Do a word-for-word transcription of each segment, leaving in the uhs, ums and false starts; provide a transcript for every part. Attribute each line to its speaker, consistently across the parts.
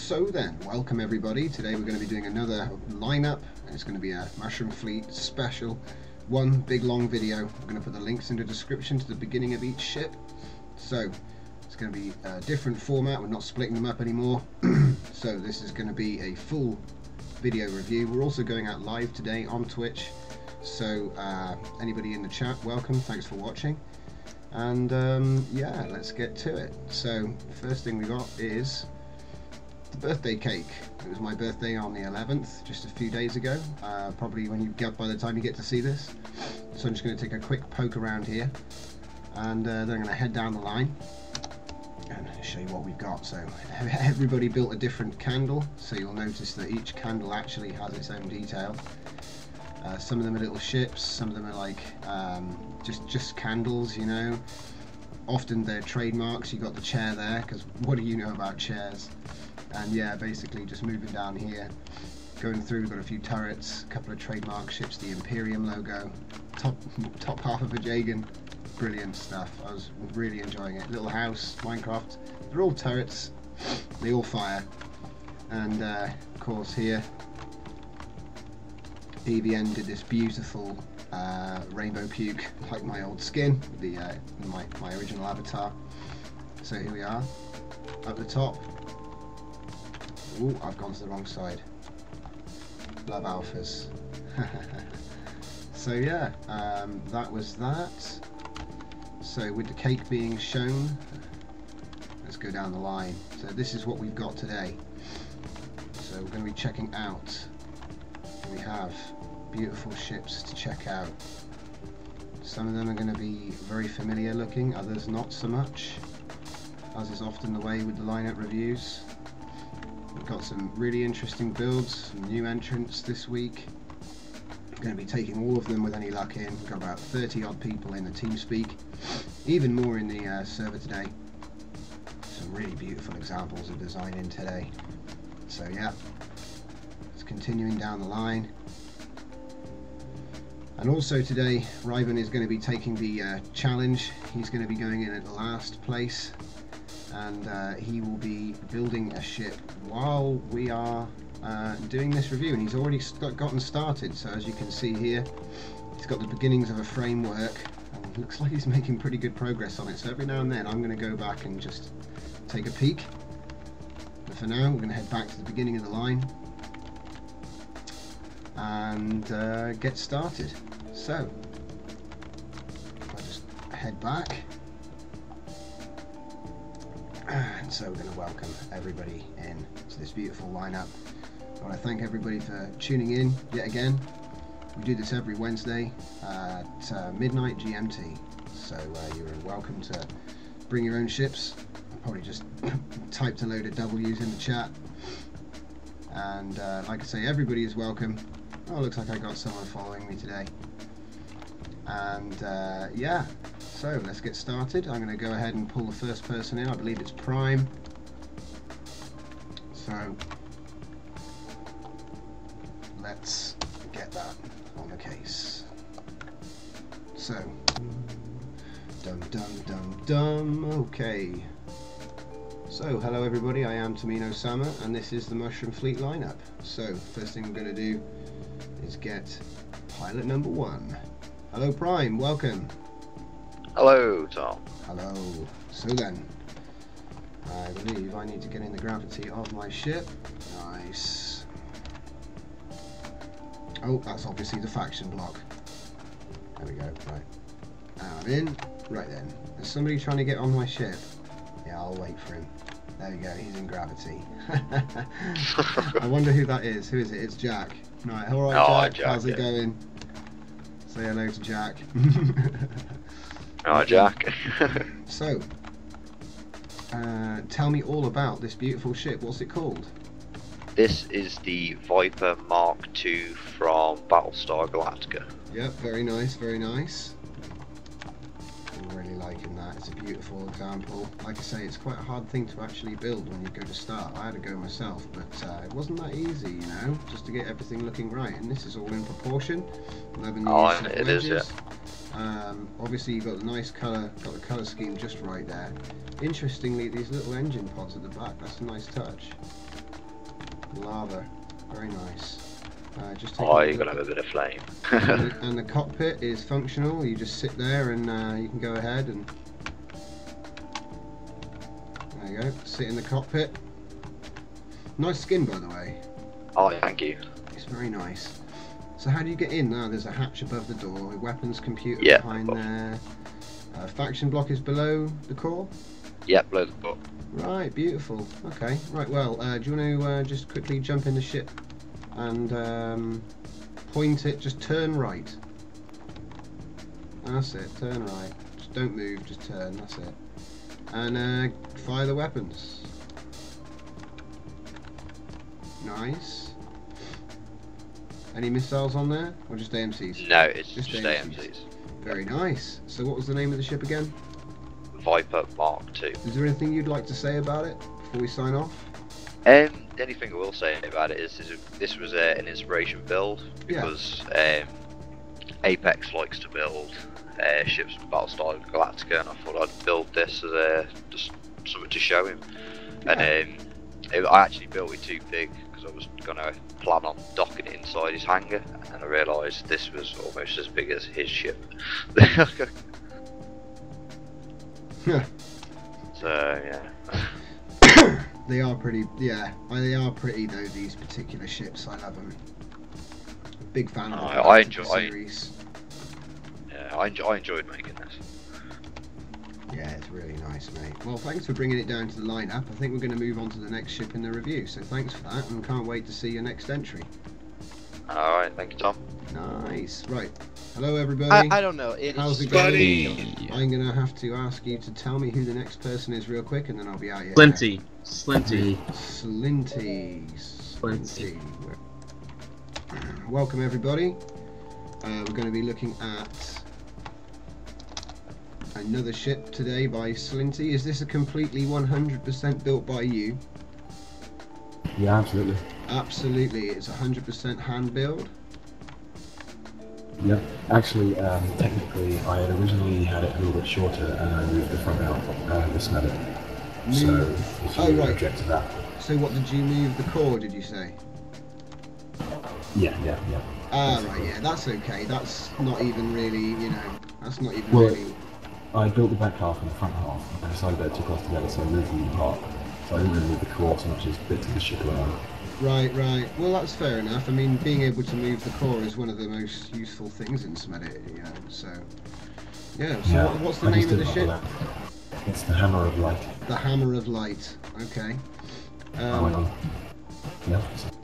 Speaker 1: So then, welcome everybody. Today we're going to be doing another lineup, and it's going to be a MushroomFleet special. One big long video. I'm going to put the links in the description to the beginning of each ship. So it's going to be a different format. We're not splitting them up anymore. So this is going to be a full video review. We're also going out live today on Twitch. So uh, anybody in the chat, welcome. Thanks for watching. And um, yeah, let's get to it. So first thing we got is the birthday cake. It was my birthday on the eleventh, just a few days ago. Uh, probably when you get by the time you get to see this. So I'm just going to take a quick poke around here, and uh, then I'm going to head down the line and show you what we've got. So everybody built a different candle, so you'll notice that each candle actually has its own detail. Uh, some of them are little ships, some of them are like um, just just candles, you know. Often they're trademarks. You got the chair there, because what do you know about chairs? And yeah, basically just moving down here, going through, we've got a few turrets, a couple of trademark ships, the Imperium logo, top top half of a Jagan, brilliant stuff. I was really enjoying it. Little house, Minecraft, they're all turrets, they all fire. And uh, of course here, P V N did this beautiful uh, rainbow puke, like my old skin, the uh, my, my original avatar. So here we are, up the top. Ooh, I've gone to the wrong side. Love alphas. So yeah, um, that was that. So with the cake being shown, let's go down the line. So this is what we've got today. So we're going to be checking out. We have beautiful ships to check out. Some of them are going to be very familiar looking, others not so much, as is often the way with the lineup reviews. We've got some really interesting builds, some new entrants this week. I'm going to be taking all of them with any luck in. We've got about thirty odd people in the TeamSpeak, even more in the uh, server today. Some really beautiful examples of design in today. So yeah, it's continuing down the line. And also today, Ryvan is going to be taking the uh, challenge. He's going to be going in at the last place. And uh, he will be building a ship while we are uh, doing this review, and he's already st gotten started. So as you can see here, he's got the beginnings of a framework, and it looks like he's making pretty good progress on it. So every now and then I'm going to go back and just take a peek, but for now we're going to head back to the beginning of the line and uh, get started. So I'll just head back. And so we're going to welcome everybody in to this beautiful lineup. I want to thank everybody for tuning in yet again. We do this every Wednesday at uh, midnight G M T, so uh, you're welcome to bring your own ships. I probably just typed a load of W's in the chat, and uh, like I say, everybody is welcome. Oh, looks like I got someone following me today. And uh, yeah, so let's get started. I'm going to go ahead and pull the first person in. I believe it's Prime. So let's get that on the case. So, dum dum dum dum. Okay. So hello everybody. I am Tomino Sama, and this is the MushroomFleet lineup. So first thing I'm going to do is get pilot number one. Hello Prime, welcome.
Speaker 2: Hello Tom.
Speaker 1: Hello. So then, I believe I need to get in the gravity of my ship. Nice. Oh, that's obviously the faction block. There we go, right. I'm in. Right then, there's somebody trying to get on my ship. Yeah, I'll wait for him. There we go, he's in gravity. I wonder who that is. Who is it? It's Jack. Right, alright
Speaker 2: oh,
Speaker 1: Jack,
Speaker 2: Jack,
Speaker 1: how's it
Speaker 2: yeah.
Speaker 1: going? Say hello to Jack.
Speaker 2: Hi Jack.
Speaker 1: So, uh, tell me all about this beautiful ship. What's it called?
Speaker 2: This is the Viper Mark two from Battlestar Galactica.
Speaker 1: Yep, very nice, very nice. I'm really liking that. It's a beautiful example. Like I say, it's quite a hard thing to actually build when you go to start. I had to go myself, but uh, it wasn't that easy, you know, just to get everything looking right. And this is all in proportion. eleven
Speaker 2: Oh,
Speaker 1: years of
Speaker 2: it
Speaker 1: wedges.
Speaker 2: is, yeah.
Speaker 1: Um, obviously you've got the nice colour, got the colour scheme just right there. Interestingly, these little engine pods at the back, that's a nice touch. Lava. Very nice. Uh, just take
Speaker 2: Oh,
Speaker 1: a
Speaker 2: you're
Speaker 1: look.
Speaker 2: gonna have a bit of flame.
Speaker 1: and, the, and the cockpit is functional. You just sit there and uh, you can go ahead and there you go. Sit in the cockpit. Nice skin, by the way.
Speaker 2: Oh, thank you.
Speaker 1: It's very nice. So how do you get in? Now there's a hatch above the door. A weapons computer
Speaker 2: Yeah,
Speaker 1: behind there. Uh, faction block is below the core.
Speaker 2: Yep, blow the book.
Speaker 1: Right, beautiful. Okay, right. Well, uh, do you want to uh, just quickly jump in the ship and um, point it? Just turn right. That's it. Turn right. Just don't move. Just turn. That's it. And uh, fire the weapons. Nice. Any missiles on there, or just A M Cs?
Speaker 2: No, it's
Speaker 1: Just
Speaker 2: just,
Speaker 1: A
Speaker 2: A
Speaker 1: M
Speaker 2: M
Speaker 1: Cs.
Speaker 2: Cs.
Speaker 1: Very nice. So, what was the name of the ship again?
Speaker 2: Viper Mark two.
Speaker 1: Is there anything you'd like to say about it before we sign off?
Speaker 2: Um, the only thing I will say about it is, is this was uh, an inspiration build because um, Apex likes to build uh, ships from Battlestar Galactica, and I thought I'd build this as a just something to show him.
Speaker 1: Yeah.
Speaker 2: And um, it, I actually built it too big because I was gonna plan on docking it inside his hangar, and I realised this was almost as big as his ship. So yeah.
Speaker 1: They are pretty, yeah, they are pretty though, these particular ships. I love them. Big fan of the
Speaker 2: I, I enjoy. I,
Speaker 1: series.
Speaker 2: yeah, I, enjoy, I enjoyed making this.
Speaker 1: Yeah, it's really nice, mate. Well, thanks for bringing it down to the lineup. I think we're going to move on to the next ship in the review. So thanks for that, and can't wait to see your next entry.
Speaker 2: All right, thank you, Tom.
Speaker 1: Nice. Right. Hello, everybody.
Speaker 3: I, I don't know. It
Speaker 1: How's
Speaker 3: is
Speaker 1: it going?
Speaker 3: buddy.
Speaker 1: I'm going to have to ask you to tell me who the next person is real quick, and then I'll be out here.
Speaker 4: Slinty. Slinty.
Speaker 1: Slinty. Slinty. Welcome, everybody. Uh, we're going to be looking at another ship today by Slinty. Is this a completely one hundred percent built by you?
Speaker 5: Yeah, absolutely.
Speaker 1: Absolutely. It's one hundred percent hand build.
Speaker 5: Yeah, actually, um, technically, I had originally had it a little bit shorter, and I moved the front out and the smellet. So,
Speaker 1: Move-
Speaker 5: if you
Speaker 1: oh, right.
Speaker 5: object to that,
Speaker 1: So what, did you move the core, did you say?
Speaker 5: yeah, yeah, yeah.
Speaker 1: Ah, right, yeah, that's okay. That's not even really, you know, that's not even
Speaker 5: Well,
Speaker 1: really...
Speaker 5: I built the back half and the front half, and decided that it took off together, so I moved them apart. So I didn't really move the core so much as bits of the ship around.
Speaker 1: Right, right. Well, that's fair enough. I mean, being able to move the core is one of the most useful things in Smedit, you know, so... Yeah, so
Speaker 5: Yeah,
Speaker 1: what, what's the
Speaker 5: I
Speaker 1: name
Speaker 5: just
Speaker 1: of the
Speaker 5: didn't
Speaker 1: ship?
Speaker 5: bother that. It's the Hammer of Light.
Speaker 1: The Hammer of Light. Okay.
Speaker 5: Oh,
Speaker 1: Um,
Speaker 5: um, yeah.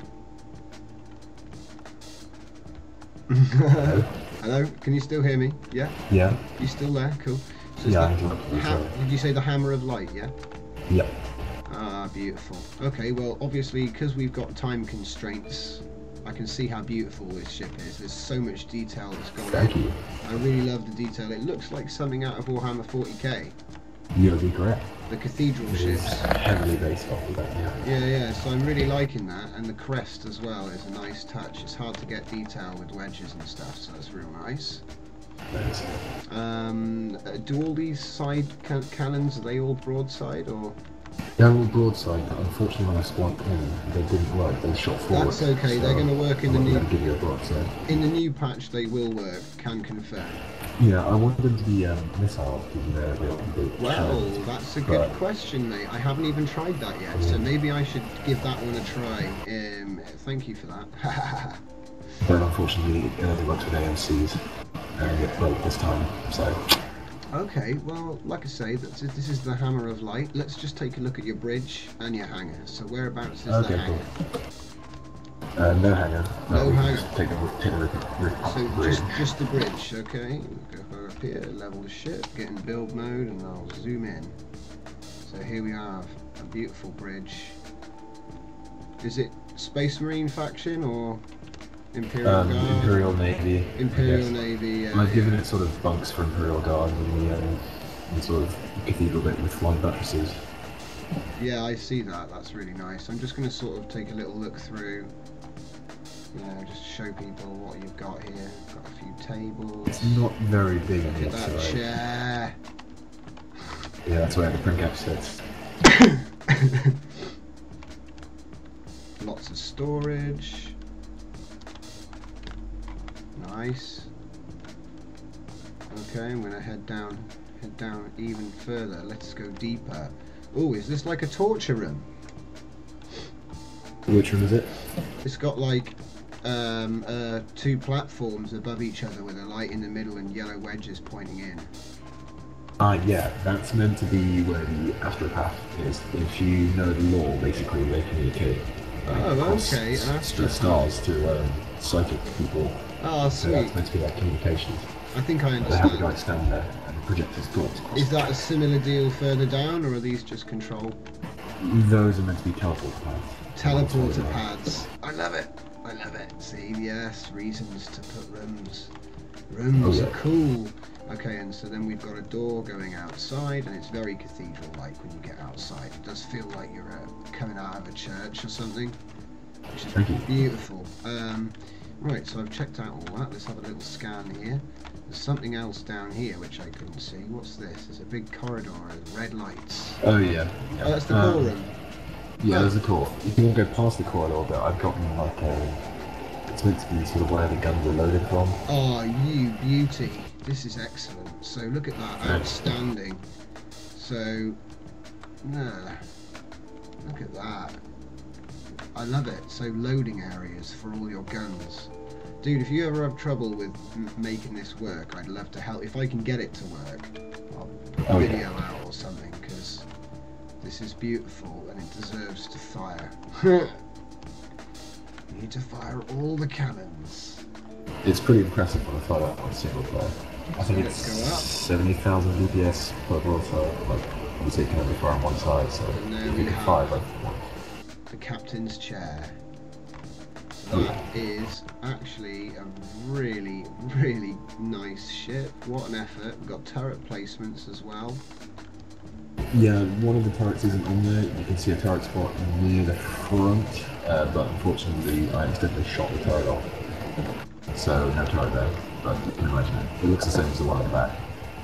Speaker 1: Hello? Can you still hear me? Yeah?
Speaker 5: Yeah.
Speaker 1: You still there? Cool. So it's
Speaker 5: Yeah,
Speaker 1: the
Speaker 5: I can- I'm
Speaker 1: ha-
Speaker 5: sorry.
Speaker 1: did you say the Hammer of Light, yeah?
Speaker 5: Yeah.
Speaker 1: Ah, beautiful. Okay, well, obviously, because we've got time constraints, I can see how beautiful this ship is. There's so much detail that's gone
Speaker 5: Thank
Speaker 1: in.
Speaker 5: you.
Speaker 1: I really love the detail. It looks like something out of Warhammer forty K.
Speaker 5: You would be correct.
Speaker 1: The cathedral
Speaker 5: It is
Speaker 1: ships.
Speaker 5: heavily based off of that, yeah.
Speaker 1: Yeah, yeah, so I'm really liking that. And the crest as well is a nice touch. It's hard to get detail with wedges and stuff, so that's real nice.
Speaker 5: Thanks.
Speaker 1: Um, uh, do all these side can cannons, are they all broadside, or...?
Speaker 5: They're all broadside, but unfortunately when I spawned in, they didn't work. They shot forward.
Speaker 1: That's okay, they're
Speaker 5: so
Speaker 1: going to work in the
Speaker 5: I'm not
Speaker 1: new...
Speaker 5: gonna give you a broadside.
Speaker 1: In the new patch, they will work, can confirm.
Speaker 5: Yeah, I wanted them to be um, missiles because they're a bit, a bit
Speaker 1: Well,
Speaker 5: challenging.
Speaker 1: that's a good
Speaker 5: Right.
Speaker 1: question, mate. I haven't even tried that yet, so maybe I should give that one a try. Um, thank you for that.
Speaker 5: But unfortunately, it only works with A M Cs, and it broke this time, so...
Speaker 1: Okay, well, like I say, that's, this is the Hammer of Light. Let's just take a look at your bridge and your hangar. So whereabouts is
Speaker 5: Okay,
Speaker 1: the hangar?
Speaker 5: cool. Uh, no hanger.
Speaker 1: No
Speaker 5: we can
Speaker 1: hanger.
Speaker 5: just Take the, take the roof, roof off
Speaker 1: So
Speaker 5: the bridge.
Speaker 1: just, just the bridge, okay? Go up here, level the ship, get in build mode, and I'll zoom in. So here we have a beautiful bridge. Is it Space Marine faction or Imperial
Speaker 5: Um,
Speaker 1: Guard?
Speaker 5: Imperial Navy. I
Speaker 1: Imperial
Speaker 5: guess.
Speaker 1: Navy, yeah.
Speaker 5: And I've
Speaker 1: yeah.
Speaker 5: given it sort of bunks for Imperial Guard and the um, and sort of cathedral bit with flying buttresses.
Speaker 1: Yeah, I see that. That's really nice. I'm just going to sort of take a little look through, you know, just show people what you've got here. Got a few tables.
Speaker 5: It's not very big on
Speaker 1: Look
Speaker 5: the
Speaker 1: at that
Speaker 5: inside.
Speaker 1: chair.
Speaker 5: Yeah, that's where the print cap sits.
Speaker 1: Lots lots of storage. Nice. Okay, I'm gonna head down, head down even further. Let's go deeper. Oh, is this like a torture room?
Speaker 5: Which room is it?
Speaker 1: It's got like um, uh, two platforms above each other with a light in the middle and yellow wedges pointing in.
Speaker 5: Ah, uh, yeah, that's meant to be where the astropath is. If you know the law, basically, they communicate. Um,
Speaker 1: oh, okay.
Speaker 5: The stars to um, psychic people.
Speaker 1: Oh,
Speaker 5: so
Speaker 1: sweet.
Speaker 5: that's meant to be like communications.
Speaker 1: I think I understand.
Speaker 5: They have a guy stand there and project his thoughts.
Speaker 1: Is that a similar deal further down, or are these just control?
Speaker 5: Those are meant to be teleport pads.
Speaker 1: Teleporter pads. I love it. I love it. See, yes, reasons to put rooms. Rooms
Speaker 5: oh, yeah.
Speaker 1: are cool. Okay, and so then we've got a door going outside, and it's very cathedral-like when you get outside. It does feel like you're uh, coming out of a church or something, which is
Speaker 5: Thank you.
Speaker 1: beautiful. Um, right, so I've checked out all that. Let's have a little scan here. There's something else down here which I couldn't see. What's this? There's a big corridor with red lights.
Speaker 5: Oh yeah. yeah.
Speaker 1: Oh, that's the
Speaker 5: um,
Speaker 1: core room.
Speaker 5: Yeah,
Speaker 1: oh.
Speaker 5: there's a core. You can go past the core a little bit. I've gotten like a... It's meant to be sort of where the guns are loaded from.
Speaker 1: Oh, you beauty. This is excellent. So look at that. Outstanding. So, nah. Look at that. I love it. So loading areas for all your guns. Dude, if you ever have trouble with m making this work, I'd love to help. If I can get it to work, I'll put a
Speaker 5: oh,
Speaker 1: video
Speaker 5: yeah.
Speaker 1: out or something, because this is beautiful and it deserves to fire. You need to fire all the cannons.
Speaker 5: It's pretty impressive when I fire that on single player. I think
Speaker 1: Let's
Speaker 5: it's
Speaker 1: go up.
Speaker 5: seventy thousand D P S per bullet, so like obviously you can only fire on one side, so
Speaker 1: And there
Speaker 5: if
Speaker 1: we
Speaker 5: you can
Speaker 1: have
Speaker 5: fire both at once.
Speaker 1: the captain's chair. So
Speaker 5: Oh,
Speaker 1: that
Speaker 5: yeah.
Speaker 1: is actually a really, really nice ship. What an effort. We've got turret placements as well.
Speaker 5: Yeah, one of the turrets isn't on there. You can see a turret spot near the front, uh, but unfortunately I accidentally shot the turret off. So no turret there, but you can imagine it. It looks the same as the one on the back.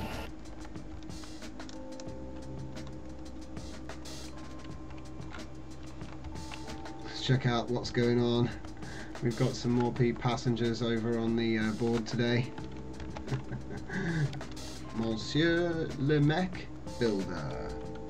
Speaker 1: Let's check out what's going on. We've got some more P passengers over on the uh, board today. Monsieur Le Mec Builder.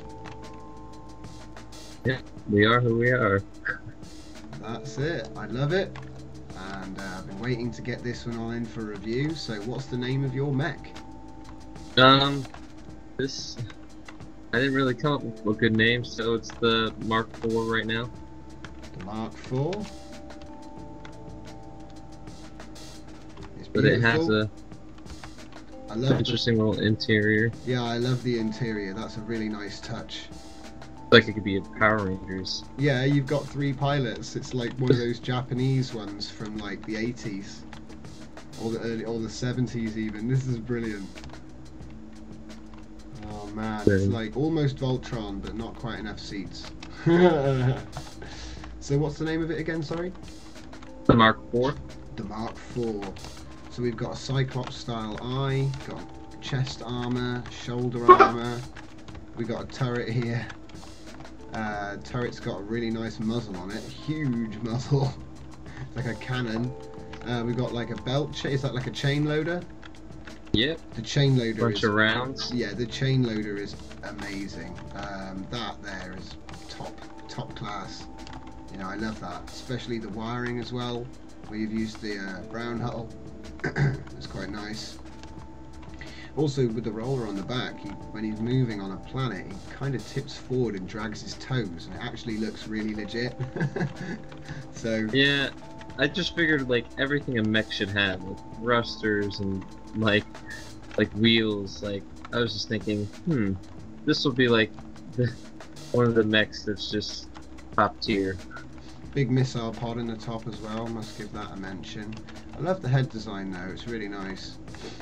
Speaker 3: Yeah, we are who we are.
Speaker 1: That's it. I love it. And uh, I've been waiting to get this one on in for review. So what's the name of your mech?
Speaker 3: Um, this I didn't really come up with a good name, so it's the Mark four right now.
Speaker 1: The Mark four. It's
Speaker 3: But it has
Speaker 1: beautiful.
Speaker 3: a
Speaker 1: I love
Speaker 3: interesting little interior.
Speaker 1: The, yeah, I love the interior. That's a really nice touch.
Speaker 3: Like it could be a Power Rangers.
Speaker 1: Yeah, you've got three pilots. It's like one of those Japanese ones from like the eighties, or the early, or the seventies even. This is brilliant. Oh man, it's
Speaker 3: Brilliant.
Speaker 1: like almost Voltron, but not quite enough seats. So what's the name of it again? Sorry.
Speaker 3: The Mark four.
Speaker 1: The Mark four. So we've got a Cyclops style eye, got chest armor, shoulder armor. We got a turret here. Uh, turret's got a really nice muzzle on it, huge muzzle, it's like a cannon. Uh, we've got like a belt, cha is that like a chain loader?
Speaker 3: Yep.
Speaker 1: The chain loader
Speaker 3: Bunch
Speaker 1: is,
Speaker 3: of rounds.
Speaker 1: yeah, the chain loader is amazing. Um, that there is top, top class. You know, I love that, especially the wiring as well, where you've used the uh, brown hull. It's quite nice. Also, with the roller on the back, he, when he's moving on a planet, he kind of tips forward and drags his toes, and it actually looks really legit. So
Speaker 3: Yeah, I just figured like everything a mech should have, like thrusters and like like wheels. Like I was just thinking, hmm, this will be like the, one of the mechs that's just top tier.
Speaker 1: big missile pod in the top as well, must give that a mention. I love the head design though, it's really nice.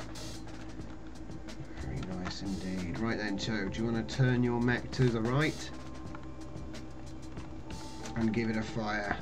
Speaker 1: Very nice indeed. Right then, Joe, do you want to turn your mech to the right and give it a fire?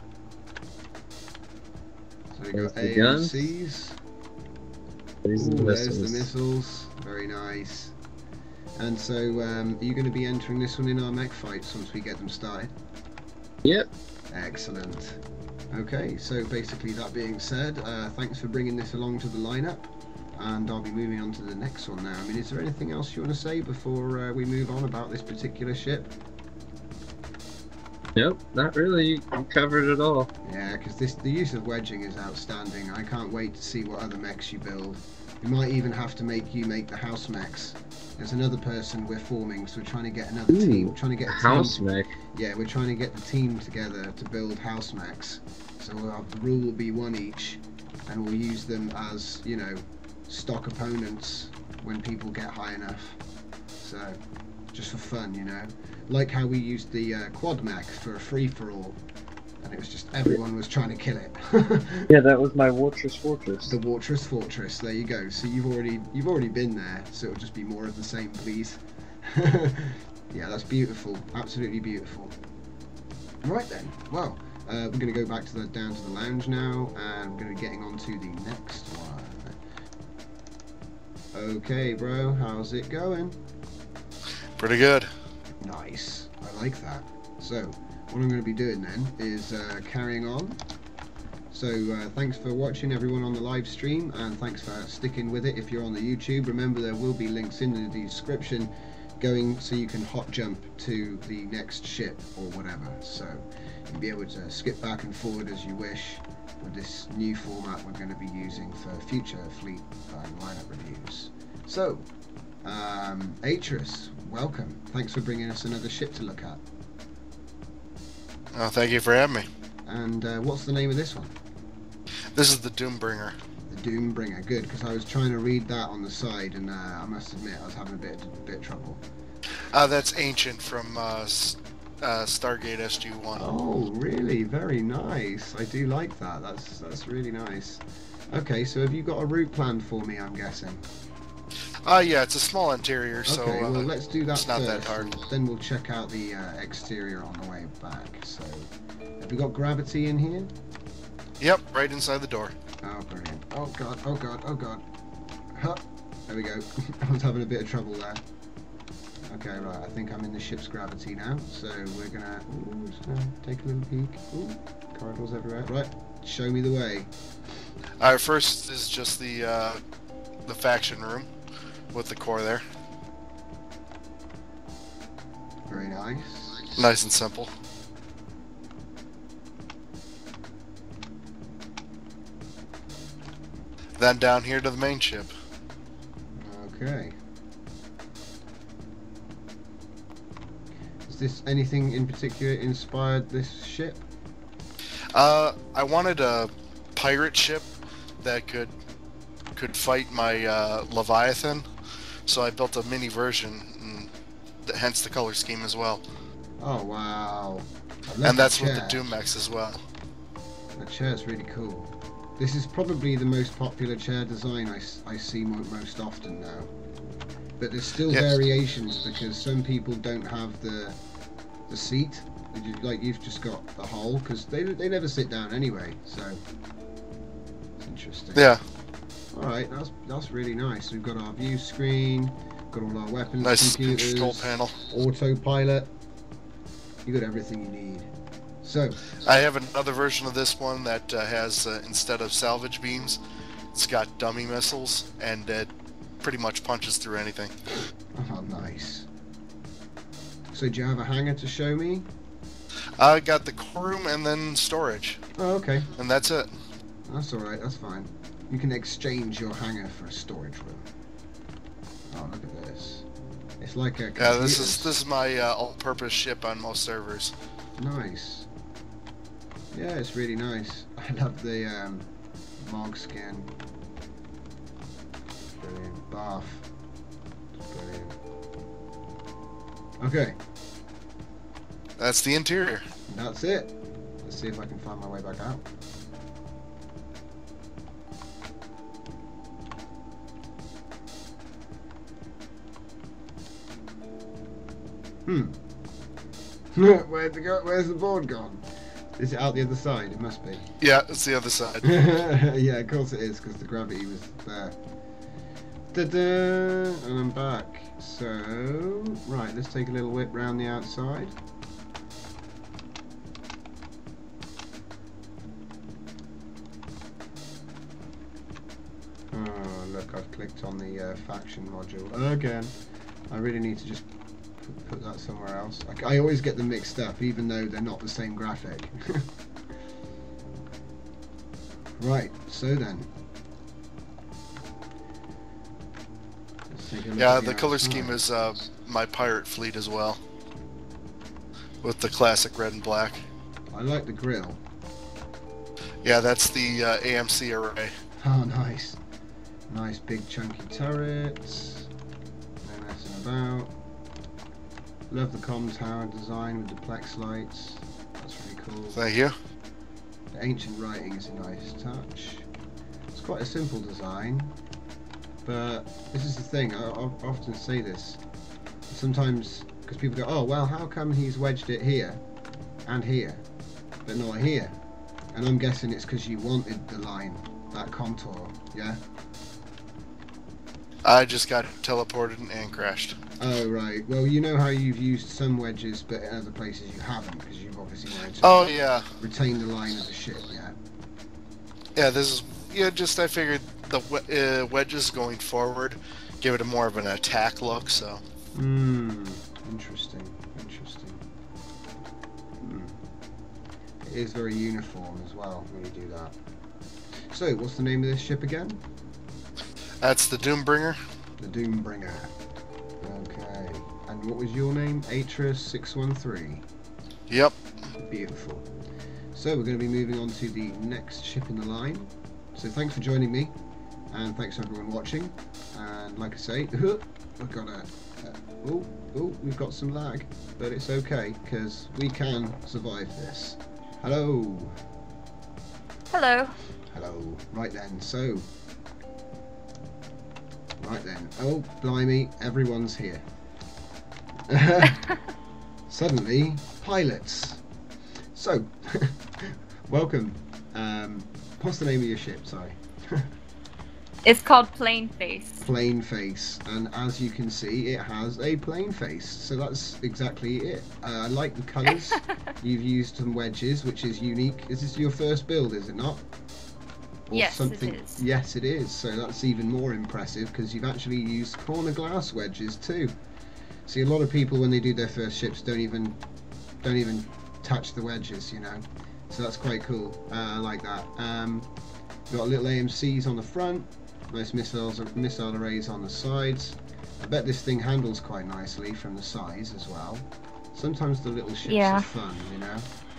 Speaker 1: So we got
Speaker 3: There's the
Speaker 1: A M Cs.
Speaker 3: There's
Speaker 1: Ooh,
Speaker 3: the
Speaker 1: there's the
Speaker 3: missiles.
Speaker 1: missiles. Very nice. And so, um, are you going to be entering this one in our mech fights once we get them started?
Speaker 3: Yep.
Speaker 1: Excellent. Okay, so basically that being said, uh, thanks for bringing this along to the lineup, and I'll be moving on to the next one now. I mean, is there anything else you want to say before uh, we move on about this particular ship?
Speaker 3: Nope, not really. You covered it all.
Speaker 1: Yeah, because this the use of wedging is outstanding. I can't wait to see what other mechs you build. We might even have to make you make the house mechs. There's another person we're forming, so we're trying to get another
Speaker 3: Ooh,
Speaker 1: team. We're trying to get a team
Speaker 3: house
Speaker 1: to,
Speaker 3: mech.
Speaker 1: Yeah, we're trying to get the team together to build house mechs. So we'll have, the rule will be one each, and we'll use them as, you know, stock opponents when people get high enough. So, just for fun, you know. Like how we used the uh, quad mech for a free-for-all, and it was just everyone was trying to kill it.
Speaker 3: Yeah, that was my Wartress Fortress.
Speaker 1: The Wartress Fortress, there you go. So you've already you've already been there, so it'll just be more of the same, please. Yeah, that's beautiful, absolutely beautiful. Right then, well, uh, we're going to go back to the down to the lounge now, and we're going to be getting on to the next one. Okay, bro, how's it going?
Speaker 4: Pretty good.
Speaker 1: Nice, I like that. So, what I'm going to be doing then is uh, carrying on. So, uh, thanks for watching everyone on the live stream, and thanks for sticking with it if you're on the YouTube. Remember, there will be links in the description going so you can hot jump to the next ship or whatever. So, you'll be able to skip back and forward as you wish with this new format we're going to be using for future fleet and lineup reviews. So, um, Atris, welcome. Thanks for bringing us another ship to look at.
Speaker 4: Oh, thank you for having me.
Speaker 1: And uh, what's the name of this one?
Speaker 4: This is the Doombringer.
Speaker 1: The Doombringer. Good, because I was trying to read that on the side, and uh, I must admit I was having a bit, a bit of trouble.
Speaker 4: Uh, that's Ancient from uh, S uh, Stargate S G one.
Speaker 1: Oh, really? Very nice. I do like that. That's that's really nice. Okay, so have you got a route planned for me, I'm guessing?
Speaker 4: Uh, yeah, it's a small interior, so
Speaker 1: okay, well,
Speaker 4: uh,
Speaker 1: let's do that
Speaker 4: it's not
Speaker 1: first,
Speaker 4: that hard.
Speaker 1: and then we'll check out the uh, exterior on the way back. So, have we got gravity in here?
Speaker 4: Yep, right inside the door.
Speaker 1: Oh, brilliant. Oh, God, oh, God, oh, God. Huh. There we go. I was having a bit of trouble there. Okay, right, I think I'm in the ship's gravity now, so we're gonna, ooh, just gonna take a little peek. Ooh, corridors everywhere. Right, show me the way.
Speaker 4: Our first is just the uh, the faction room with the core there.
Speaker 1: Very nice.
Speaker 4: Nice and simple. Then down here to the main ship.
Speaker 1: Okay. Is this anything in particular inspired this ship?
Speaker 4: Uh, I wanted a pirate ship that could could fight my uh, Leviathan, so I built a mini version, and hence the color scheme as well.
Speaker 1: Oh wow!
Speaker 4: And that's with the Doom mechs as well.
Speaker 1: That chair's really cool. This is probably the most popular chair design I, I see mo most often now. But there's still
Speaker 4: yes.
Speaker 1: variations because some people don't have the the seat. Like you've just got the hole because they they never sit down anyway. So it's interesting.
Speaker 4: Yeah.
Speaker 1: All right, that's that's really nice. We've got our view screen, got all our weapons,
Speaker 4: nice
Speaker 1: computers,
Speaker 4: control panel,
Speaker 1: autopilot. You got everything you need. So
Speaker 4: I have another version of this one that uh, has uh, instead of salvage beams, it's got dummy missiles, and it pretty much punches through anything.
Speaker 1: Oh, nice. So do you have a hangar to show me?
Speaker 4: I got the core room and then storage.
Speaker 1: Oh, okay.
Speaker 4: And that's it.
Speaker 1: That's all right. That's fine. You can exchange your hangar for a storage room. Oh, look at this. It's like a.
Speaker 4: Yeah, this is this is my uh, all-purpose ship on most servers.
Speaker 1: Nice. Yeah, it's really nice. I love the um, Mog skin. Brilliant. Bath. Brilliant. Okay.
Speaker 4: That's the interior.
Speaker 1: That's it. Let's see if I can find my way back out. Hmm. Where'd the go? Where's the board gone? Is it out the other side? It must be.
Speaker 4: Yeah, it's the other side.
Speaker 1: Yeah, of course it is, because the gravity was there. Da-da! And I'm back. So, right, let's take a little whip round the outside. look, I've clicked on the uh, faction module again. I really need to just put, put that somewhere else. I, I always get them mixed up, even though they're not the same graphic. Right, so then. Let's take a look
Speaker 4: Yeah,
Speaker 1: at
Speaker 4: the color
Speaker 1: outside.
Speaker 4: scheme is uh, my pirate fleet as well, with the classic red and black.
Speaker 1: I like the grill.
Speaker 4: Yeah, that's the uh, A M C array.
Speaker 1: Oh, nice. Nice big chunky turrets. No messing about. Love the comms tower design with the plex lights. That's really cool.
Speaker 4: Thank you.
Speaker 1: The ancient writing is a nice touch. It's quite a simple design, but this is the thing, I, I often say this. Sometimes, because people go, oh, well, how come he's wedged it here and here, but not here? And I'm guessing it's because you wanted the line, that contour, yeah?
Speaker 4: I just got teleported and crashed.
Speaker 1: Oh, right. Well, you know how you've used some wedges, but in other places you haven't, because you've obviously wanted to
Speaker 4: Oh yeah.
Speaker 1: retain the line of the ship, yeah?
Speaker 4: Yeah, this is yeah. Just I figured the we- uh, wedges going forward give it a more of an attack look. So
Speaker 1: Hmm, interesting, interesting. Hmm. It is very uniform as well when you do that. So, what's the name of this ship again?
Speaker 4: that's the Doombringer.
Speaker 1: The Doombringer. Okay. And what was your name? Ep six one three.
Speaker 4: Yep.
Speaker 1: Beautiful. So, we're going to be moving on to the next ship in the line. So, thanks for joining me, and thanks for everyone watching. And like I say, we've got a. Uh, oh, oh, we've got some lag, but it's okay because we can survive this. Hello.
Speaker 6: Hello.
Speaker 1: Hello. Right then, so. Right then. Oh, blimey, everyone's here. Suddenly, pilots. So, welcome. Um, what's the name of your ship? Sorry.
Speaker 6: It's called Plain Face.
Speaker 1: Plain face, and as you can see, it has a plain face. So that's exactly it. Uh, I like the colours. You've used some wedges, which is unique. Is this your first build? Is it not? Or
Speaker 6: Yes, it
Speaker 1: something?
Speaker 6: is.
Speaker 1: Yes, it is. So that's even more impressive because you've actually used corner glass wedges too. See, a lot of people when they do their first ships don't even don't even touch the wedges, you know. So that's quite cool. Uh, I like that. Um, got little A M Cs on the front. Nice missiles, missile arrays on the sides. I bet this thing handles quite nicely from the size as well. Sometimes the little ships
Speaker 6: Yeah.
Speaker 1: are fun, you know.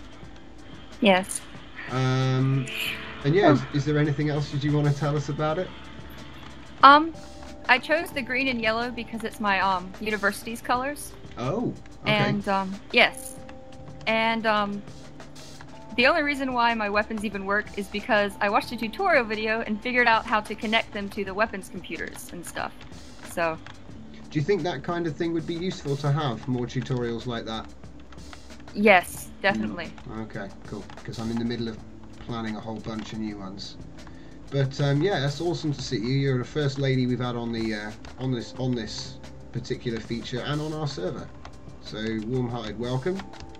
Speaker 6: Yes.
Speaker 1: Um, and yeah, is, is there anything else that you want to tell us about it?
Speaker 6: Um, I chose the green and yellow because it's my um university's colors.
Speaker 1: Oh, okay.
Speaker 6: And um, yes. And um, the only reason why my weapons even work is because I watched a tutorial video and figured out how to connect them to the weapons computers and stuff. So.
Speaker 1: Do you think that kind of thing would be useful to have more tutorials like that?
Speaker 6: Yes, definitely.
Speaker 1: Mm, okay, cool. Because I'm in the middle of planning a whole bunch of new ones. But um, yeah, that's awesome to see you. You're the first lady we've had on the uh, on this on this particular feature and on our server. So warm-hearted welcome.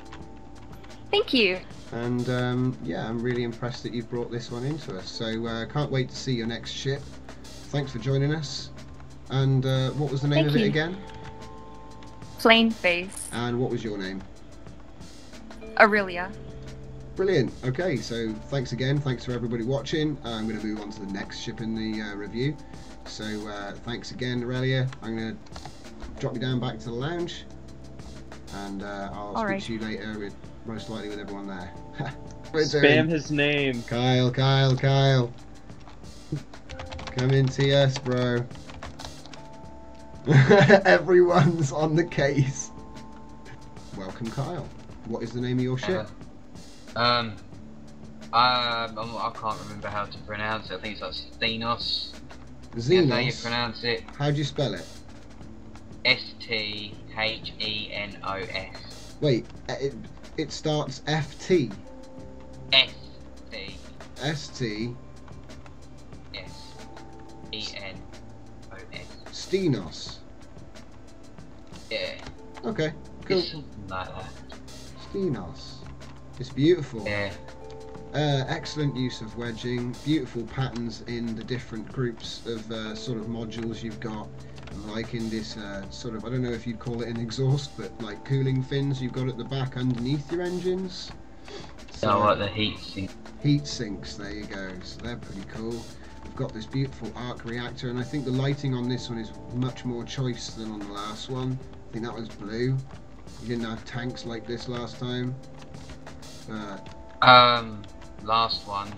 Speaker 6: Thank you.
Speaker 1: And um, yeah, I'm really impressed that you've brought this one into us. So uh, can't wait to see your next ship. Thanks for joining us. And uh, what was the name
Speaker 6: Thank
Speaker 1: of it
Speaker 6: you.
Speaker 1: again?
Speaker 6: Plain Face.
Speaker 1: And what was your name?
Speaker 6: Aurelia.
Speaker 1: Brilliant. Okay, so thanks again. Thanks for everybody watching. Uh, I'm going to move on to the next ship in the uh, review. So uh, thanks again, Aurelia. I'm going to drop you down back to the lounge, and uh, I'll
Speaker 6: All
Speaker 1: speak
Speaker 6: right.
Speaker 1: to you later. With most likely with everyone there.
Speaker 3: Spam his name.
Speaker 1: Kyle, Kyle, Kyle. Come into us, bro. Everyone's on the case. Welcome, Kyle. What is the name of your ship?
Speaker 7: Uh, um, I, I can't remember how to pronounce it. I think it's like Stenos. That's how you
Speaker 1: Xenos.
Speaker 7: pronounce it.
Speaker 1: How do you spell it?
Speaker 7: S T H E N O S.
Speaker 1: Wait, it, it starts F T.
Speaker 7: S T
Speaker 1: S T.
Speaker 7: S E N O S.
Speaker 1: Stenos.
Speaker 7: Yeah.
Speaker 1: Okay, cool.
Speaker 7: It's something like that.
Speaker 1: Stenos. It's beautiful.
Speaker 7: Yeah.
Speaker 1: Uh, excellent use of wedging, beautiful patterns in the different groups of uh, sort of modules you've got. I'm liking this uh, sort of, I don't know if you'd call it an exhaust, but like cooling fins you've got at the back underneath your engines.
Speaker 7: So, I like the heat sink.
Speaker 1: Heat sinks, there you go, so they're pretty cool. We've got this beautiful arc reactor, and I think the lighting on this one is much more choice than on the last one. I think that was blue. You didn't have tanks like this last time. But
Speaker 7: Um, last one.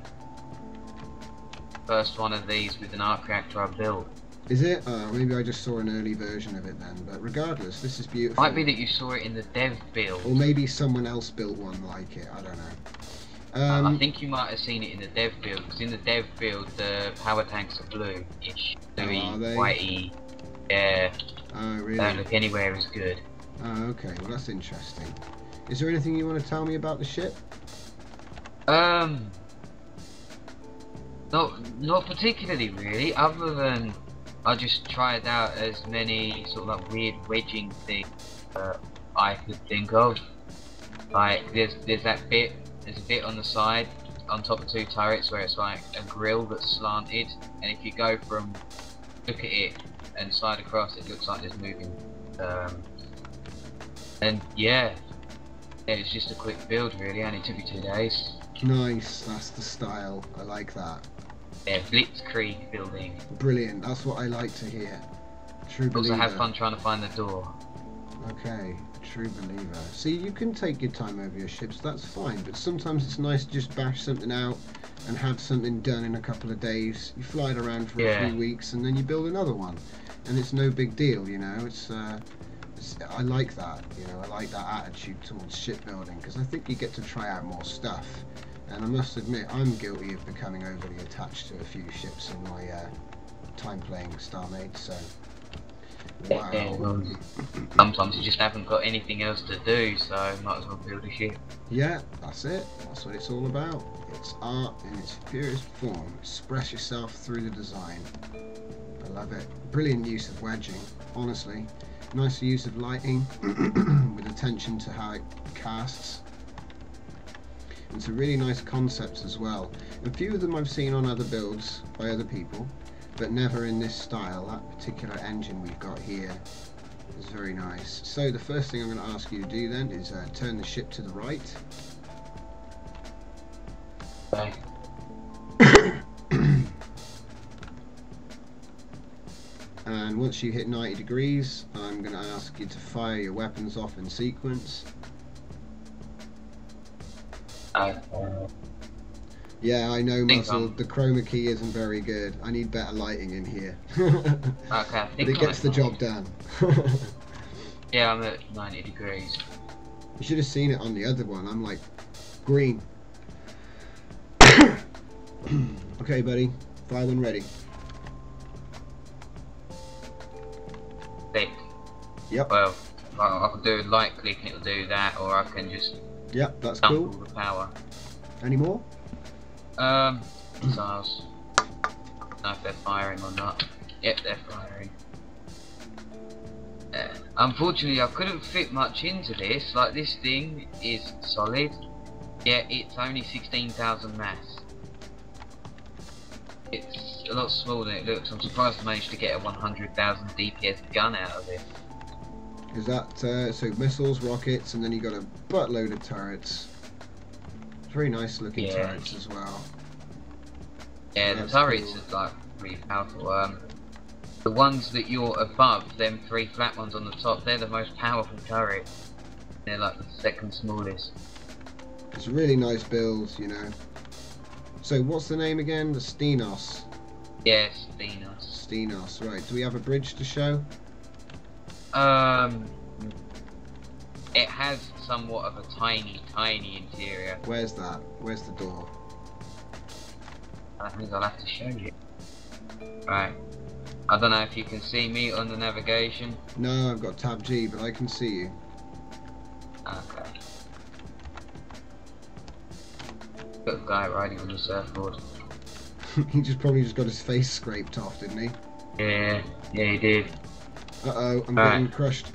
Speaker 7: First one of these with an arc reactor I built.
Speaker 1: is it? Uh, maybe I just saw an early version of it then, but regardless, this is beautiful.
Speaker 7: Might be that you saw it in the dev build.
Speaker 1: Or maybe someone else built one like it, I don't know.
Speaker 7: Um,
Speaker 1: Um,
Speaker 7: I think you might have seen it in the dev build, because in the dev build the power tanks are blue-ish, bluey,
Speaker 1: are they?
Speaker 7: whitey. Yeah,
Speaker 1: oh, really?
Speaker 7: don't look anywhere as good.
Speaker 1: Oh, okay, well that's interesting. Is there anything you want to tell me about the ship?
Speaker 7: Um, not not particularly really, other than I just tried out as many sort of like weird wedging things that I could think of. Like there's there's that bit, there's a bit on the side on top of two turrets where it's like a grill that's slanted, and if you go from look at it and slide across, it looks like there's moving. Um, and yeah, yeah, it's just a quick build really, only took me two days.
Speaker 1: Nice, that's the style, I like that.
Speaker 7: Yeah, blitzkrieg building.
Speaker 1: Brilliant, that's what I like to hear. True believer.
Speaker 7: Also have fun trying to find the door.
Speaker 1: Okay, true believer. See, you can take your time over your ships, that's fine, but sometimes it's nice to just bash something out and have something done in a couple of days. You fly it around for
Speaker 7: Yeah.
Speaker 1: a few weeks and then you build another one. And it's no big deal, you know, it's, uh, it's I like that, you know, I like that attitude towards shipbuilding, because I think you get to try out more stuff. And I must admit, I'm guilty of becoming overly attached to a few ships in my uh, time playing Starmade, so... Wow.
Speaker 7: Yeah, well, sometimes you just haven't got anything else to do, so might as well build a ship.
Speaker 1: Yeah, that's it. That's what it's all about. It's art in its purest form. Express yourself through the design. I love it. Brilliant use of wedging, honestly. Nice use of lighting with attention to how it casts. And some really nice concepts as well. A few of them I've seen on other builds by other people, but never in this style. That particular engine we've got here is very nice. So the first thing I'm going to ask you to do then is uh, turn the ship to the right.
Speaker 7: Okay.
Speaker 1: And once you hit ninety degrees, I'm going to ask you to fire your weapons off in sequence.
Speaker 7: Uh,
Speaker 1: Yeah, I know,
Speaker 7: Think
Speaker 1: Muzzle,
Speaker 7: I'm-
Speaker 1: the chroma key isn't very good. I need better lighting in here.
Speaker 7: okay, I
Speaker 1: But
Speaker 7: think
Speaker 1: it
Speaker 7: I'm
Speaker 1: gets
Speaker 7: at
Speaker 1: the
Speaker 7: ninety.
Speaker 1: job done.
Speaker 7: Yeah, I'm at ninety degrees.
Speaker 1: You should have seen it on the other one. I'm like, green. Okay, buddy. Fire when ready.
Speaker 7: Thick.
Speaker 1: Yep.
Speaker 7: Well, I, I can do light click and it'll do that, or I can just
Speaker 1: Yep, that's
Speaker 7: dump
Speaker 1: cool.
Speaker 7: all the power.
Speaker 1: Any more?
Speaker 7: Um, missiles. Don't know if they're firing or not. Yep, they're firing. Uh, unfortunately, I couldn't fit much into this. Like, this thing is solid, yet it's only sixteen thousand mass. It's a lot smaller than it looks. I'm surprised I managed to get a one hundred thousand D P S gun out of it.
Speaker 1: Is that, uh, so missiles, rockets, and then you got a buttload of turrets. Very nice looking
Speaker 7: Yeah.
Speaker 1: turrets as well.
Speaker 7: Yeah, the
Speaker 1: That's
Speaker 7: turrets
Speaker 1: cool.
Speaker 7: are like really powerful. Um, the ones that you're above, them three flat ones on the top, they're the most powerful turrets. They're like the second smallest.
Speaker 1: It's really nice builds, you know. So what's the name again? The Stenos.
Speaker 7: Yes, Venus.
Speaker 1: Stenos, right. Do we have a bridge to show?
Speaker 7: Um, it has somewhat of a tiny, tiny interior.
Speaker 1: Where's that? Where's the door?
Speaker 7: I think I'll have to show you. Right. I don't know if you can see me on the navigation.
Speaker 1: No, I've got tab G, but I can see you.
Speaker 7: Okay. Got a guy riding on the surfboard.
Speaker 1: He just probably just got his face scraped off, didn't he?
Speaker 7: Yeah, yeah, he did.
Speaker 1: Uh oh, I'm
Speaker 7: Alright.
Speaker 1: getting crushed.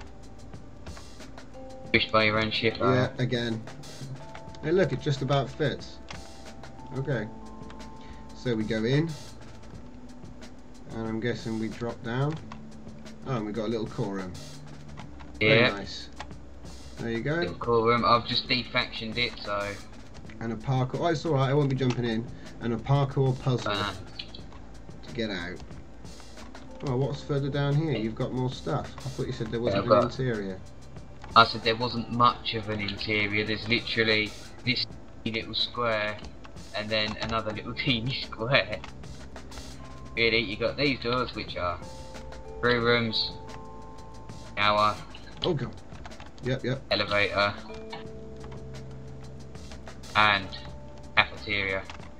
Speaker 7: Pushed by your own ship.
Speaker 1: Yeah, again. Hey, look, it just about fits. Okay. So we go in, and I'm guessing we drop down. Oh, and we got a little core room. Very
Speaker 7: Yeah.
Speaker 1: nice. There you go.
Speaker 7: Little cool room. I've just defactioned it, so.
Speaker 1: And a parkour. Oh, it's alright, I won't be jumping in. And a parkour puzzle
Speaker 7: Uh,
Speaker 1: to get out. Oh, what's further down here? You've got more stuff. I thought you said there wasn't
Speaker 7: Yeah,
Speaker 1: an
Speaker 7: I've got-
Speaker 1: interior.
Speaker 7: I said there wasn't much of an interior. There's literally this little square, and then another little teeny square. Really, you got these doors, which are three rooms, shower,
Speaker 1: Oh god. Yep, yep.
Speaker 7: elevator, and cafeteria.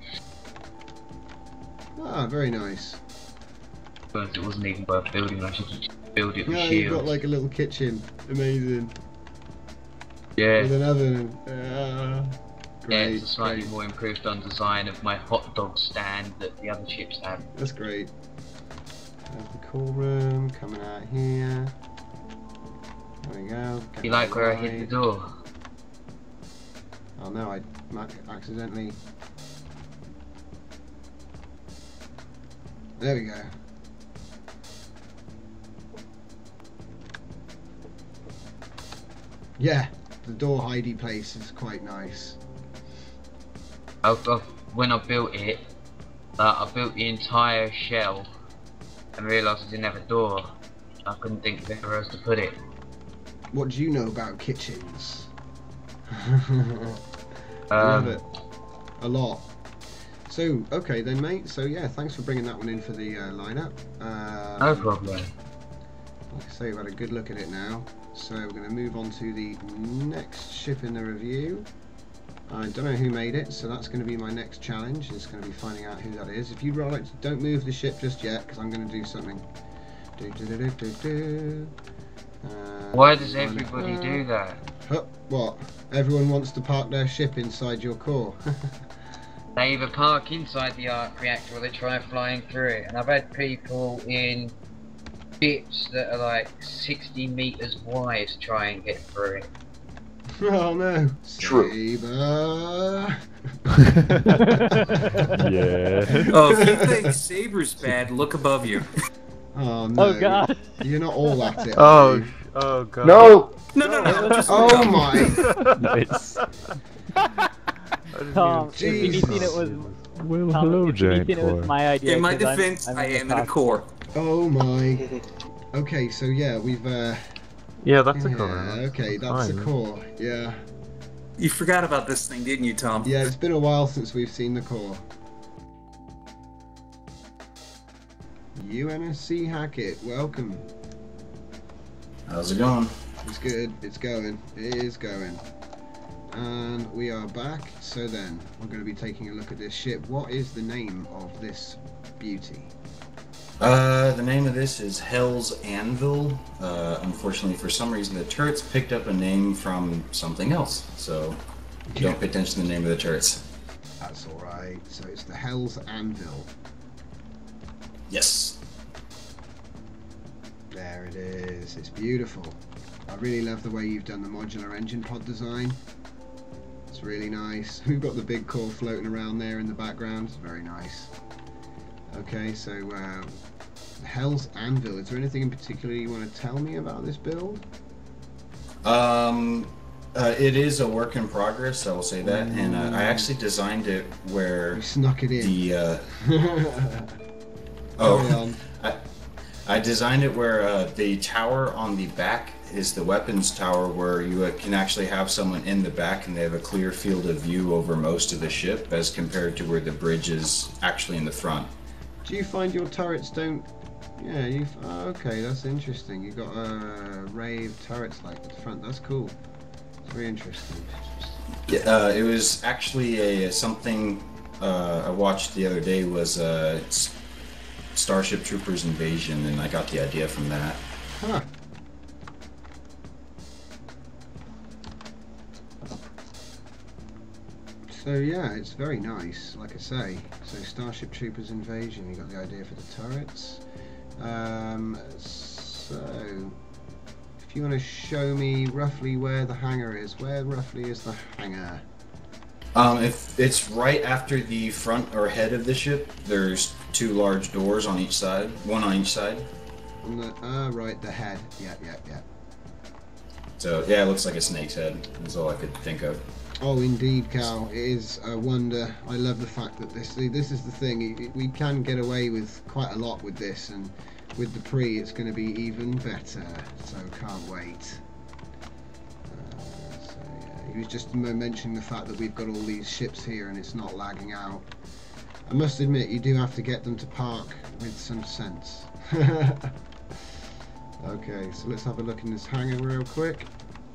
Speaker 1: Ah, very nice.
Speaker 7: Because it wasn't even worth building. I should just build it with
Speaker 1: Yeah, you've got
Speaker 7: shields.
Speaker 1: like a little kitchen. Amazing.
Speaker 7: Yeah.
Speaker 1: With an oven. Ah,
Speaker 7: Yeah,
Speaker 1: great.
Speaker 7: it's a slightly
Speaker 1: great.
Speaker 7: more improved on design of my hot dog stand that the other ships have.
Speaker 1: That's great. There's the cool room coming out here. There we go. Get
Speaker 7: You like
Speaker 1: that
Speaker 7: where I hit the
Speaker 1: light.
Speaker 7: door?
Speaker 1: Oh no, I ma- accidentally. There we go. Yeah, the door hidey place is quite nice.
Speaker 7: I've, I've, when I built it, uh, I built the entire shell and realised I didn't have a door. I couldn't think of anywhere else to put it.
Speaker 1: What do you know about kitchens? I love
Speaker 7: Um,
Speaker 1: it. A lot. So, okay then mate, so yeah, thanks for bringing that one in for the uh, lineup. Um,
Speaker 7: no problem.
Speaker 1: Like I say, we've had a good look at it now. So we're going to move on to the next ship in the review. I don't know who made it, so that's going to be my next challenge. It's going to be finding out who that is. If you like, don't move the ship just yet, because I'm going to do something. Do, do, do, do, do, do. Uh,
Speaker 7: Why does
Speaker 1: line it
Speaker 7: everybody
Speaker 1: up.
Speaker 7: do that?
Speaker 1: Huh, what? Everyone wants to park their ship inside your core.
Speaker 7: They either park inside the arc reactor or they try flying through it. And I've had people in ships that are like sixty meters wide try and get through it.
Speaker 1: Oh no.
Speaker 5: True.
Speaker 1: Saber.
Speaker 8: Yeah.
Speaker 9: Oh, if you think Saber's bad, look above you.
Speaker 1: Oh no.
Speaker 8: Oh god.
Speaker 1: You're not all at it. are
Speaker 8: Oh,
Speaker 1: you?
Speaker 8: sh- oh god.
Speaker 5: No!
Speaker 9: No, no, no. Just
Speaker 1: Oh
Speaker 9: look up.
Speaker 1: my.
Speaker 8: Nice.
Speaker 10: Tom, if you
Speaker 1: Jesus.
Speaker 10: seen it was
Speaker 8: Well,
Speaker 10: Tom,
Speaker 8: hello,
Speaker 10: if you
Speaker 8: Jack.
Speaker 10: seen it was my idea.
Speaker 9: In my
Speaker 10: 'cause I'm-
Speaker 9: defense,
Speaker 10: I'm
Speaker 9: I
Speaker 10: in the
Speaker 9: am in a
Speaker 10: cockpit.
Speaker 9: core.
Speaker 1: Oh my. Okay, so yeah, we've uh
Speaker 8: Yeah, that's a
Speaker 1: yeah,
Speaker 8: core.
Speaker 1: okay, that's
Speaker 8: fine.
Speaker 1: a core. Yeah.
Speaker 9: You forgot about this thing, didn't you, Tom?
Speaker 1: Yeah, it's been a while since we've seen the core. U N S C Hackett, welcome.
Speaker 11: How's it going?
Speaker 1: It's good, it's going, it is going. And we are back, so then, we're going to be taking a look at this ship. What is the name of this beauty?
Speaker 11: Uh, the name of this is Hell's Anvil. Uh, unfortunately, for some reason, the turrets picked up a name from something else, so don't pay attention to the name of the turrets.
Speaker 1: That's alright, so it's the Hell's Anvil.
Speaker 11: Yes.
Speaker 1: There it is, it's beautiful. I really love the way you've done the modular engine pod design. It's really nice. We've got the big core floating around there in the background. It's very nice. Okay, so uh, Hell's Anvil. Is there anything in particular you want to tell me about this build?
Speaker 11: Um, uh, it is a work in progress, I will say that, and uh, I actually designed it where
Speaker 1: You snuck it in.
Speaker 11: the uh,
Speaker 1: Carry
Speaker 11: oh,
Speaker 1: on.
Speaker 11: I, I designed it where uh, the tower on the back is the weapons tower, where you uh, can actually have someone in the back and they have a clear field of view over most of the ship, as compared to where the bridge is actually in the front.
Speaker 1: Do you find your turrets don't... Yeah, you... Oh, okay, that's interesting. You've got uh, rave turrets like at the front. That's cool. It's very interesting.
Speaker 11: Yeah, uh, it was actually a something uh, I watched the other day was uh, S- Starship Troopers Invasion, and I got the idea from that.
Speaker 1: Huh. So yeah, it's very nice, like I say. So Starship Troopers Invasion, you got the idea for the turrets. Um, so, if you want to show me roughly where the hangar is, where roughly is the hangar?
Speaker 11: Um, if it's right after the front or head of the ship, there's two large doors on each side, one on each side.
Speaker 1: On the ah right, the head. Yeah, yeah, yeah.
Speaker 11: So yeah, it looks like a snake's head. That's all I could think of.
Speaker 1: Oh, indeed, Cal. It is a wonder. I love the fact that this this is the thing. We can get away with quite a lot with this, and with the pre, it's going to be even better. So can't wait. Uh, so yeah, he was just mentioning the fact that we've got all these ships here and it's not lagging out. I must admit, you do have to get them to park with some sense. Okay, so let's have a look in this hangar real quick.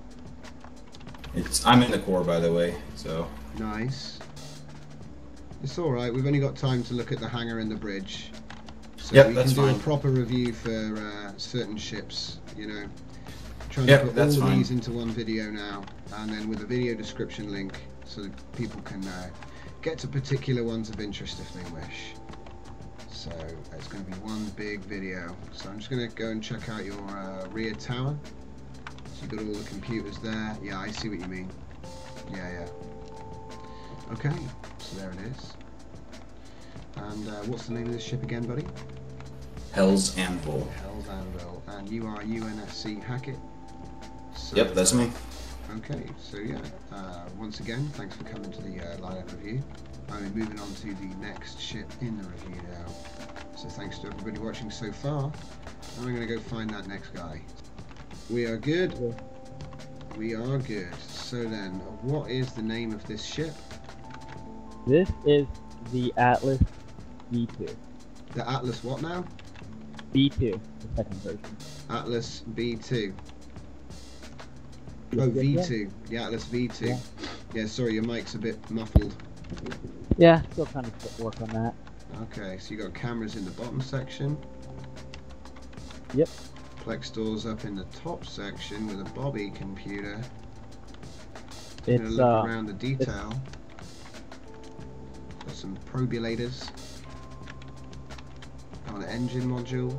Speaker 11: It's I'm in the core, by the way, so.
Speaker 1: Nice. It's alright, we've only got time to look at the hangar and the bridge. So
Speaker 11: Yep,
Speaker 1: we
Speaker 11: that's
Speaker 1: can do
Speaker 11: fine.
Speaker 1: a proper review for uh, certain ships, you know. Trying
Speaker 11: Yep,
Speaker 1: to put
Speaker 11: that's
Speaker 1: all
Speaker 11: fine.
Speaker 1: these into one video now, and then with a video description link, so that people can uh, get to particular ones of interest if they wish. So it's going to be one big video. So I'm just going to go and check out your uh, rear tower. So you've got all the computers there. Yeah, I see what you mean. Yeah, yeah. Okay, so there it is. And uh, what's the name of this ship again, buddy?
Speaker 11: Hell's Anvil.
Speaker 1: Hell's Anvil. And you are U N S C Hackett. So,
Speaker 11: Yep, that's me.
Speaker 1: Okay, so yeah, uh, once again, thanks for coming to the uh, lineup review. I'm moving on to the next ship in the review now. So thanks to everybody watching so far. I'm going to go find that next guy. We are good. We are good. So then, what is the name of this ship?
Speaker 10: This is the Atlas V two.
Speaker 1: The Atlas what now?
Speaker 10: V two, the second version.
Speaker 1: Atlas B two.
Speaker 10: Yeah,
Speaker 1: Oh,
Speaker 10: yeah,
Speaker 1: V two. The Atlas V two.
Speaker 10: Yeah.
Speaker 1: Yeah, sorry, your mic's a bit muffled.
Speaker 10: Yeah, still trying to work on that.
Speaker 1: Okay, so you got cameras in the bottom section.
Speaker 10: Yep.
Speaker 1: Plex doors up in the top section with a Bobby computer. Taking a
Speaker 10: It's
Speaker 1: look
Speaker 10: uh,
Speaker 1: around the detail. Got some probulators. Got an engine module.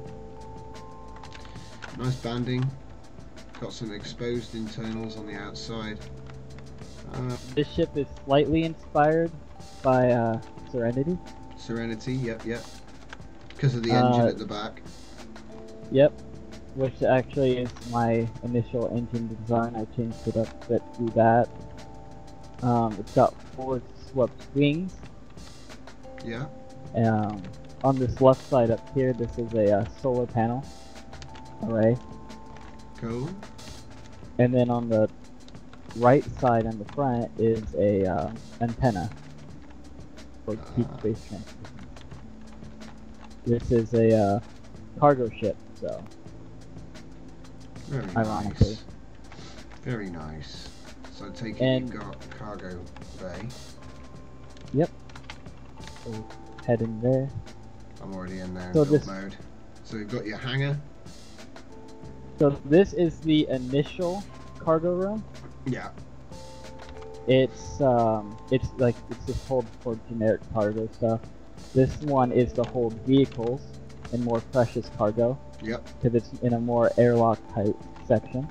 Speaker 1: Nice banding. Got some exposed internals on the outside. Uh,
Speaker 10: this ship is slightly inspired by uh, Serenity.
Speaker 1: Serenity, yep, yep. Because of the engine
Speaker 10: Uh,
Speaker 1: at the back.
Speaker 10: Yep. Which actually is my initial engine design. I changed it up a bit to do that. Um, it's got forward swept wings.
Speaker 1: Yeah.
Speaker 10: Um, on this left side up here, this is a uh, solar panel array.
Speaker 1: Cool.
Speaker 10: And then on the right side and the front is a uh, antenna for deep
Speaker 1: Ah.
Speaker 10: space transmission. This is a uh, cargo ship, so
Speaker 1: Very
Speaker 10: ironically.
Speaker 1: nice. Very nice. So I take it
Speaker 10: And-
Speaker 1: you've got cargo bay.
Speaker 10: Yep. So head in there.
Speaker 1: I'm already in there in
Speaker 10: So
Speaker 1: build
Speaker 10: this-
Speaker 1: mode. So you've got your hangar.
Speaker 10: So this is the initial cargo room.
Speaker 1: Yeah.
Speaker 10: It's um, it's like it's just hold for generic cargo stuff. This one is to hold vehicles and more precious cargo.
Speaker 1: Yep.
Speaker 10: Because it's in a more airlock type section.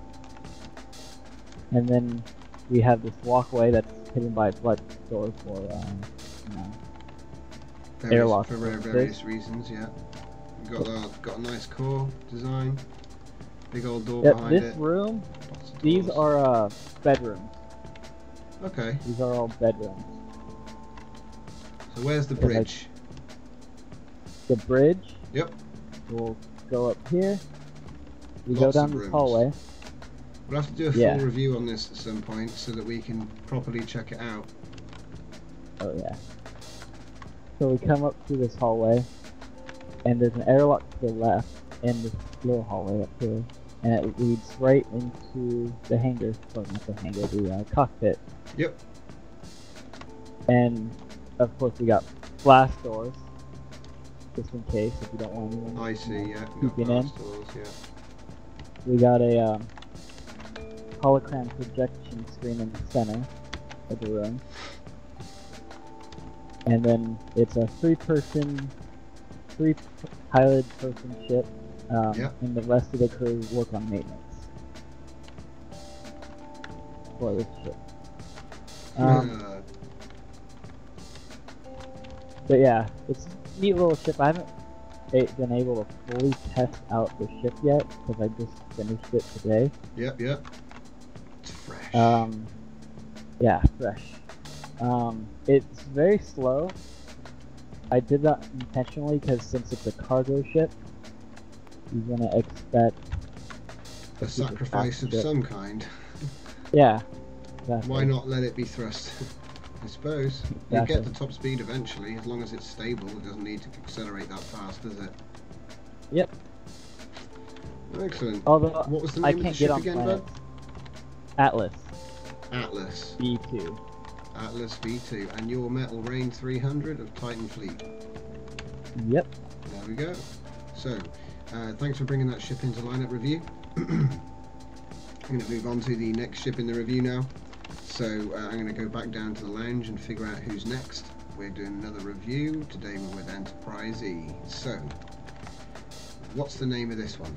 Speaker 10: And then we have this walkway that's hidden by a blood door for um, you know,
Speaker 1: Various,
Speaker 10: airlock
Speaker 1: for rare-
Speaker 10: purposes.
Speaker 1: various reasons, yeah. We've got the, got a nice core design. Big old door
Speaker 10: Yep,
Speaker 1: behind
Speaker 10: this
Speaker 1: it.
Speaker 10: room,
Speaker 1: Lots of
Speaker 10: these
Speaker 1: doors.
Speaker 10: are uh, bedrooms.
Speaker 1: Okay.
Speaker 10: These are all bedrooms.
Speaker 1: So where's the
Speaker 10: So, like,
Speaker 1: bridge?
Speaker 10: The bridge.
Speaker 1: Yep.
Speaker 10: We'll go up here. We
Speaker 1: Lots
Speaker 10: go
Speaker 1: of
Speaker 10: down this
Speaker 1: rooms.
Speaker 10: hallway.
Speaker 1: We'll have to do a full
Speaker 10: Yeah.
Speaker 1: review on this at some point so that we can properly check it out.
Speaker 10: Oh yeah. So we come up through this hallway, and there's an airlock to the left, and this little hallway up here, and it leads right into the hangar, or not the hangar, the uh, cockpit.
Speaker 1: Yep.
Speaker 10: And of course we got blast doors, just in case if you don't want anyone.
Speaker 1: I see,
Speaker 10: you know,
Speaker 1: yeah. We've got
Speaker 10: peeking in.
Speaker 1: blast doors, yeah.
Speaker 10: We got a um, hologram projection screen in the center of the room. And then it's a three-person, three-piloted person ship, um,
Speaker 1: Yep.
Speaker 10: and the rest of the crew work on maintenance for this ship. Um,
Speaker 1: Uh,
Speaker 10: But yeah, it's a neat little ship. I haven't a- been able to fully test out the ship yet because I just finished it today.
Speaker 1: Yep, yep. It's fresh.
Speaker 10: Um, yeah, fresh. Um, it's very slow. I did that intentionally because since it's a cargo ship, you're gonna expect
Speaker 1: a sacrifice of
Speaker 10: ship.
Speaker 1: some kind.
Speaker 10: Yeah. Exactly.
Speaker 1: Why not let it be thrust? I suppose.
Speaker 10: Exactly.
Speaker 1: You get the top speed eventually, as long as it's stable. It doesn't need to accelerate that fast, does it?
Speaker 10: Yep.
Speaker 1: Excellent.
Speaker 10: Although
Speaker 1: what was the name
Speaker 10: I
Speaker 1: of the
Speaker 10: can't
Speaker 1: ship
Speaker 10: get on
Speaker 1: again,
Speaker 10: planets.
Speaker 1: bud?
Speaker 10: Atlas.
Speaker 1: Atlas.
Speaker 10: V two.
Speaker 1: Atlas V two. And your Metal Rain three hundred of Titan Fleet.
Speaker 10: Yep.
Speaker 1: There we go. So, uh, thanks for bringing that ship into lineup review. I'm going to move on to the next ship in the review now. So uh, I'm going to go back down to the lounge and figure out who's next. We're doing another review. Today we're with Enterprise E. So, what's the name of this one?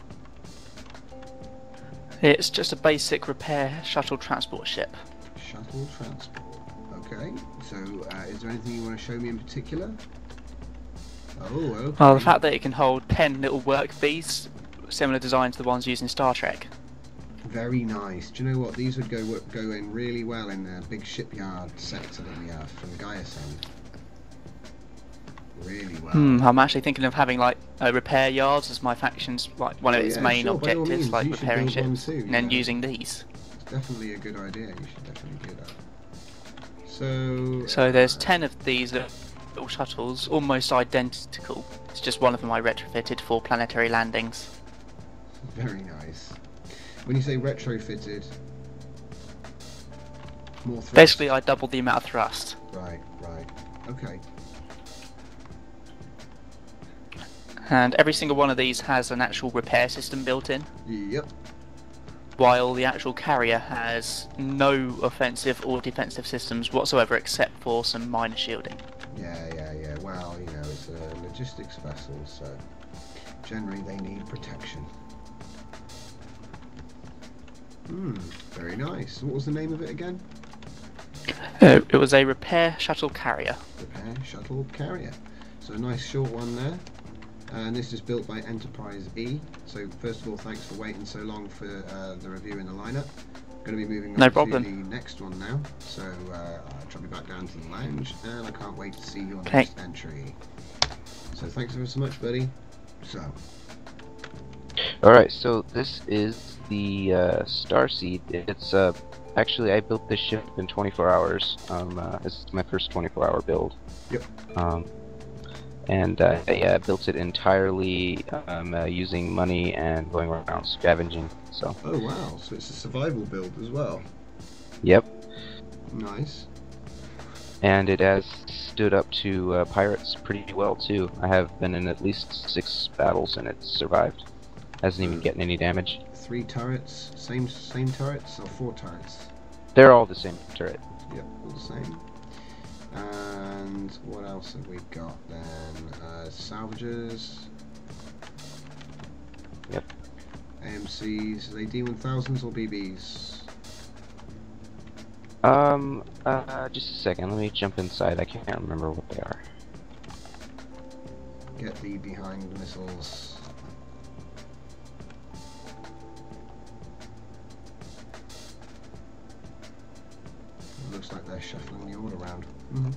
Speaker 12: It's just a basic repair shuttle transport ship.
Speaker 1: Shuttle transport. Okay. So, uh, is there anything you want to show me in particular? Oh, okay.
Speaker 12: Well, the fact that it can hold ten little work bees, similar design to the ones used in Star Trek.
Speaker 1: Very nice. Do you know what? These would go go in really well in the big shipyard sector that we have from Gaius end. Really well.
Speaker 12: Hmm, I'm actually thinking of having like uh, repair yards as my faction's like one of
Speaker 1: Oh,
Speaker 12: its
Speaker 1: yeah,
Speaker 12: main
Speaker 1: sure, by all
Speaker 12: objectives,
Speaker 1: means,
Speaker 12: like
Speaker 1: you should
Speaker 12: repairing
Speaker 1: build one
Speaker 12: ships,
Speaker 1: too,
Speaker 12: and then
Speaker 1: yeah.
Speaker 12: using these.
Speaker 1: It's definitely a good idea. You should definitely do that. So.
Speaker 12: So
Speaker 1: uh,
Speaker 12: there's ten of these little shuttles, almost identical. It's just one of them I retrofitted for planetary landings.
Speaker 1: Very nice. When you say retrofitted, more thrust.
Speaker 12: Basically, I doubled the amount of thrust.
Speaker 1: Right, right. Okay.
Speaker 12: And every single one of these has an actual repair system built in.
Speaker 1: Yep.
Speaker 12: While the actual carrier has no offensive or defensive systems whatsoever except for some minor shielding.
Speaker 1: Yeah, yeah, yeah. Well, you know, it's a logistics vessel, so generally they need protection. Hmm, very nice. What was the name of it again?
Speaker 12: Uh, it was a repair shuttle carrier.
Speaker 1: Repair shuttle carrier. So a nice short one there. And this is built by Enterprise E. So first of all, thanks for waiting so long for uh, the review in the lineup. Going to be moving on
Speaker 12: No
Speaker 1: to
Speaker 12: problem.
Speaker 1: the next one now. So uh, I'll drop you back down to the lounge, and I can't wait to see your
Speaker 12: Okay.
Speaker 1: next entry. So thanks ever so much, buddy. So.
Speaker 13: Alright, so this is the uh, Starseed. It's uh, actually I built this ship in twenty-four hours. Um, uh, this is my first twenty-four hour build.
Speaker 1: Yep.
Speaker 13: Um, and uh, I uh, built it entirely um, uh, using money and going around scavenging. So.
Speaker 1: Oh wow! So it's a survival build as well.
Speaker 13: Yep.
Speaker 1: Nice.
Speaker 13: And it has stood up to uh, pirates pretty well too. I have been in at least six battles and it's survived. Hasn't even gotten any damage.
Speaker 1: Three turrets, same same turrets, or four turrets?
Speaker 13: They're all the same turret.
Speaker 1: Yep, all the same. And what else have we got then? Uh, salvagers.
Speaker 13: Yep.
Speaker 1: A M Cs. Are they D one thousands or B Bs?
Speaker 13: Um, uh, just a second. Let me jump inside. I can't remember what they are.
Speaker 1: Get the behind the missiles. Looks like they're shuffling the order around. Mm-hmm.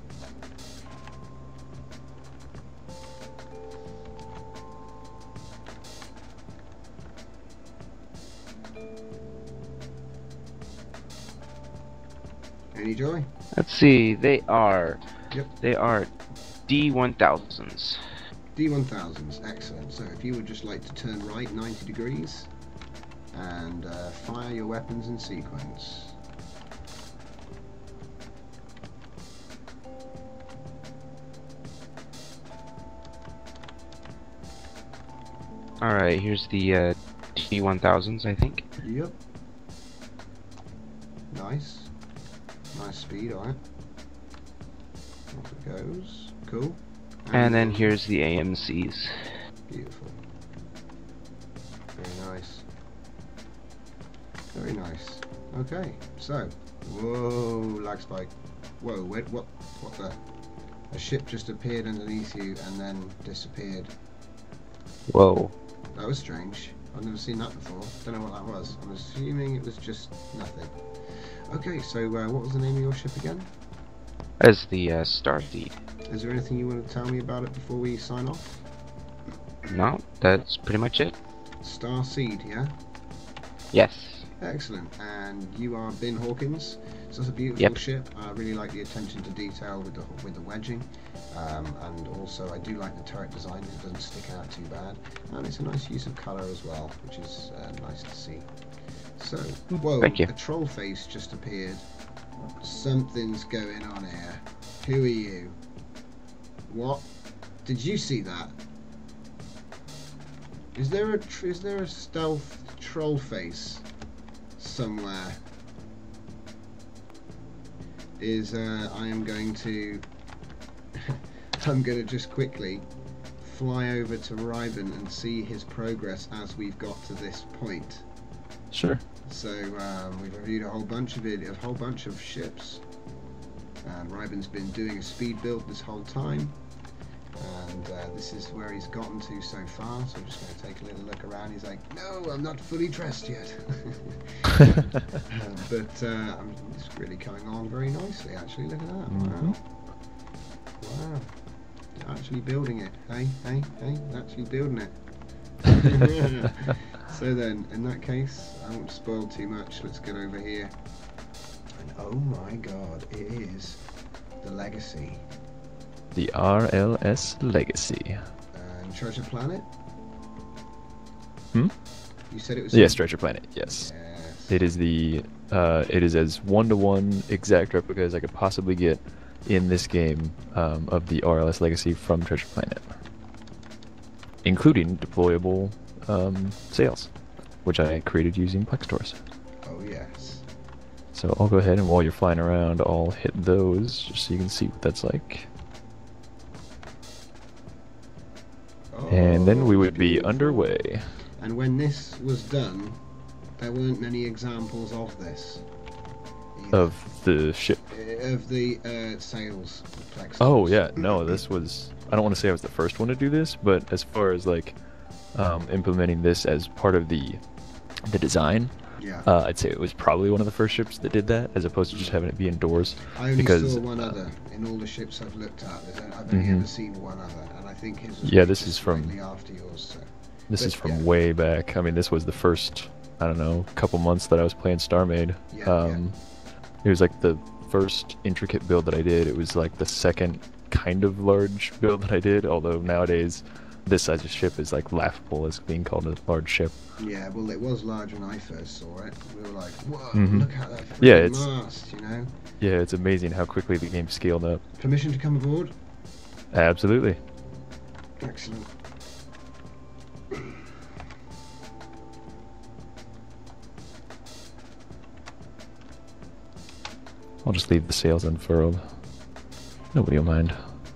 Speaker 1: Any joy?
Speaker 13: Let's see. They are.
Speaker 1: Yep.
Speaker 13: They are D one thousands.
Speaker 1: D one thousands, excellent. So if you would just like to turn right ninety degrees and uh, fire your weapons in sequence.
Speaker 13: Alright, here's the uh, D one thousands, I think.
Speaker 1: Yep. Nice. Nice speed on it. Off it goes. Cool.
Speaker 13: And then here's the A M Cs.
Speaker 1: Beautiful. Very nice. Very nice. Okay, so. Whoa, lag spike. Whoa, wait, what? What the? A ship just appeared underneath you and then disappeared.
Speaker 13: Whoa.
Speaker 1: That was strange. I've never seen that before. Don't know what that was. I'm assuming it was just nothing. Okay, so uh, what was the name of your ship again?
Speaker 13: As the uh, Starseed.
Speaker 1: Is there anything you want to tell me about it before we sign off?
Speaker 13: No, that's pretty much it.
Speaker 1: Starseed, yeah?
Speaker 13: Yes.
Speaker 1: Excellent. And you are Ben Hawkins. So that's a beautiful
Speaker 13: Yep.
Speaker 1: ship. I really like the attention to detail with the with the wedging, um, and also I do like the turret design. It doesn't stick out too bad, and it's a nice use of colour as well, which is uh, nice to see. So, whoa!
Speaker 13: Thank you.
Speaker 1: A troll face just appeared. Something's going on here. Who are you? What? Did you see that? Is there a tr is there a stealth troll face somewhere? Is uh, I am going to I'm going to just quickly fly over to Ryben and see his progress as we've got to this point.
Speaker 8: Sure.
Speaker 1: So um, we've reviewed a whole bunch of it, a whole bunch of ships, and Ryben's been doing a speed build this whole time, and uh, this is where he's gotten to so far. So I'm just going to take a little look around. He's like, no, I'm not fully dressed yet. uh, but uh, I'm, it's really coming on very nicely, actually. Look at that.
Speaker 8: Mm-hmm.
Speaker 1: Wow. Wow. Actually building it. Hey, hey, hey, actually building it. So then, in that case, I won't spoil too much. Let's get over here. And oh my god, it is the Legacy.
Speaker 8: The R L S Legacy.
Speaker 1: And Treasure Planet?
Speaker 8: Hmm?
Speaker 1: You said it was...
Speaker 8: Yes, Treasure Planet, yes.
Speaker 1: Yes.
Speaker 8: It is the, uh, it is as one-to-one exact replica as I could possibly get in this game um, of the R L S Legacy from Treasure Planet. Including deployable um, sails, which I created using Plex stores.
Speaker 1: Oh yes.
Speaker 8: So I'll go ahead and while you're flying around, I'll hit those just so you can see what that's like.
Speaker 1: Oh,
Speaker 8: and then we would be
Speaker 1: beautiful.
Speaker 8: underway.
Speaker 1: And when this was done, there weren't many examples of this. Either.
Speaker 8: Of the ship.
Speaker 1: Uh, Of the uh, sails. Plex
Speaker 8: Oh
Speaker 1: stores.
Speaker 8: yeah, no, this was, I don't want to say I was the first one to do this, but as far as like um, implementing this as part of the the design,
Speaker 1: Yeah.
Speaker 8: uh, I'd say it was probably one of the first ships that did that, as opposed to just having it be indoors.
Speaker 1: I only
Speaker 8: because,
Speaker 1: saw one
Speaker 8: uh,
Speaker 1: other in all the ships I've looked at. There's only, I've only
Speaker 8: Mhm.
Speaker 1: ever seen one other, and I think his was
Speaker 8: Yeah, this
Speaker 1: just
Speaker 8: is from-
Speaker 1: slightly after yours. So.
Speaker 8: This
Speaker 1: But,
Speaker 8: is from
Speaker 1: yeah.
Speaker 8: way back. I mean, this was the first, I don't know, couple months that I was playing Starmade.
Speaker 1: Yeah,
Speaker 8: um, It was like the first intricate build that I did. It was like the second kind of large build that I did, although nowadays this size of ship is like laughable as being called a large ship.
Speaker 1: Yeah, well, it was large when I first saw it. We were like, whoa,
Speaker 8: Mhm.
Speaker 1: look at that freaking
Speaker 8: Yeah, it's-
Speaker 1: mast, you know?
Speaker 8: Yeah, it's amazing how quickly the game scaled up.
Speaker 1: Permission to come aboard?
Speaker 8: Absolutely.
Speaker 1: Excellent.
Speaker 8: I'll just leave the sails unfurled. Nobody will mind.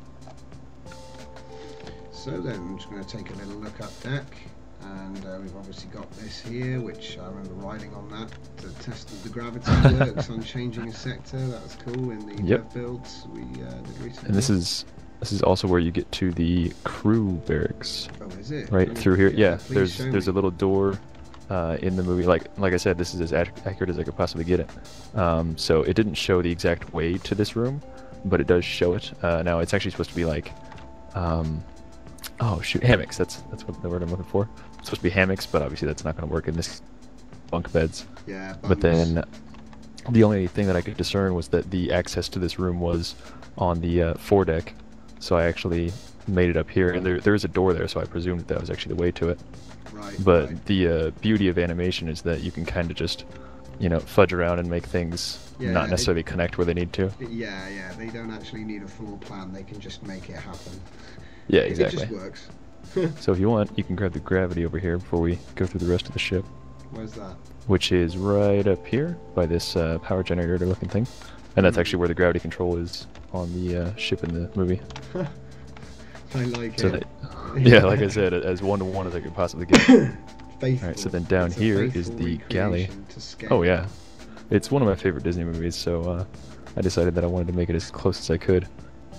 Speaker 1: So then, I'm just going to take a little look up deck, and uh, we've obviously got this here, which I remember riding on that to test that the gravity works on changing a sector. That was cool in the
Speaker 8: Yep.
Speaker 1: dev builds we uh, did recently.
Speaker 8: And this is this is also where you get to the crew barracks.
Speaker 1: Oh, is it?
Speaker 8: Right
Speaker 1: Oh,
Speaker 8: through here.
Speaker 1: yeah,
Speaker 8: Yeah,
Speaker 1: please
Speaker 8: there's
Speaker 1: show
Speaker 8: there's
Speaker 1: me.
Speaker 8: a little door uh, in the movie. Like like I said, this is as ac accurate as I could possibly get it. Um, so it didn't show the exact way to this room, but it does show it. Uh, now it's actually supposed to be like, um, oh shoot, hammocks. That's that's what the word I'm looking for. It's supposed to be hammocks, but obviously that's not going to work in this bunk beds.
Speaker 1: Yeah,
Speaker 8: But then the only thing that I could discern was that the access to this room was on the uh, foredeck. So I actually made it up here, and there there is a door there, so I presumed that, that was actually the way to it.
Speaker 1: Right,
Speaker 8: But
Speaker 1: right.
Speaker 8: the uh, beauty of animation is that you can kind of just, you know, fudge around and make things
Speaker 1: Yeah,
Speaker 8: not
Speaker 1: they-
Speaker 8: necessarily connect where they need to.
Speaker 1: Yeah, yeah, they don't actually need a floor plan, they can just make it happen.
Speaker 8: Yeah,
Speaker 1: It-
Speaker 8: exactly.
Speaker 1: It just works.
Speaker 8: So if you want, you can grab the gravity over here before we go through the rest of the ship,
Speaker 1: Where's that?
Speaker 8: which is right up here by this uh, power generator looking thing. And that's actually where the gravity control is on the uh, ship in the movie.
Speaker 1: I like
Speaker 8: So
Speaker 1: it.
Speaker 8: that, yeah, like I said, as one to one as I could possibly get.
Speaker 1: Faithful.
Speaker 8: Alright, so then down
Speaker 1: It's a
Speaker 8: here is
Speaker 1: faithful
Speaker 8: the galley.
Speaker 1: recreation to scale.
Speaker 8: Oh yeah, it's one of my favorite Disney movies, so uh, I decided that I wanted to make it as close as I could.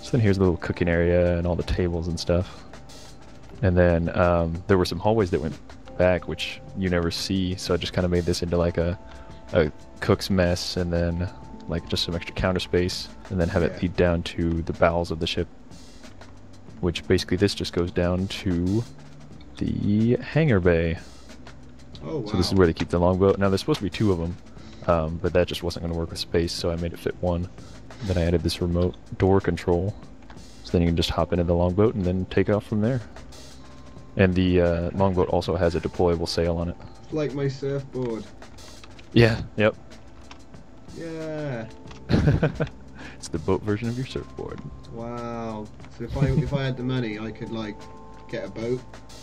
Speaker 8: So then here's the little cooking area and all the tables and stuff. And then um, there were some hallways that went back, which you never see, so I just kind of made this into like a, a cook's mess, and then like just some extra counter space, and then have
Speaker 1: Yeah.
Speaker 8: it lead down to the bowels of the ship, which basically this just goes down to the hangar bay.
Speaker 1: Oh wow.
Speaker 8: So this is where they keep the longboat. Now there's supposed to be two of them, um, but that just wasn't going to work with space, so I made it fit one. Then I added this remote door control, so then you can just hop into the longboat and then take off from there. And the uh, longboat also has a deployable sail on it.
Speaker 1: It's like my surfboard.
Speaker 8: Yeah, yep.
Speaker 1: Yeah.
Speaker 8: It's the boat version of your surfboard.
Speaker 1: Wow. So if I if I had the money, I could like get a boat.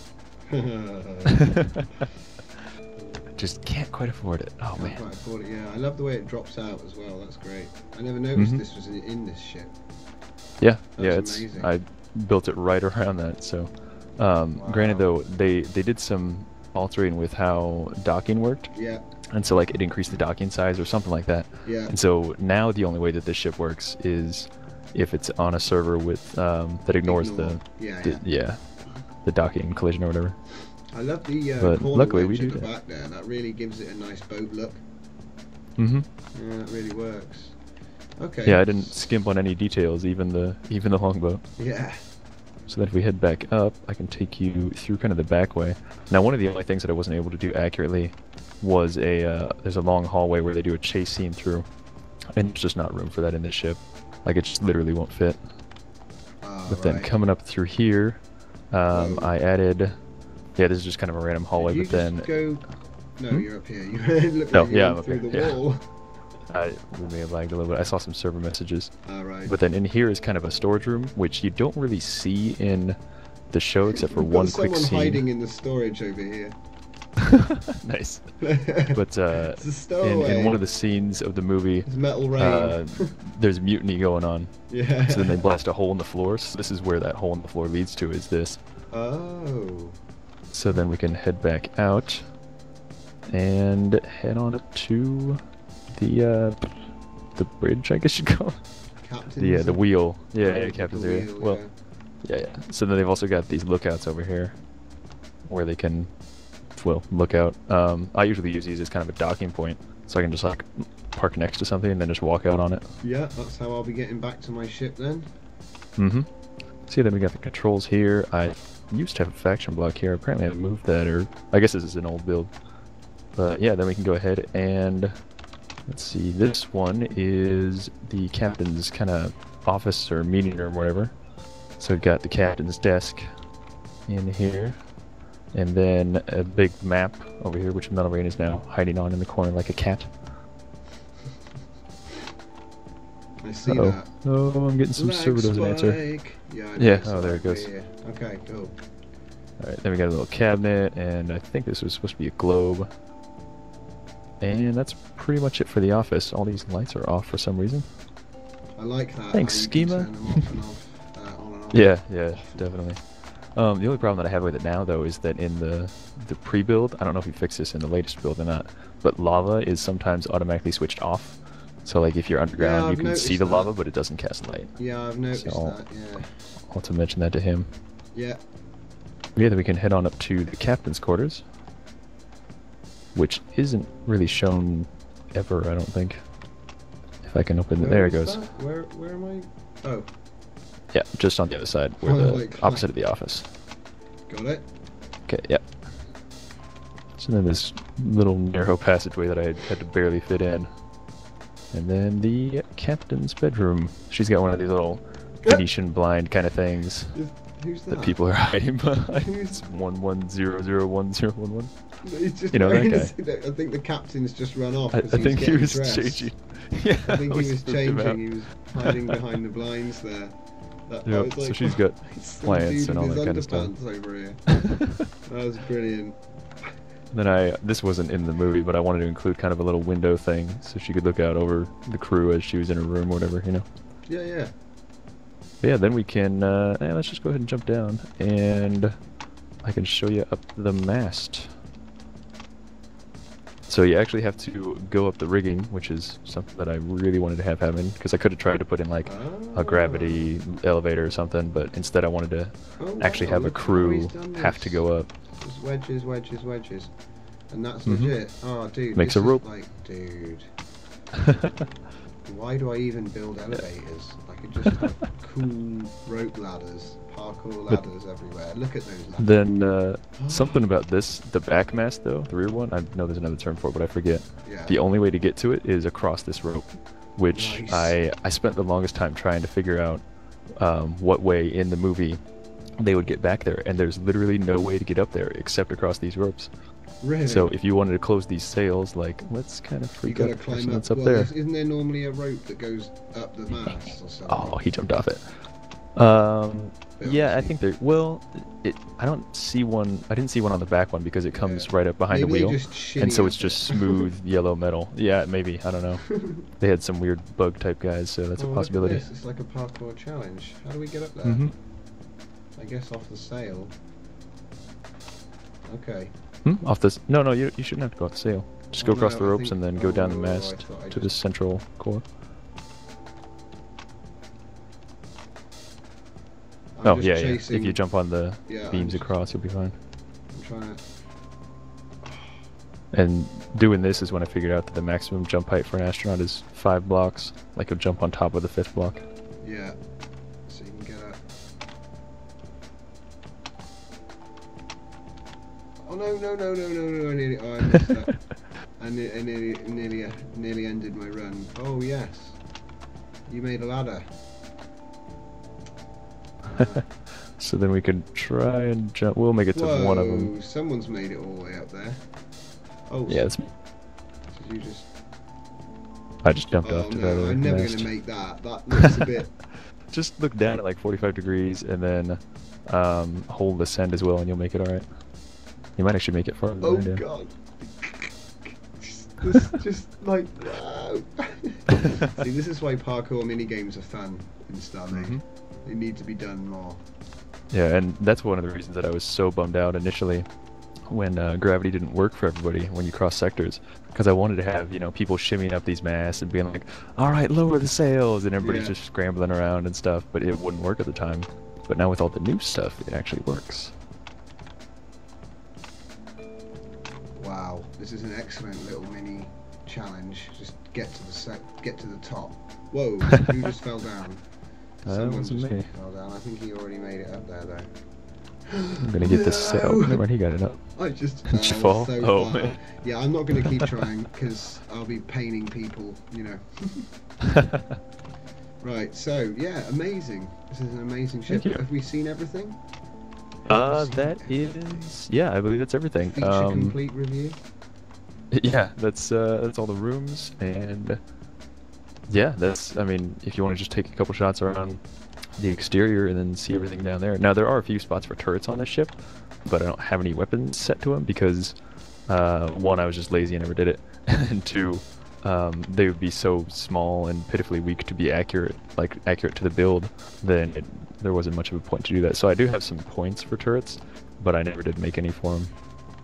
Speaker 8: Just can't quite afford it. Oh
Speaker 1: Can't
Speaker 8: man.
Speaker 1: quite afford it. Yeah, I love the way it drops out as well. That's great. I never noticed
Speaker 8: Mhm.
Speaker 1: this was in, in this ship.
Speaker 8: Yeah,
Speaker 1: That's
Speaker 8: yeah. It's
Speaker 1: amazing.
Speaker 8: I built it right around that. So, um,
Speaker 1: Wow.
Speaker 8: granted though, they they did some altering with how docking worked.
Speaker 1: Yeah.
Speaker 8: And so like it increased the docking size or something like that.
Speaker 1: Yeah.
Speaker 8: And so now the only way that this ship works is if it's on a server with um, that ignores
Speaker 1: Ignore.
Speaker 8: the,
Speaker 1: Yeah,
Speaker 8: the
Speaker 1: yeah.
Speaker 8: yeah the docking collision or whatever.
Speaker 1: I love the uh,
Speaker 8: But
Speaker 1: corner
Speaker 8: luckily
Speaker 1: wedge
Speaker 8: we
Speaker 1: at
Speaker 8: do
Speaker 1: the
Speaker 8: that.
Speaker 1: back there. That really gives it a nice boat look.
Speaker 8: Mm-hmm.
Speaker 1: Yeah, that really works. Okay.
Speaker 8: Yeah, I didn't skimp on any details, even the even the longboat.
Speaker 1: Yeah.
Speaker 8: So that if we head back up, I can take you through kind of the back way. Now, one of the only things that I wasn't able to do accurately was a uh, there's a long hallway where they do a chase scene through, and there's just not room for that in this ship. Like it just literally won't fit.
Speaker 1: Ah,
Speaker 8: But then
Speaker 1: right.
Speaker 8: coming up through here, um,
Speaker 1: Whoa.
Speaker 8: I added. Yeah, this is just kind of a random hallway,
Speaker 1: Did you
Speaker 8: but then
Speaker 1: just go. No,
Speaker 8: Hmm?
Speaker 1: you're up here. You look
Speaker 8: No,
Speaker 1: like you
Speaker 8: yeah,
Speaker 1: went
Speaker 8: I'm up
Speaker 1: through
Speaker 8: here,
Speaker 1: the
Speaker 8: yeah.
Speaker 1: wall.
Speaker 8: I we may have lagged a little bit. I saw some server messages.
Speaker 1: All right.
Speaker 8: But then in here is kind of a storage room, which you don't really see in the show except for
Speaker 1: We've got
Speaker 8: one quick
Speaker 1: someone
Speaker 8: scene.
Speaker 1: hiding in the storage over here.
Speaker 8: Nice. But uh,
Speaker 1: It's a
Speaker 8: in,
Speaker 1: stowaway.
Speaker 8: in one of the scenes of the movie,
Speaker 1: It's metal rain.
Speaker 8: uh, there's mutiny going on.
Speaker 1: Yeah.
Speaker 8: So then they blast a hole in the floor. So this is where that hole in the floor leads to, is this.
Speaker 1: Oh.
Speaker 8: So then we can head back out and head on up to the uh, the bridge, I guess you'd call it.
Speaker 1: Captain's
Speaker 8: The uh, the wheel. Yeah,
Speaker 1: Oh,
Speaker 8: yeah,
Speaker 1: the
Speaker 8: captain's area.
Speaker 1: wheel,
Speaker 8: Well, yeah, yeah. So then they've also got these lookouts over here, where they can, well, look out. Um, I usually use these as kind of a docking point, so I can just like park next to something and then just walk out on it.
Speaker 1: Yeah, that's how I'll be getting back to my ship then.
Speaker 8: Mm-hmm. See, then we got the controls here. I used to have a faction block here. Apparently, I moved that, or I guess this is an old build. But yeah, then we can go ahead and let's see. This one is the captain's kind of office or meeting room, whatever. So we've got the captain's desk in here, and then a big map over here, which Metal Rain is now hiding on in the corner like a cat.
Speaker 1: I see
Speaker 8: Uh-oh.
Speaker 1: that.
Speaker 8: Oh, I'm getting some
Speaker 1: Lag
Speaker 8: server doesn't answer.
Speaker 1: spike. Yeah, I
Speaker 8: Yeah,
Speaker 1: noticed
Speaker 8: oh,
Speaker 1: that
Speaker 8: there it goes.
Speaker 1: over here. Okay, cool.
Speaker 8: Alright, then we got a little cabinet, and I think this was supposed to be a globe. And that's pretty much it for the office. All these lights are off for some reason.
Speaker 1: I like that.
Speaker 8: Thanks,
Speaker 1: how you can
Speaker 8: Schema.
Speaker 1: turn them off and off, uh, on and off.
Speaker 8: Yeah, yeah, definitely. Um, the only problem that I have with it now, though, is that in the the pre-build, I don't know if you fixed this in the latest build or not, but lava is sometimes automatically switched off. So, like, if you're underground,
Speaker 1: Yeah,
Speaker 8: you
Speaker 1: I've
Speaker 8: can see
Speaker 1: noticed
Speaker 8: the
Speaker 1: that.
Speaker 8: lava, but it doesn't cast light.
Speaker 1: Yeah, I've noticed
Speaker 8: So,
Speaker 1: that, yeah.
Speaker 8: I'll have to mention that to him.
Speaker 1: Yeah.
Speaker 8: Yeah, then we can head on up to the captain's quarters, which isn't really shown ever, I don't think. If I can open it, there it
Speaker 1: Where is
Speaker 8: goes.
Speaker 1: that? Where, where am I? Oh,
Speaker 8: Yeah, just on the other side, where
Speaker 1: Oh,
Speaker 8: the
Speaker 1: like-
Speaker 8: opposite of the office.
Speaker 1: got it.
Speaker 8: Okay, yeah. So then this little narrow passageway that I had, had to barely fit in. And then the captain's bedroom. She's got one of these little Venetian blind kind of things
Speaker 1: Who's
Speaker 8: that
Speaker 1: that?
Speaker 8: people are hiding behind.
Speaker 1: Who's-
Speaker 8: It's one one zero zero one zero one one.
Speaker 1: He's just
Speaker 8: You know that
Speaker 1: wearing
Speaker 8: guy?
Speaker 1: his- I think the captain's just run off.
Speaker 8: I, I
Speaker 1: 'cause he
Speaker 8: think he
Speaker 1: getting
Speaker 8: was
Speaker 1: dressed.
Speaker 8: changing. Yeah,
Speaker 1: I think he
Speaker 8: we
Speaker 1: was
Speaker 8: spooked him out.
Speaker 1: changing. He was hiding behind the blinds there. That, I
Speaker 8: Yep,
Speaker 1: was
Speaker 8: so
Speaker 1: like,
Speaker 8: she's got
Speaker 1: "It's some
Speaker 8: plants
Speaker 1: dude
Speaker 8: and
Speaker 1: in
Speaker 8: all
Speaker 1: his
Speaker 8: that kind of stuff.
Speaker 1: underpants over here. That was brilliant.
Speaker 8: Then I, this wasn't in the movie, but I wanted to include kind of a little window thing so she could look out over the crew as she was in her room or whatever, you know.
Speaker 1: Yeah, yeah.
Speaker 8: But yeah, then we can, uh, eh, let's just go ahead and jump down, and I can show you up the mast. So you actually have to go up the rigging, which is something that I really wanted to have happen, because I could have tried to put in like
Speaker 1: Oh.
Speaker 8: a gravity elevator or something, but instead I wanted to
Speaker 1: Oh,
Speaker 8: actually
Speaker 1: wow,
Speaker 8: have a
Speaker 1: look how
Speaker 8: crew
Speaker 1: he's done
Speaker 8: have to
Speaker 1: this.
Speaker 8: go up.
Speaker 1: Just wedges, wedges, wedges. And that's
Speaker 8: Mhm.
Speaker 1: legit. Oh, dude.
Speaker 8: Makes
Speaker 1: this
Speaker 8: a
Speaker 1: is
Speaker 8: rope.
Speaker 1: Like, dude. Why do I even build elevators? I could just have cool rope ladders, parkour
Speaker 8: But-
Speaker 1: ladders everywhere. Look at those ladders.
Speaker 8: Then uh, something about this, the back mast though, the rear one, I know there's another term for it, but I forget.
Speaker 1: Yeah.
Speaker 8: The only way to get to it is across this rope, which
Speaker 1: Nice.
Speaker 8: I I spent the longest time trying to figure out um, what way in the movie they would get back there, and there's literally no way to get up there except across these ropes.
Speaker 1: Really?
Speaker 8: So if you wanted to close these sails, like let's kind of
Speaker 1: You
Speaker 8: freak
Speaker 1: gotta
Speaker 8: out the
Speaker 1: climb
Speaker 8: person
Speaker 1: up.
Speaker 8: that's up
Speaker 1: well,
Speaker 8: there.
Speaker 1: there's- Isn't there normally a rope that goes up the mast or something?
Speaker 8: Oh, he jumped off it. Um,
Speaker 1: But
Speaker 8: yeah, I
Speaker 1: obviously-
Speaker 8: think there. Well, it. I don't see one. I didn't see one on the back one because it comes
Speaker 1: Yeah.
Speaker 8: right up behind
Speaker 1: Maybe
Speaker 8: the
Speaker 1: they
Speaker 8: wheel,
Speaker 1: just shimmy
Speaker 8: and so
Speaker 1: up
Speaker 8: it's just
Speaker 1: it.
Speaker 8: smooth yellow metal. Yeah, maybe. I don't know. They had some weird bug type guys, so that's
Speaker 1: Oh,
Speaker 8: a
Speaker 1: look at
Speaker 8: possibility.
Speaker 1: this. It's like a parkour challenge. How do we get up there?
Speaker 8: Mm-hmm.
Speaker 1: I guess off the sail. Okay.
Speaker 8: Hmm? Off this? No, no. You you shouldn't have to go off the sail. Just go
Speaker 1: Oh,
Speaker 8: across
Speaker 1: no,
Speaker 8: the
Speaker 1: I
Speaker 8: ropes
Speaker 1: think-
Speaker 8: and then go
Speaker 1: oh,
Speaker 8: down the
Speaker 1: no, I
Speaker 8: mast
Speaker 1: thought I
Speaker 8: to the
Speaker 1: just-
Speaker 8: central core.
Speaker 1: I'm
Speaker 8: Oh
Speaker 1: just
Speaker 8: yeah, yeah.
Speaker 1: chasing...
Speaker 8: If you jump on the
Speaker 1: Yeah, I'm
Speaker 8: beams
Speaker 1: just-
Speaker 8: across, you'll be fine.
Speaker 1: I'm trying to...
Speaker 8: And doing this is when I figured out that the maximum jump height for an astronaut is five blocks. Like you'll jump on top of the fifth block.
Speaker 1: Yeah. So you can get up. Oh no no no no no no! I nearly, oh, I missed that. I, ne I nearly nearly uh, nearly ended my run. Oh yes, you made a ladder. Uh,
Speaker 8: So then we could try and jump. We'll make it to
Speaker 1: whoa!
Speaker 8: one of them.
Speaker 1: Someone's made it all the way up there. Oh.
Speaker 8: Yeah, it's,
Speaker 1: So you just.
Speaker 8: I just jumped
Speaker 1: Oh
Speaker 8: off to the
Speaker 1: no!
Speaker 8: other
Speaker 1: I'm never
Speaker 8: mast.
Speaker 1: gonna make that. That looks a bit.
Speaker 8: Just look down at like forty-five degrees and then um, hold the send as well, and you'll make it all right. You might actually make it farther
Speaker 1: Oh
Speaker 8: than I did.
Speaker 1: god. Just, just like wow. See, this is why parkour mini games are fun in Starmade.
Speaker 8: Mhm.
Speaker 1: They need to be done more.
Speaker 8: Yeah, and that's one of the reasons that I was so bummed out initially when uh, gravity didn't work for everybody when you cross sectors, because I wanted to have, you know, people shimmying up these masts and being like, all right, lower the sails, and everybody's
Speaker 1: Yeah.
Speaker 8: just scrambling around and stuff, but it wouldn't work at the time. But now with all the new stuff, it actually works.
Speaker 1: Wow, this is an excellent little mini challenge. Just get to the set, get to the top. Whoa, who just fell down?
Speaker 8: That
Speaker 1: Someone
Speaker 8: wasn't
Speaker 1: just
Speaker 8: me.
Speaker 1: fell down. I think he already made it up there though.
Speaker 8: I'm gonna get this sail.
Speaker 1: No!
Speaker 8: Never mind, he got it up.
Speaker 1: I just
Speaker 8: Did you
Speaker 1: fell
Speaker 8: fall?
Speaker 1: so
Speaker 8: Oh,
Speaker 1: far.
Speaker 8: man.
Speaker 1: Yeah, I'm not going to keep trying because I'll be paining people, you know. Right, so yeah, amazing. This is an amazing ship.
Speaker 8: Thank you.
Speaker 1: Have we seen everything?
Speaker 8: Uh, that is, yeah, I believe that's everything.
Speaker 1: Feature
Speaker 8: Um,
Speaker 1: complete review.
Speaker 8: Yeah, that's uh, that's all the rooms, and yeah, that's. I mean, if you want to just take a couple shots around the exterior and then see everything down there. Now there are a few spots for turrets on this ship, but I don't have any weapons set to them because uh, one, I was just lazy and never did it, and two, um, they would be so small and pitifully weak to be accurate, like accurate to the build. Then it, there wasn't much of a point to do that. So I do have some points for turrets, but I never did make any for them.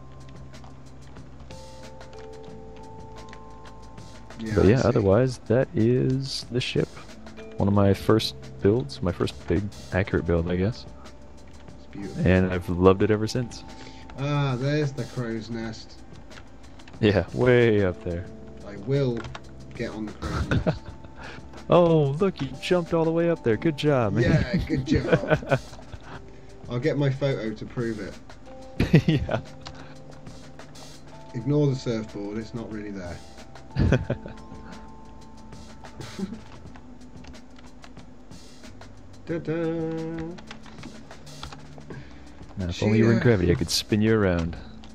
Speaker 1: Yeah,
Speaker 8: But
Speaker 1: I
Speaker 8: yeah,
Speaker 1: see.
Speaker 8: otherwise, that is the ship. One of my first builds, my first big accurate build, I guess.
Speaker 1: It's beautiful.
Speaker 8: And I've loved it ever since.
Speaker 1: Ah, there's the crow's nest.
Speaker 8: Yeah, way up there.
Speaker 1: I will get on the crow's nest.
Speaker 8: Oh, look, you jumped all the way up there. Good job, man.
Speaker 1: Yeah, good job. I'll get my photo to prove it.
Speaker 8: Yeah.
Speaker 1: Ignore the surfboard, it's not really there. Da-da.
Speaker 8: Now, if only you were in
Speaker 1: Cheer.
Speaker 8: gravity, I could spin you around.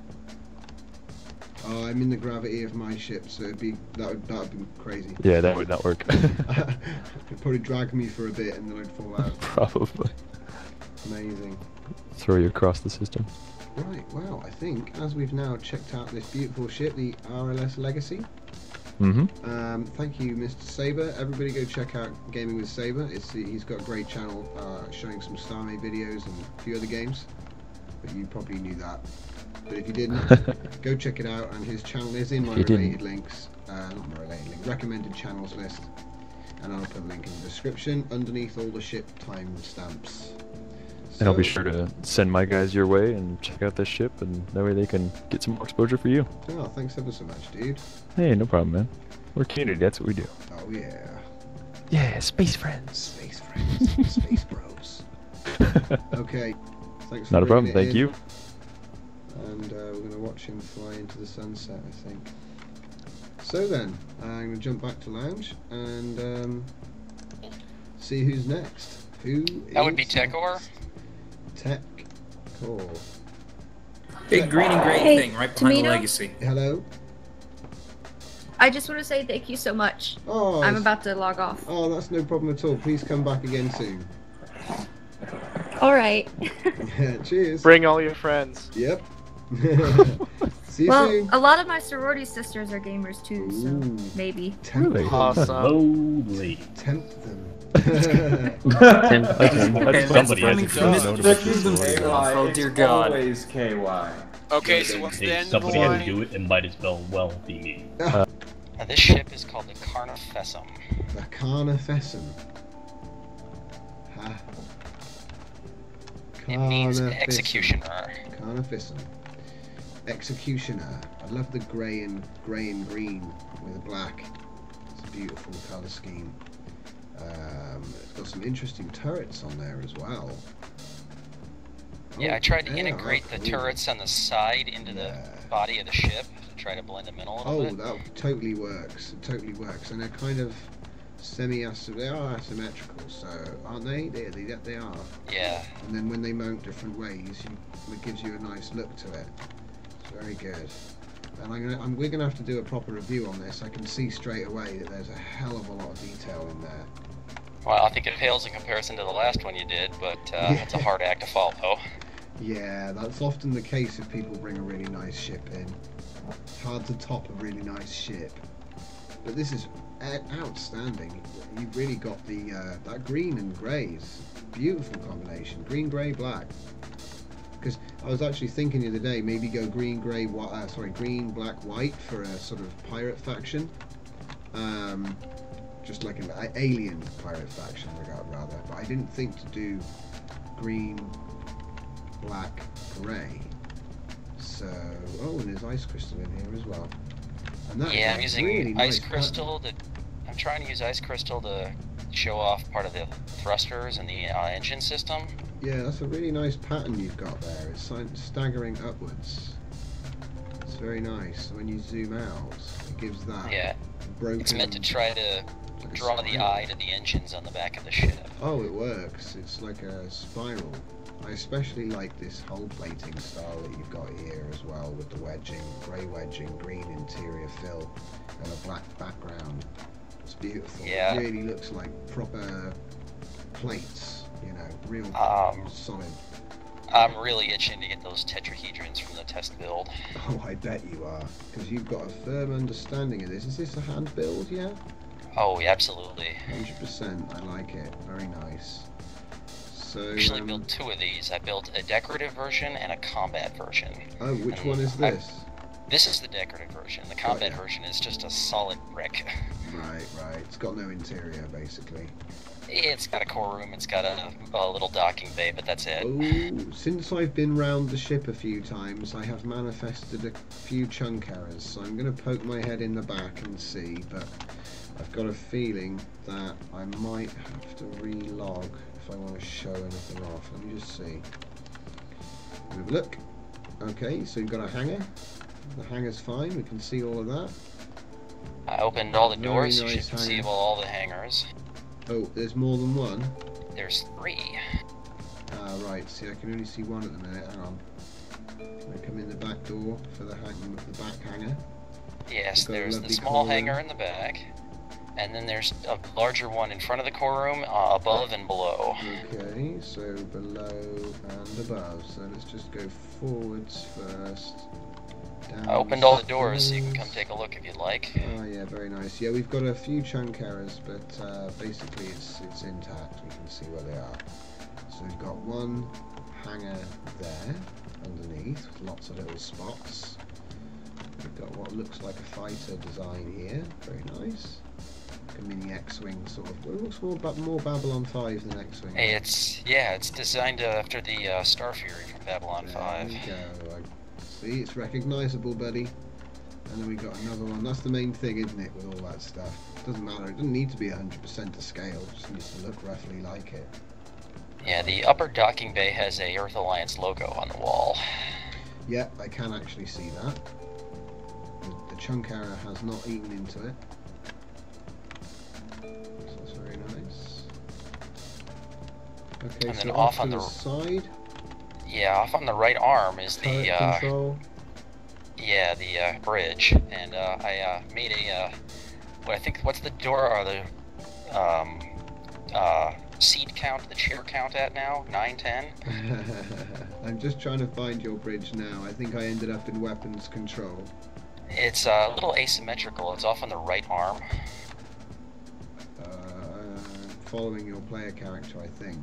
Speaker 1: Oh, I'm in the gravity of my ship, so it'd be that would that would be crazy.
Speaker 8: Yeah, that would not work.
Speaker 1: It'd probably drag me for a bit and then I'd fall out.
Speaker 8: Probably.
Speaker 1: Amazing.
Speaker 8: Throw you across the system.
Speaker 1: Right, well, I think as we've now checked out this beautiful ship, the R L S Legacy.
Speaker 8: Mm-hmm.
Speaker 1: Um, thank you, Mister Saber. Everybody go check out Gaming with Saber. It's he's got a great channel uh, showing some Starmade videos and a few other games. But you probably knew that. but if you didn't, go check it out. And his channel is in my
Speaker 8: He
Speaker 1: related
Speaker 8: didn't.
Speaker 1: links, uh, not my related link, recommended channels list, and I'll put a link in the description underneath all the ship timestamps.
Speaker 8: And I'll be sure to send my guys your way and check out this ship, and that way they can get some more exposure for you.
Speaker 1: Oh, thanks ever so much, dude.
Speaker 8: Hey, no problem, man. We're community, that's what we do.
Speaker 1: Oh yeah.
Speaker 8: Yeah, space friends.
Speaker 1: Space friends. Space bros. Okay. Thanks for
Speaker 8: Not a problem,
Speaker 1: bringing it
Speaker 8: thank
Speaker 1: in.
Speaker 8: you.
Speaker 1: And uh, we're going to watch him fly into the sunset, I think. So then, I'm going to jump back to lounge and um, see who's next. Who
Speaker 14: That would be
Speaker 1: is
Speaker 14: Tekor.
Speaker 1: next? Tech Core.
Speaker 9: Big green and gray
Speaker 15: Hey,
Speaker 9: thing right behind the
Speaker 15: Tamino?
Speaker 9: legacy.
Speaker 1: Hello.
Speaker 15: I just want to say thank you so much.
Speaker 1: Oh,
Speaker 15: I'm
Speaker 1: it's-
Speaker 15: about to log off.
Speaker 1: Oh, that's no problem at all. Please come back again soon.
Speaker 15: All right.
Speaker 1: Cheers.
Speaker 16: Bring all your friends.
Speaker 1: Yep. See you
Speaker 15: Well,
Speaker 1: soon.
Speaker 15: a lot of my sorority sisters are gamers too, so
Speaker 1: Ooh.
Speaker 15: maybe.
Speaker 1: Tempt them.
Speaker 16: Awesome.
Speaker 17: Slowly.
Speaker 1: Tempt them.
Speaker 3: Tempt them.
Speaker 9: And
Speaker 17: Somebody
Speaker 9: coming
Speaker 17: has to
Speaker 9: from
Speaker 17: be
Speaker 9: this
Speaker 17: known
Speaker 9: perspective,
Speaker 17: about this.
Speaker 9: oh dear God.
Speaker 11: Always K Y.
Speaker 14: Okay, so what's the
Speaker 17: Hey,
Speaker 14: end of the
Speaker 17: somebody had to
Speaker 14: line?
Speaker 17: do it, and might as well well be me.
Speaker 14: Now, this ship is called the Carnifessum.
Speaker 1: The Carnifessum. Ha.
Speaker 14: It means
Speaker 1: Carnifessum.
Speaker 14: executioner.
Speaker 1: Carnifessum. Executioner. I love the grey and grey and green with the black. It's a beautiful colour scheme. Um, it's got some interesting turrets on there as well.
Speaker 14: Yeah,
Speaker 1: Oh,
Speaker 14: I tried to
Speaker 1: they are
Speaker 14: integrate the
Speaker 1: cool.
Speaker 14: turrets on the side into the
Speaker 1: Yeah.
Speaker 14: body of the ship to try to blend them in a little
Speaker 1: Oh,
Speaker 14: bit.
Speaker 1: that totally works. It totally works, and they're kind of semi-asymmetrical. They are asymmetrical, so aren't they? They, they, they are.
Speaker 14: Yeah.
Speaker 1: And then when they mount different ways, you, it gives you a nice look to it. It's very good. And I'm gonna, I'm, we're gonna have to do a proper review on this. I can see straight away that there's a hell of a lot of detail in there.
Speaker 14: Well, I think it pales in comparison to the last one you did, but uh,
Speaker 1: Yeah.
Speaker 14: it's a hard act to follow.
Speaker 1: Yeah, that's often the case if people bring a really nice ship in. It's hard to top a really nice ship. But this is outstanding. You've really got the uh, that green and greys. Beautiful combination. Green, grey, black. Because I was actually thinking the other day, maybe go green, grey, white. Uh, sorry, green, black, white for a sort of pirate faction. Um, just like an a- alien pirate faction, rather. But I didn't think to do green, black, grey. So, oh, and there's ice crystal in here as well. And that's
Speaker 14: Yeah, I'm
Speaker 1: a
Speaker 14: using
Speaker 1: really
Speaker 14: ice
Speaker 1: nice
Speaker 14: crystal to. I'm trying to use ice crystal to show off part of the thrusters and the uh, engine system.
Speaker 1: Yeah, that's a really nice pattern you've got there. It's si- staggering upwards. It's very nice. When you zoom out, it gives that
Speaker 14: Yeah.
Speaker 1: broken.
Speaker 14: It's meant to try to
Speaker 1: like a
Speaker 14: draw the
Speaker 1: spiral.
Speaker 14: eye to the engines on the back of the ship.
Speaker 1: Oh, it works. It's like a spiral. I especially like this hull plating style that you've got here as well, with the wedging, grey wedging, green interior fill, and a black background. It's beautiful.
Speaker 14: Yeah.
Speaker 1: It really looks like proper plates, you know, real
Speaker 14: Um,
Speaker 1: solid.
Speaker 14: I'm really itching to get those tetrahedrons from the test build.
Speaker 1: Oh, I bet you are, because you've got a firm understanding of this. Is this a hand build, yeah?
Speaker 14: Oh, yeah, absolutely.
Speaker 1: one hundred percent. I like it. Very nice. So,
Speaker 14: Actually
Speaker 1: um,
Speaker 14: built two of these. I built a decorative version and a combat version.
Speaker 1: oh, which
Speaker 14: And
Speaker 1: one is
Speaker 14: I-
Speaker 1: this?
Speaker 14: This is the decorative version. The combat
Speaker 1: yeah.
Speaker 14: version is just a solid brick.
Speaker 1: Right, right. It's got no interior, basically.
Speaker 14: It's got a core room, it's got a, a little docking bay, but that's it.
Speaker 1: Oh, since I've been round the ship a few times, I have manifested a few chunk errors. So I'm going to poke my head in the back and see, but I've got a feeling that I might have to relog if I want to show anything off. Let me just see. Have a look. Okay, so you've got a hangar. The hangar's fine, we can see all of that.
Speaker 14: I opened all the
Speaker 1: Very
Speaker 14: doors, so you
Speaker 1: nice
Speaker 14: should see
Speaker 1: hangar.
Speaker 14: all the hangars.
Speaker 1: Oh, there's more than one.
Speaker 14: There's three.
Speaker 1: Ah, right. See, I can only see one at the minute. Hang on. Can I come in the back door for the hang the back hangar?
Speaker 14: Yes,
Speaker 1: You've got a
Speaker 14: there's the
Speaker 1: lovely
Speaker 14: small
Speaker 1: core room.
Speaker 14: hangar in the back, and then there's a larger one in front of the core room, uh, above and below.
Speaker 1: Okay, so below and above. So let's just go forwards first. Down
Speaker 14: I opened all the doors, so you can come take a look if you'd like.
Speaker 1: Oh yeah, very nice. Yeah, we've got a few chunk errors, but uh, basically it's it's intact. We can see where they are. So we've got one hangar there. underneath with lots of little spots. We've got what looks like a fighter design here. Very nice. Like a mini X-wing sort of. Well, it looks more, ba more Babylon five than X-wing.
Speaker 14: It's yeah, it's designed uh, after the uh, Star Fury from Babylon
Speaker 1: there
Speaker 14: five.
Speaker 1: There we go. I see, it's recognisable, buddy. And then we got another one. That's the main thing, isn't it, with all that stuff? It doesn't matter. It doesn't need to be one hundred percent to scale. It just needs to look roughly like it.
Speaker 14: Yeah, the upper docking bay has a Earth Alliance logo on the wall.
Speaker 1: Yeah, I can actually see that. The, the chunk error has not eaten into it. So that's very nice. Okay,
Speaker 14: And
Speaker 1: so
Speaker 14: then
Speaker 1: off,
Speaker 14: off on
Speaker 1: to
Speaker 14: the
Speaker 1: the side.
Speaker 14: Yeah, off on the right arm is
Speaker 1: Turret
Speaker 14: the uh,
Speaker 1: control.
Speaker 14: yeah the uh, bridge, and uh, I uh, made a uh, what I think what's the door or the um, uh, seat count, the chair count at now? nine, ten?
Speaker 1: I'm just trying to find your bridge now. I think I ended up in weapons control.
Speaker 14: It's uh, a little asymmetrical. It's off on the right arm.
Speaker 1: Uh, following your player character, I think.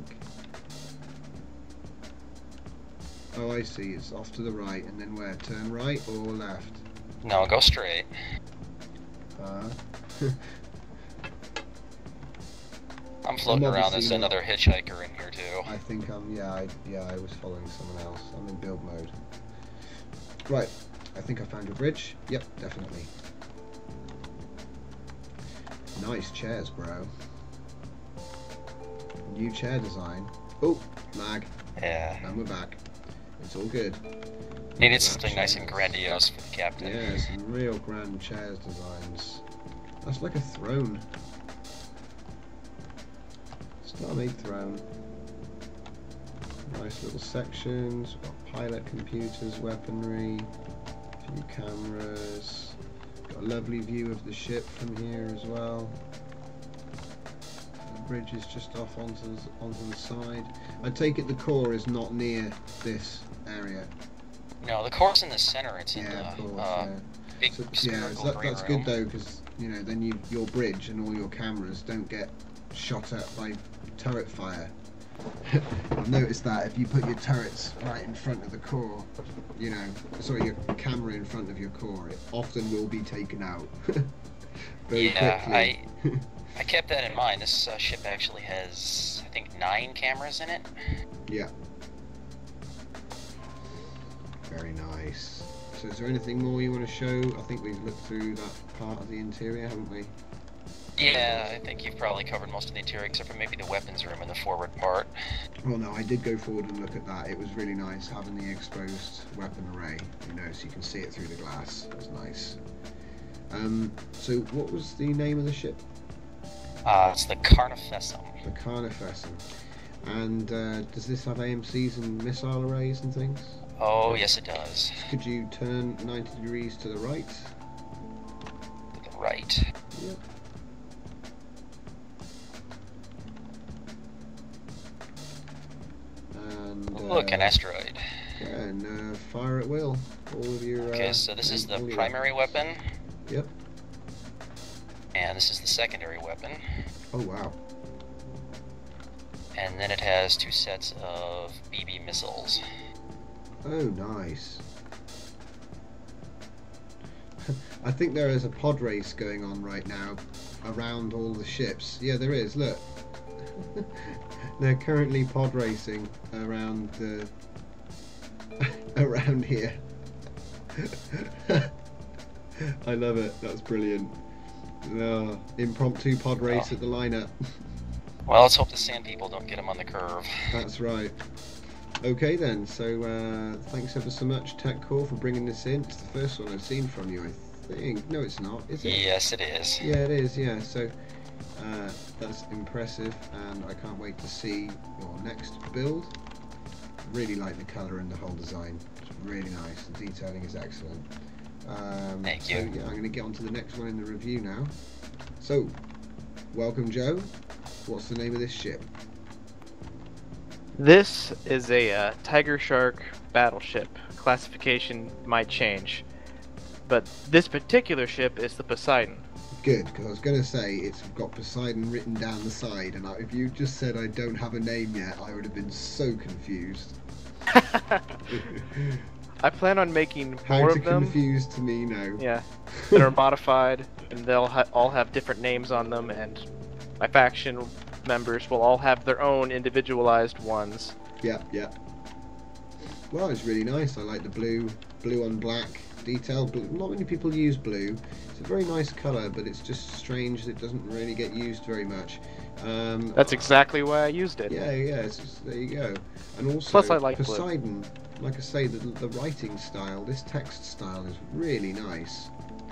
Speaker 1: Oh, I see. It's off to the right, and then where? Turn right or left?
Speaker 14: No, go straight.
Speaker 1: Uh,
Speaker 14: I'm floating
Speaker 1: I'm
Speaker 14: around.
Speaker 1: obviously
Speaker 14: There's
Speaker 1: not-
Speaker 14: another hitchhiker in here too.
Speaker 1: I think I'm. Yeah, I, yeah. I was following someone else. I'm in build mode. Right. I think I found your bridge. Yep, definitely. Nice chairs, bro. New chair design. Oh, lag.
Speaker 14: Yeah.
Speaker 1: And we're back. It's all good.
Speaker 14: Needed something nice and grandiose for the captain.
Speaker 1: Yeah, some real grand chairs designs. That's like a throne. Starmade throne. Nice little sections. We've got pilot computers, weaponry, a few cameras. Got a lovely view of the ship from here as well. The bridge is just off onto the, onto the side. I take it the core is not near this area.
Speaker 14: No, the core's in the center. It's in
Speaker 1: Yeah,
Speaker 14: the
Speaker 1: of course,
Speaker 14: uh,
Speaker 1: yeah.
Speaker 14: big
Speaker 1: So, yeah,
Speaker 14: spherical
Speaker 1: so that,
Speaker 14: green
Speaker 1: that's
Speaker 14: room.
Speaker 1: good though, because you know then you your bridge and all your cameras don't get shot at by turret fire. I've noticed that if you put your turrets right in front of the core, you know, sorry, your camera in front of your core, it often will be taken out. Very
Speaker 14: yeah,
Speaker 1: quickly.
Speaker 14: I I kept that in mind. This uh, ship actually has, I think, nine cameras in it.
Speaker 1: Yeah. Very nice. So is there anything more you want to show? I think we've looked through that part of the interior, haven't we?
Speaker 14: Yeah, I think you've probably covered most of the interior except for maybe the weapons room in the forward part.
Speaker 1: Well, no, I did go forward and look at that. It was really nice having the exposed weapon array, you know, so you can see it through the glass. It was nice. Um, so what was the name of the ship?
Speaker 14: Uh, it's the Carnifessum.
Speaker 1: The Carnifessum. And uh, does this have A M Cs and missile arrays and things?
Speaker 14: Oh, yes it does.
Speaker 1: Could you turn ninety degrees to the right?
Speaker 14: To the right.
Speaker 1: Yep. And, uh,
Speaker 14: Look, an asteroid.
Speaker 1: Yeah, and uh, fire at will. All of your.
Speaker 14: Okay,
Speaker 1: uh,
Speaker 14: so this is the
Speaker 1: all your-
Speaker 14: primary weapon,
Speaker 1: Yep.
Speaker 14: and this is the secondary weapon.
Speaker 1: Oh wow.
Speaker 14: And then it has two sets of B B missiles.
Speaker 1: Oh, nice. I think there is a pod race going on right now around all the ships. Yeah, there is. Look. They're currently pod racing around the around here. I love it. That's brilliant. Oh, impromptu pod race
Speaker 14: Oh.
Speaker 1: at the lineup.
Speaker 14: Well, let's hope the sand people don't get them on the curve.
Speaker 1: That's right. Okay then, so uh, thanks ever so much Tech Core for bringing this in. It's the first one I've seen from you, I think. No, it's not, is it?
Speaker 14: Yes, it is.
Speaker 1: Yeah, it is, yeah. So uh, that's impressive, and I can't wait to see your next build. Really like the colour and the whole design. It's really nice. The detailing is excellent. Um,
Speaker 14: Thank
Speaker 1: so,
Speaker 14: you.
Speaker 1: yeah, I'm going to get on to the next one in the review now. So, welcome Joe. What's the name of this ship?
Speaker 16: This is a uh, Tiger Shark battleship. Classification might change, but this particular ship is the Poseidon.
Speaker 1: Good, because I was going to say it's got Poseidon written down the side, and I, if you just said I don't have a name yet, I would have been so confused.
Speaker 16: I plan on making
Speaker 1: How
Speaker 16: more
Speaker 1: to
Speaker 16: of them.
Speaker 1: confuse to me now.
Speaker 16: Yeah, that are modified, and they'll ha all have different names on them, and my faction members will all have their own individualized ones.
Speaker 1: Yeah, yeah. Well, it's really nice. I like the blue, blue on black detail. Blue. Not many people use blue. It's a very nice colour, but it's just strange that it doesn't really get used very much. Um,
Speaker 16: That's exactly why I used it.
Speaker 1: Yeah, yeah. It's just, there you go. And also,
Speaker 16: Plus I like
Speaker 1: Poseidon. Blue. Like I say, the, the writing style, this text style is really nice.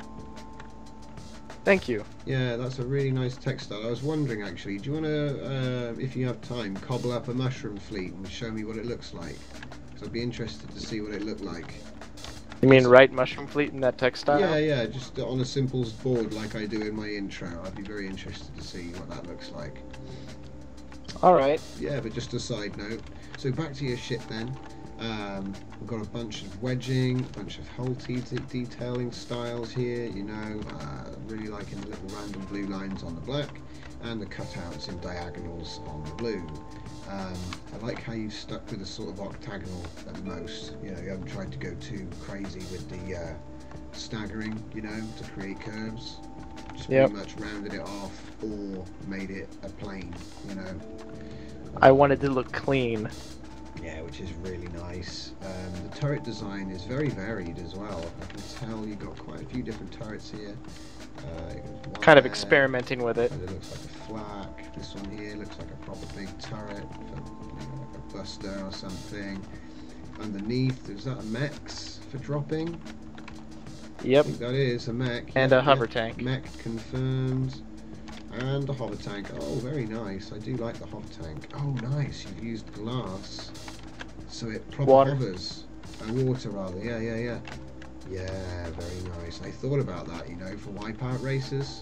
Speaker 16: Thank you.
Speaker 1: Yeah, that's a really nice text style. I was wondering actually, do you want to, uh, if you have time, cobble up a MushroomFleet and show me what it looks like? Because I'd be interested to see what it looked like.
Speaker 16: You mean write MushroomFleet in that text style?
Speaker 1: Yeah, yeah, just on a simple board like I do in my intro. I'd be very interested to see what that looks like.
Speaker 16: Alright.
Speaker 1: Yeah, but just a side note. So back to your ship then. Um, we've got a bunch of wedging, a bunch of hull detailing styles here, you know, uh, really liking the little random blue lines on the black, and the cutouts in diagonals on the blue. Um, I like how you've stuck with a sort of octagonal at most, you know, you haven't tried to go too crazy with the uh, staggering, you know, to create curves. Just
Speaker 16: Yep.
Speaker 1: pretty much rounded it off or made it a plane, you know.
Speaker 16: I wanted to look clean.
Speaker 1: Yeah, which is really nice. Um, the turret design is very varied as well. I can tell you've got quite a few different turrets here. Uh,
Speaker 16: Kind of
Speaker 1: there,
Speaker 16: experimenting with it.
Speaker 1: and it looks like a flak. This one here looks like a proper big turret, for, you know, like a buster or something. Underneath, is that a mechs for dropping?
Speaker 16: Yep.
Speaker 1: I think that is a mech.
Speaker 16: And
Speaker 1: yeah,
Speaker 16: a hover
Speaker 1: yeah.
Speaker 16: tank.
Speaker 1: Mech confirmed. And a hover tank. Oh, very nice. I do like the hover tank. Oh, nice. You've used glass. So it proper
Speaker 16: Water.
Speaker 1: hovers. Uh, water, rather. Yeah, yeah, yeah. Yeah, very nice. I thought about that, you know, for wipeout races.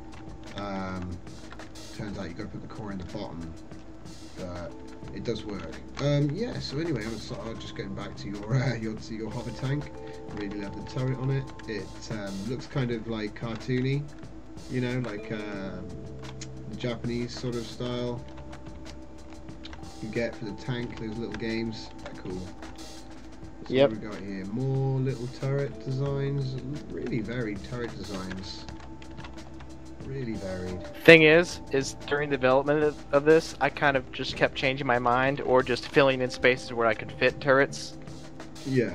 Speaker 1: Um, turns out you've got to put the core in the bottom. But it does work. Um, yeah, so anyway, I'm sort of just getting back to your, uh, your, to your hover tank. Really love the turret on it. It um, looks kind of like cartoony. You know, like um, the Japanese sort of style you get for the tank, those little games. Quite cool. So
Speaker 16: Yep.
Speaker 1: what we got here? More little turret designs. Really varied turret designs. Really varied.
Speaker 16: Thing is, is during development of, of this, I kind of just kept changing my mind or just filling in spaces where I could fit turrets.
Speaker 1: Yeah.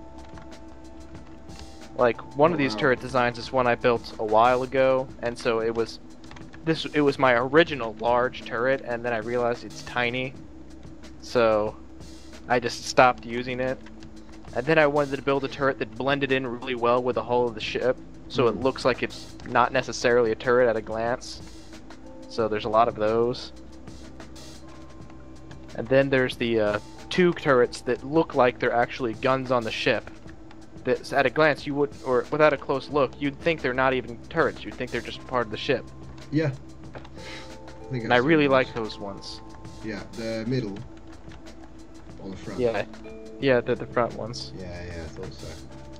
Speaker 16: Like one
Speaker 1: Oh,
Speaker 16: of these
Speaker 1: wow.
Speaker 16: turret designs is one I built a while ago, and so it was this it was my original large turret, and then I realized it's tiny, so I just stopped using it. And then I wanted to build a turret that blended in really well with the hull of the ship, so it
Speaker 1: Mm.
Speaker 16: looks like it's not necessarily a turret at a glance. So there's a lot of those. And then there's the uh, two turrets that look like they're actually guns on the ship. That at a glance you would, or without a close look, you'd think they're not even turrets. You'd think they're just part of the ship.
Speaker 1: Yeah. I think
Speaker 16: And I
Speaker 1: that's
Speaker 16: really
Speaker 1: what it
Speaker 16: like those ones.
Speaker 1: is. Yeah, the middle. Or the front.
Speaker 16: Yeah, yeah, they're the front ones.
Speaker 1: Yeah, yeah, I thought so.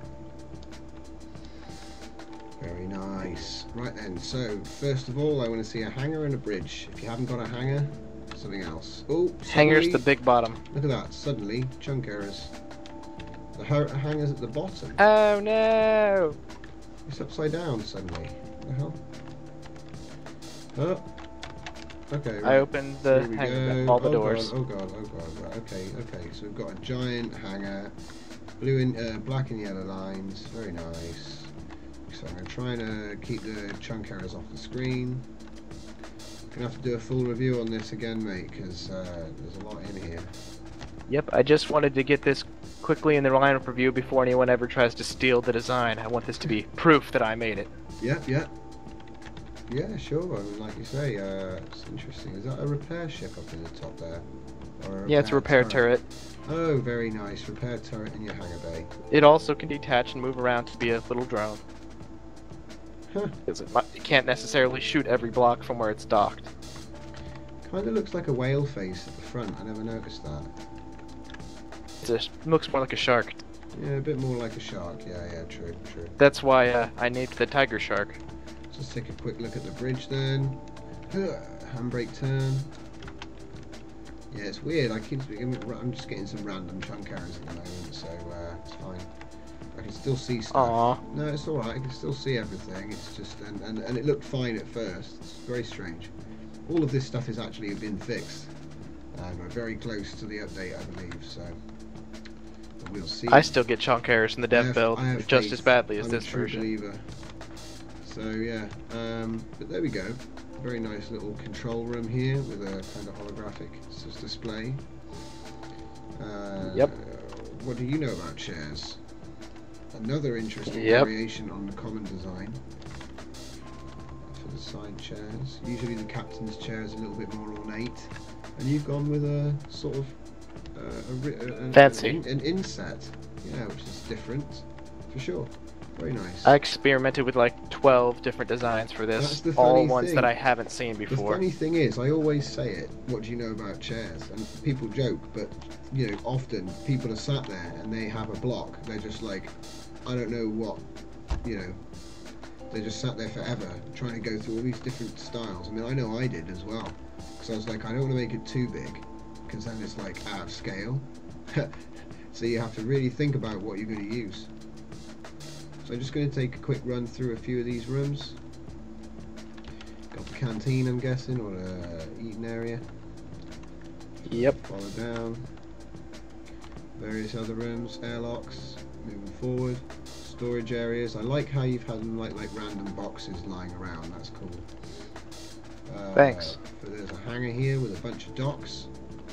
Speaker 1: Very nice. Right then, so first of all, I want to see a hangar and a bridge. If you haven't got a hangar, something else. Oh,
Speaker 16: Hangar's
Speaker 1: suddenly-
Speaker 16: the big bottom.
Speaker 1: Look at that, suddenly, chunk errors. The ha hangar's at the bottom.
Speaker 16: Oh no!
Speaker 1: It's upside down suddenly. What the hell? Oh. Okay, right.
Speaker 16: I opened the
Speaker 1: Here we
Speaker 16: hangar,
Speaker 1: go.
Speaker 16: all the
Speaker 1: oh
Speaker 16: doors.
Speaker 1: God, oh god, oh god, right, okay, okay, so we've got a giant hangar, blue and uh, black and yellow lines, very nice. So I'm trying to keep the chunk errors off the screen. Gonna have to do a full review on this again, mate, because uh, there's a lot in here.
Speaker 16: Yep, I just wanted to get this quickly in the lineup review before anyone ever tries to steal the design. I want this to be proof that I made it.
Speaker 1: Yep, yep. Yeah, sure. I mean, like you say, uh, it's interesting. Is that a repair ship up in the top there? Or
Speaker 16: Yeah, it's a repair turret.
Speaker 1: Oh, very nice. Repair turret in your hangar bay.
Speaker 16: It also can detach and move around to be a little drone.
Speaker 1: Huh.
Speaker 16: Because it, it can't necessarily shoot every block from where it's docked.
Speaker 1: Kind of looks like a whale face at the front. I never noticed that.
Speaker 16: It just looks more like a shark.
Speaker 1: Yeah, a bit more like a shark. Yeah, yeah, true, true.
Speaker 16: That's why uh, I named the tiger shark.
Speaker 1: Let's take a quick look at the bridge then. Handbrake turn. Yeah, it's weird. I keep. I'm just getting some random chunk errors at the moment, so uh, it's fine. I can still see stuff.
Speaker 16: Aww.
Speaker 1: No, it's all right. I can still see everything. It's just and, and and it looked fine at first. It's very strange. All of this stuff has actually been fixed. And we're very close to the update, I believe. So we'll see.
Speaker 16: I still get chunk errors in the dev
Speaker 1: have,
Speaker 16: build just
Speaker 1: faith.
Speaker 16: as badly as
Speaker 1: I'm
Speaker 16: this
Speaker 1: a true
Speaker 16: version.
Speaker 1: Believer. So yeah, um, but there we go. Very nice little control room here with a kind of holographic display. Uh,
Speaker 16: yep.
Speaker 1: What do you know about chairs? Another interesting
Speaker 16: yep.
Speaker 1: variation on the common design for the side chairs. Usually the captain's chair is a little bit more ornate, and you've gone with a sort of uh, a, a, a,
Speaker 16: fancy
Speaker 1: an, an inset, yeah, which is different for sure. Very nice.
Speaker 16: I experimented with like twelve different designs for this, all ones
Speaker 1: thing.
Speaker 16: that I haven't seen before.
Speaker 1: The funny thing is, I always say it, what do you know about chairs? And people joke, but you know, often people are sat there and they have a block. They're just like, I don't know what, you know, they just sat there forever trying to go through all these different styles. I mean, I know I did as well, because I was like, I don't want to make it too big, because then it's like out of scale. So you have to really think about what you're going to use. So I'm just going to take a quick run through a few of these rooms. Got the canteen, I'm guessing, or a eating area.
Speaker 16: Yep.
Speaker 1: Follow down. Various other rooms, airlocks, moving forward. Storage areas. I like how you've had them like like random boxes lying around. That's cool. Uh,
Speaker 16: Thanks.
Speaker 1: So there's a hangar here with a bunch of docks.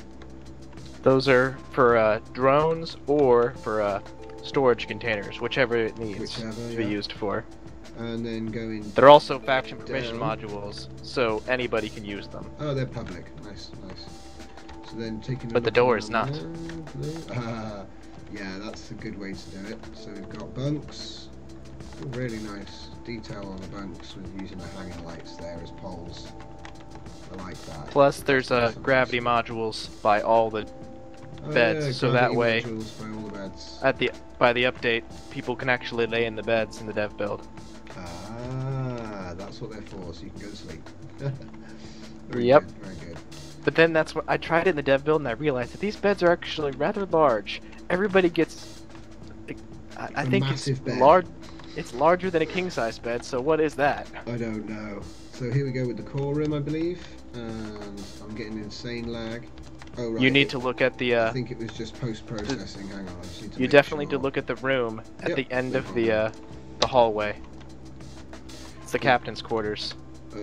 Speaker 16: Those are for uh, drones or for uh, storage containers, whichever it needs
Speaker 1: Whichever,
Speaker 16: to
Speaker 1: yeah.
Speaker 16: be used for.
Speaker 1: And then going.
Speaker 16: They're also faction permission
Speaker 1: down.
Speaker 16: modules, so anybody can use them.
Speaker 1: Oh, they're public. Nice, nice. So then taking.
Speaker 16: But the door is not.
Speaker 1: Uh, yeah, that's a good way to do it. So we've got bunks. Oh, really nice detail on the bunks with using the hanging lights there as poles. I like that.
Speaker 16: Plus, there's uh, gravity modules by all the
Speaker 1: Oh,
Speaker 16: beds,
Speaker 1: yeah,
Speaker 16: so that way,
Speaker 1: modules by all the beds.
Speaker 16: at the by the update, people can actually lay in the beds in the dev build.
Speaker 1: Ah, that's what they're for, so you can go to sleep. Very
Speaker 16: Yep.
Speaker 1: good, very good.
Speaker 16: But then that's what I tried it in the dev build, and I realized that these beds are actually rather large. Everybody gets, I, I
Speaker 1: A
Speaker 16: think it's
Speaker 1: massive bed.
Speaker 16: large. It's larger than a king size bed. So what is that?
Speaker 1: I don't know. So here we go with the core room, I believe, and I'm getting insane lag. Oh, right.
Speaker 16: You need to look at the. Uh,
Speaker 1: I think it was just post-processing. Hang on, I just need to
Speaker 16: you
Speaker 1: make
Speaker 16: definitely
Speaker 1: sure.
Speaker 16: need to look at the room at
Speaker 1: Yep,
Speaker 16: the end
Speaker 1: no
Speaker 16: of the uh, the hallway. It's the captain's quarters.
Speaker 1: Uh,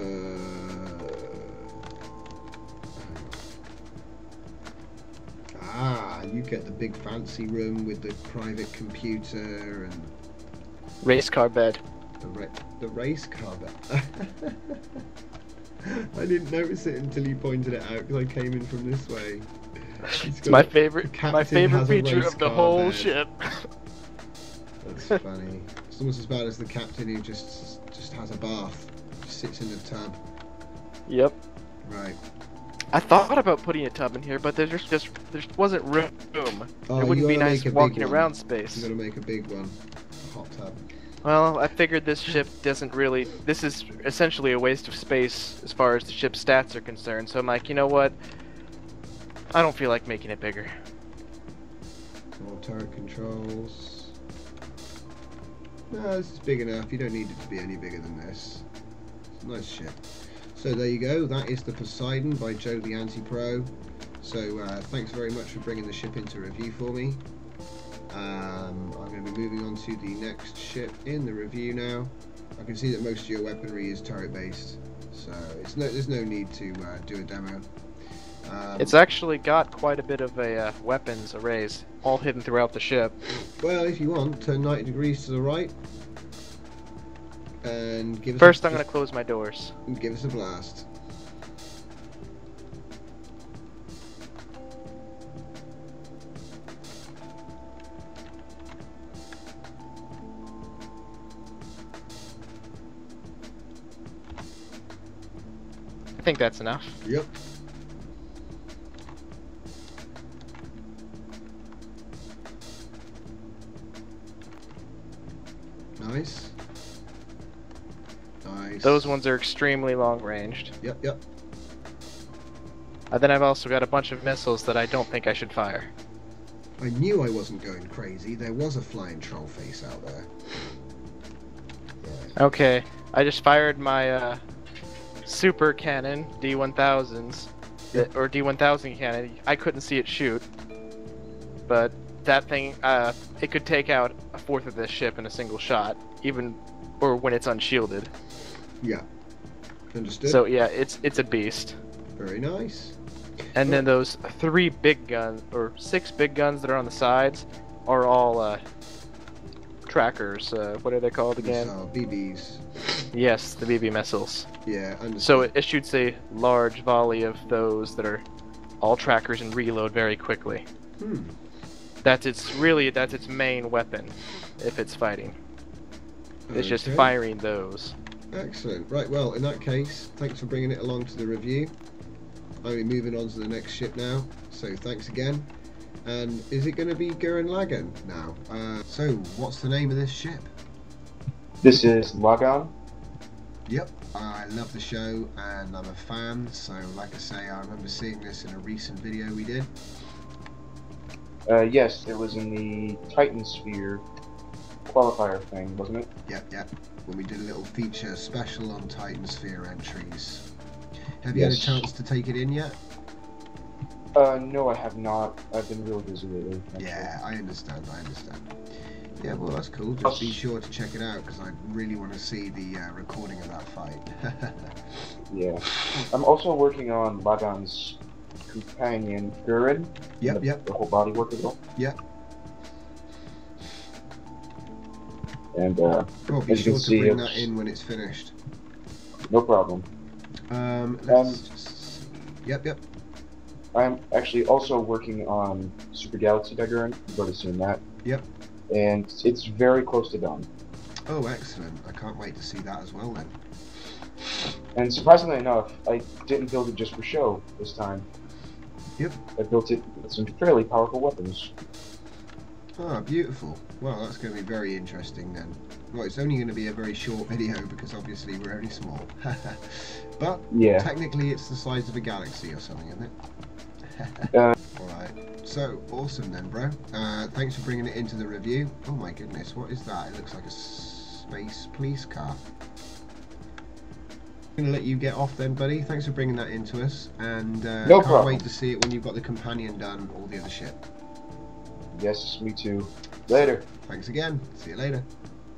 Speaker 1: ah, you get the big fancy room with the private computer and
Speaker 16: Race car bed.
Speaker 1: the ra the race car bed. I didn't notice it until you pointed it out because I came in from this way.
Speaker 16: It's my favorite. My favorite feature of the whole
Speaker 1: bed.
Speaker 16: ship.
Speaker 1: That's funny. It's almost as bad as the captain who just just has a bath, just sits in the tub.
Speaker 16: Yep.
Speaker 1: Right.
Speaker 16: I thought about putting a tub in here, but there just just there just wasn't room.
Speaker 1: Oh,
Speaker 16: it wouldn't
Speaker 1: you
Speaker 16: be
Speaker 1: gotta
Speaker 16: nice
Speaker 1: make a big
Speaker 16: walking
Speaker 1: one.
Speaker 16: around space.
Speaker 1: You gotta make a big one, a hot tub.
Speaker 16: Well, I figured this ship doesn't really. This is essentially a waste of space as far as the ship's stats are concerned. So I'm like, you know what? I don't feel like making it bigger.
Speaker 1: More turret controls. No, this is big enough. You don't need it to be any bigger than this. It's a nice ship. So there you go. That is the Poseidon by Joe the Anti-Pro. So uh, thanks very much for bringing the ship into review for me. Um, I'm going to be moving on to the next ship in the review now. I can see that most of your weaponry is turret based, so it's no, there's no need to uh, do a demo. Um,
Speaker 16: It's actually got quite a bit of a uh, weapons arrays, all hidden throughout the ship.
Speaker 1: Well, if you want, turn ninety degrees to the right and give us
Speaker 16: First,
Speaker 1: a,
Speaker 16: I'm going to close my doors.
Speaker 1: and give us a blast.
Speaker 16: I think that's enough.
Speaker 1: Yep. Nice. Nice.
Speaker 16: Those ones are extremely long ranged.
Speaker 1: Yep, yep.
Speaker 16: And then I've also got a bunch of missiles that I don't think I should fire.
Speaker 1: I knew I wasn't going crazy. There was a flying troll face out there. Right.
Speaker 16: Okay, I just fired my uh, super cannon, D one thousands, that, or D one thousand cannon. I couldn't see it shoot, but that thing, uh, it could take out a fourth of this ship in a single shot, even, or when it's unshielded.
Speaker 1: Yeah. Understood.
Speaker 16: So yeah, it's it's a beast.
Speaker 1: Very nice.
Speaker 16: And then those three big guns, or six big guns that are on the sides, are all uh, trackers. Uh, what are they called again?
Speaker 1: Uh, B Bs.
Speaker 16: Yes, the B B missiles.
Speaker 1: Yeah, understood.
Speaker 16: So it, it shoots a large volley of those that are all trackers and reload very quickly.
Speaker 1: Hmm.
Speaker 16: That's its really that's its main weapon if it's fighting. It's just
Speaker 1: Okay.
Speaker 16: firing those.
Speaker 1: Excellent. Right, well, in that case, thanks for bringing it along to the review. I'll be moving on to the next ship now, so thanks again. And is it going to be Gurren Lagann now? Uh, so, what's the name of this ship?
Speaker 18: This is Lagann.
Speaker 1: Yep, I love the show and I'm a fan, so like I say, I remember seeing this in a recent video we did.
Speaker 18: Uh, yes, it was in the Titan Sphere qualifier thing, wasn't it?
Speaker 1: Yep, yep, when we did a little feature special on Titan Sphere entries. Have you
Speaker 18: Yes.
Speaker 1: had a chance to take it in yet?
Speaker 18: Uh, no, I have not. I've been real busy lately.
Speaker 1: Yeah, I understand, I understand. Yeah, well, that's cool. Just be sure to check it out, because I really want to see the uh, recording of that fight.
Speaker 18: Yeah. I'm also working on Lagann's companion, Gurren.
Speaker 1: Yep,
Speaker 18: the,
Speaker 1: yep.
Speaker 18: The whole body work as well.
Speaker 1: Yep.
Speaker 18: And, uh,
Speaker 1: Well, be
Speaker 18: as you
Speaker 1: sure
Speaker 18: can
Speaker 1: to
Speaker 18: see,
Speaker 1: bring
Speaker 18: it's-
Speaker 1: that in when it's finished.
Speaker 18: No problem.
Speaker 1: Um, let's
Speaker 18: Um,
Speaker 1: just see. Yep, yep.
Speaker 18: I'm actually also working on Super Galaxy by Gurren. You've already seen that.
Speaker 1: Yep.
Speaker 18: And it's very close to done.
Speaker 1: Oh, excellent. I can't wait to see that as well then.
Speaker 18: And surprisingly enough, I didn't build it just for show this time.
Speaker 1: Yep.
Speaker 18: I built it with some fairly powerful weapons.
Speaker 1: Ah, beautiful. Well, that's going to be very interesting then. Well, it's only going to be a very short video because obviously we're only small. But
Speaker 18: Yeah.
Speaker 1: technically it's the size of a galaxy or something, isn't it?
Speaker 18: uh,
Speaker 1: Alright, so awesome then, bro. Uh, thanks for bringing it into the review. Oh my goodness, what is that? It looks like a space police car. I'm going to let you get off then, buddy. Thanks for bringing that into us. And uh,
Speaker 18: No
Speaker 1: can't
Speaker 18: problem.
Speaker 1: wait to see it when you've got the companion done or the other ship.
Speaker 18: Yes, me too. Later.
Speaker 1: Thanks again. See you later.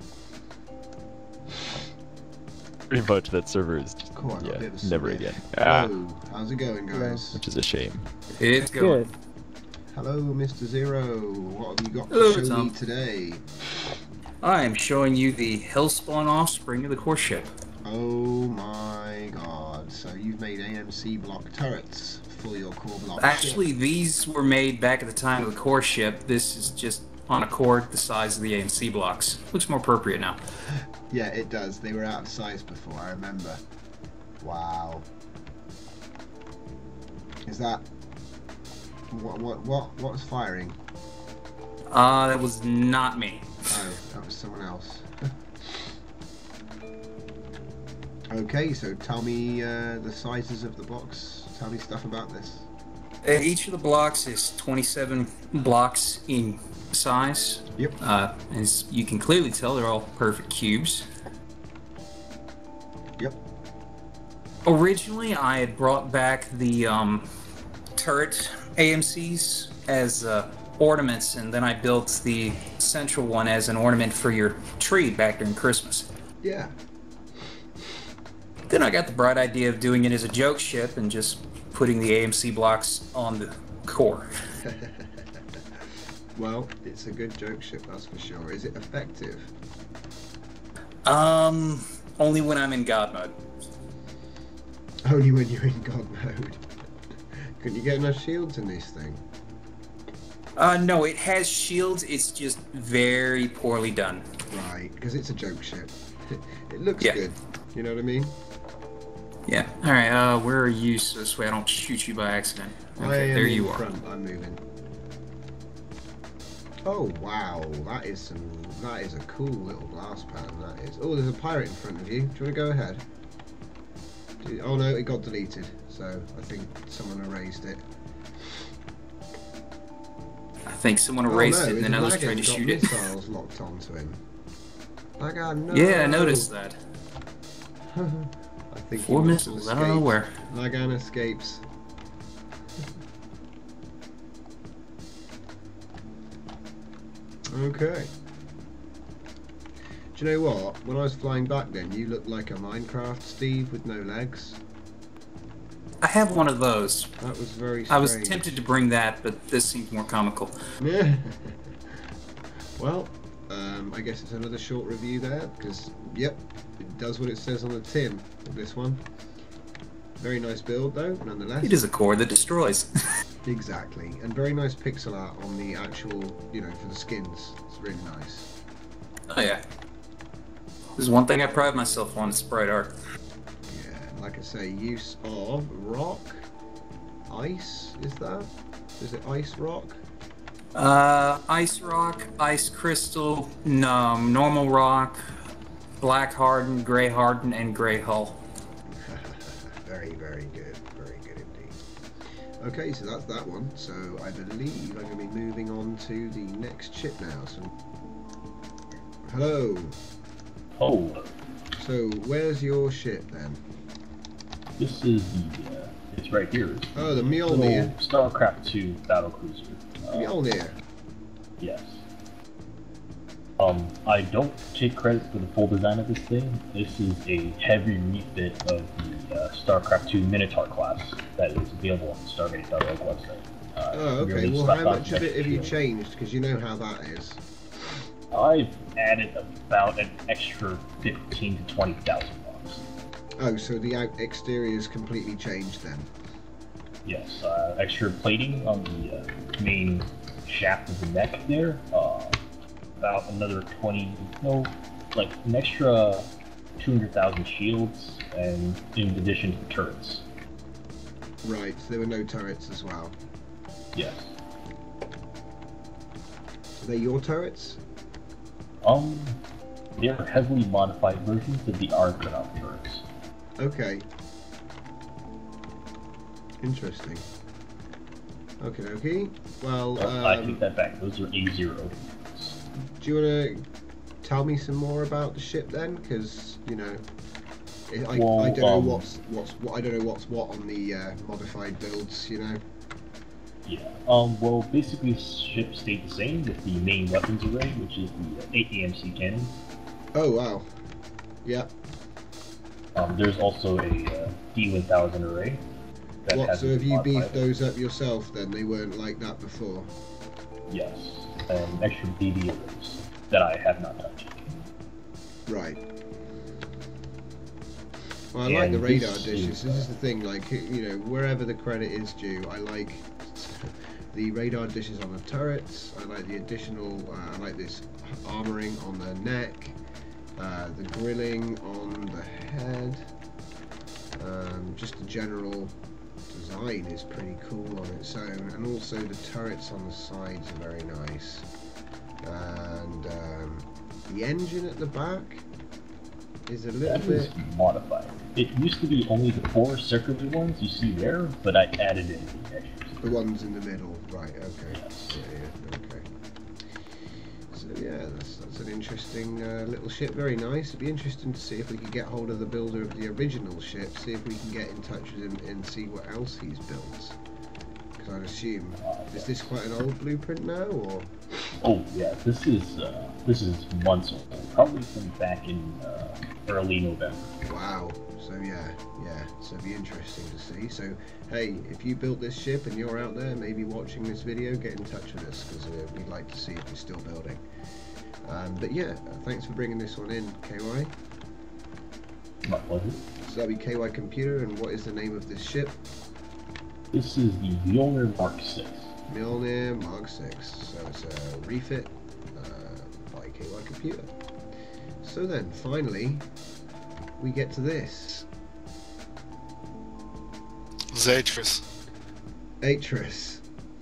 Speaker 8: Pretty much that server is
Speaker 1: Cool, I got a
Speaker 8: yeah,
Speaker 1: bit of a
Speaker 8: never
Speaker 1: sniff.
Speaker 8: again. Ah,
Speaker 1: Hello, how's it going, guys?
Speaker 8: which is a shame.
Speaker 9: It's going.
Speaker 10: Good.
Speaker 1: Hello, Mister Zero. What have you got
Speaker 9: Hello,
Speaker 1: to show
Speaker 9: Tom.
Speaker 1: me today?
Speaker 9: I am showing you the Hellspawn offspring of the core ship.
Speaker 1: Oh my god. So you've made A M C block turrets for your core block
Speaker 9: Actually,
Speaker 1: ship.
Speaker 9: these were made back at the time of the core ship. This is just on a core the size of the A M C blocks. Looks more appropriate now.
Speaker 1: Yeah, it does. They were out of size before, I remember. Wow. Is that... What, what, what, what's firing?
Speaker 9: Uh, that was not me.
Speaker 1: Oh, that was someone else. Okay, so tell me uh, the sizes of the blocks. Tell me stuff about this.
Speaker 9: Uh, each of the blocks is twenty-seven blocks in size.
Speaker 1: Yep.
Speaker 9: Uh, as you can clearly tell, they're all perfect cubes.
Speaker 1: Yep.
Speaker 9: Originally, I had brought back the um, turret A M Cs as uh, ornaments, and then I built the central one as an ornament for your tree back during Christmas.
Speaker 1: Yeah.
Speaker 9: Then I got the bright idea of doing it as a joke ship and just putting the A M C blocks on the core.
Speaker 1: Well, it's a good joke ship, that's for sure. Is it effective?
Speaker 9: Um, only when I'm in God mode.
Speaker 1: Only when you're in God mode. Couldn't you get enough shields in this thing?
Speaker 9: Uh, no, it has shields, it's just very poorly done.
Speaker 1: Right, because it's a joke ship. It looks
Speaker 9: Yeah.
Speaker 1: good, you know what I mean?
Speaker 9: Yeah. Alright, uh, where are you so this way I don't shoot you by accident?
Speaker 1: I
Speaker 9: Okay,
Speaker 1: am
Speaker 9: there
Speaker 1: in
Speaker 9: you are.
Speaker 1: front, I'm moving. Oh wow, that is some that is a cool little glass pan, that is. Oh, there's a pirate in front of you. Do you want to go ahead? Oh no, it got deleted. So I think someone erased it.
Speaker 9: I think someone
Speaker 1: Oh
Speaker 9: erased
Speaker 1: no,
Speaker 9: it and then
Speaker 1: his
Speaker 9: others
Speaker 1: wagon
Speaker 9: tried to
Speaker 1: got
Speaker 9: shoot it.
Speaker 1: missiles locked onto him. Lagan, no.
Speaker 9: Yeah, I noticed that.
Speaker 1: I think
Speaker 9: Four
Speaker 1: he must have
Speaker 9: missiles, I don't know
Speaker 1: escaped.
Speaker 9: where.
Speaker 1: Lagan escapes. Okay. Do you know what? When I was flying back then, you looked like a Minecraft Steve with no legs.
Speaker 9: I have one of those.
Speaker 1: That was very strange.
Speaker 9: I was tempted to bring that, but this seems more comical.
Speaker 1: Yeah. Well, um, I guess it's another short review there, because, yep, it does what it says on the tin of this one. Very nice build, though, nonetheless.
Speaker 9: It is a core that destroys.
Speaker 1: Exactly. And very nice pixel art on the actual, you know, for the skins. It's really nice.
Speaker 9: Oh, yeah. There's one thing I pride myself on, is sprite art.
Speaker 1: Yeah, like I say, use of rock, ice, is that? Is it ice rock?
Speaker 9: Uh, ice rock, ice crystal, um, normal rock, black hardened, gray hardened, and gray hull.
Speaker 1: Very, very good. Very good indeed. Okay, so that's that one. So I believe I'm going to be moving on to the next ship now. So, hello.
Speaker 17: Oh.
Speaker 1: So where's your ship then?
Speaker 17: This is the, uh, it's right here. It's
Speaker 1: Oh, the Mjolnir.
Speaker 17: StarCraft two battle cruiser. Uh,
Speaker 1: Mjolnir.
Speaker 17: Yes. Um, I don't take credit for the full design of this thing. This is a heavy refit of the uh, StarCraft two Minotaur class that is available on the Starmade dot org website. Uh,
Speaker 1: Oh, okay.
Speaker 17: really
Speaker 1: Well,
Speaker 17: stuck
Speaker 1: how
Speaker 17: on
Speaker 1: much of it have you
Speaker 17: next
Speaker 1: changed? Because you know how that is.
Speaker 17: year. I've added about an extra fifteen to twenty thousand bucks.
Speaker 1: Oh, so the out exterior is completely changed then?
Speaker 17: Yes, uh, extra plating on the uh, main shaft of the neck there. Uh, about another twenty, no, like an extra two hundred thousand shields, and in addition to the turrets.
Speaker 1: Right, so there were no turrets as well.
Speaker 17: Yes.
Speaker 1: Are they your turrets?
Speaker 17: Um, they're heavily modified versions of the arc cutout turrets.
Speaker 1: Okay. Interesting. Okay, okay. Well,
Speaker 17: Uh, I
Speaker 1: um,
Speaker 17: take that back. Those are A zero.
Speaker 1: do you want to tell me some more about the ship then? Because you know, I, I,
Speaker 17: Well,
Speaker 1: I don't know
Speaker 17: um,
Speaker 1: what's what's what I don't know what's what on the uh, modified builds. You know.
Speaker 17: Yeah. Um. Well, basically, the ship stayed the same with the main weapons array, which is the eight A M C cannons.
Speaker 1: Oh wow. Yeah.
Speaker 17: Um. There's also a uh, D one thousand array. That
Speaker 1: What?
Speaker 17: has
Speaker 1: So have you
Speaker 17: modified-
Speaker 1: beefed those up yourself then? They weren't like that before.
Speaker 17: Yes. And extra B B arrays that I have not touched.
Speaker 1: Right. Well, I like
Speaker 17: And
Speaker 1: the radar
Speaker 17: this
Speaker 1: dishes.
Speaker 17: is,
Speaker 1: This is the thing, like, you know, wherever the credit is due, I like the radar dishes on the turrets. I like the additional, uh, I like this armoring on the neck, uh, the grilling on the head. Um, just the general design is pretty cool on its own, and also the turrets on the sides are very nice. And um, the engine at the back is a little
Speaker 17: That
Speaker 1: bit
Speaker 17: is modified. It used to be only the four circular ones you see there, but I added in the extras.
Speaker 1: the ones in the middle, right? Okay. Yeah, yeah, okay. So yeah, that's that's an interesting uh, little ship. Very nice. It'd be interesting to see if we could get hold of the builder of the original ship. See if we can get in touch with him and see what else he's built. Because I'd assume, is this quite an old blueprint now, or?
Speaker 17: Oh yeah, this is uh, this is months old, probably from back in uh, early November.
Speaker 1: Wow. So yeah, yeah. So it'd be interesting to see. So hey, if you built this ship and you're out there, maybe watching this video, get in touch with us because uh, we'd like to see if you're still building. Um, but yeah, uh, thanks for bringing this one in, K Y.
Speaker 17: My pleasure.
Speaker 1: So that'll be K Y Computer, and what is the name of this ship?
Speaker 17: This is the Mjolnir Mark six.
Speaker 1: Mjolnir Mark six. So it's a refit uh, by K Y Computer. So then, finally, we get to this.
Speaker 4: Zatris.
Speaker 1: Atris.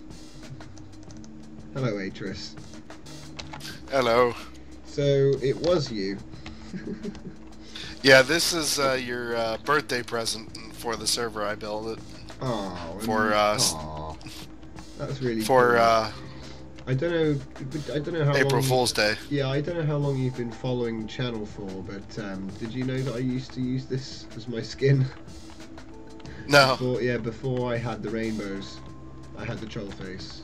Speaker 1: Hello, Atris.
Speaker 4: Hello.
Speaker 1: So it was you.
Speaker 4: Yeah, this is uh, your uh, birthday present for the server I built it.
Speaker 1: Oh,
Speaker 4: for uh,
Speaker 1: aw. That's really
Speaker 4: for
Speaker 1: cool.
Speaker 4: uh,
Speaker 1: I don't know. I don't know how
Speaker 4: April
Speaker 1: long.
Speaker 4: Fool's Day.
Speaker 1: Yeah, I don't know how long you've been following the channel for, but um, did you know that I used to use this as my skin?
Speaker 4: No.
Speaker 1: Before, yeah, before I had the rainbows, I had the troll face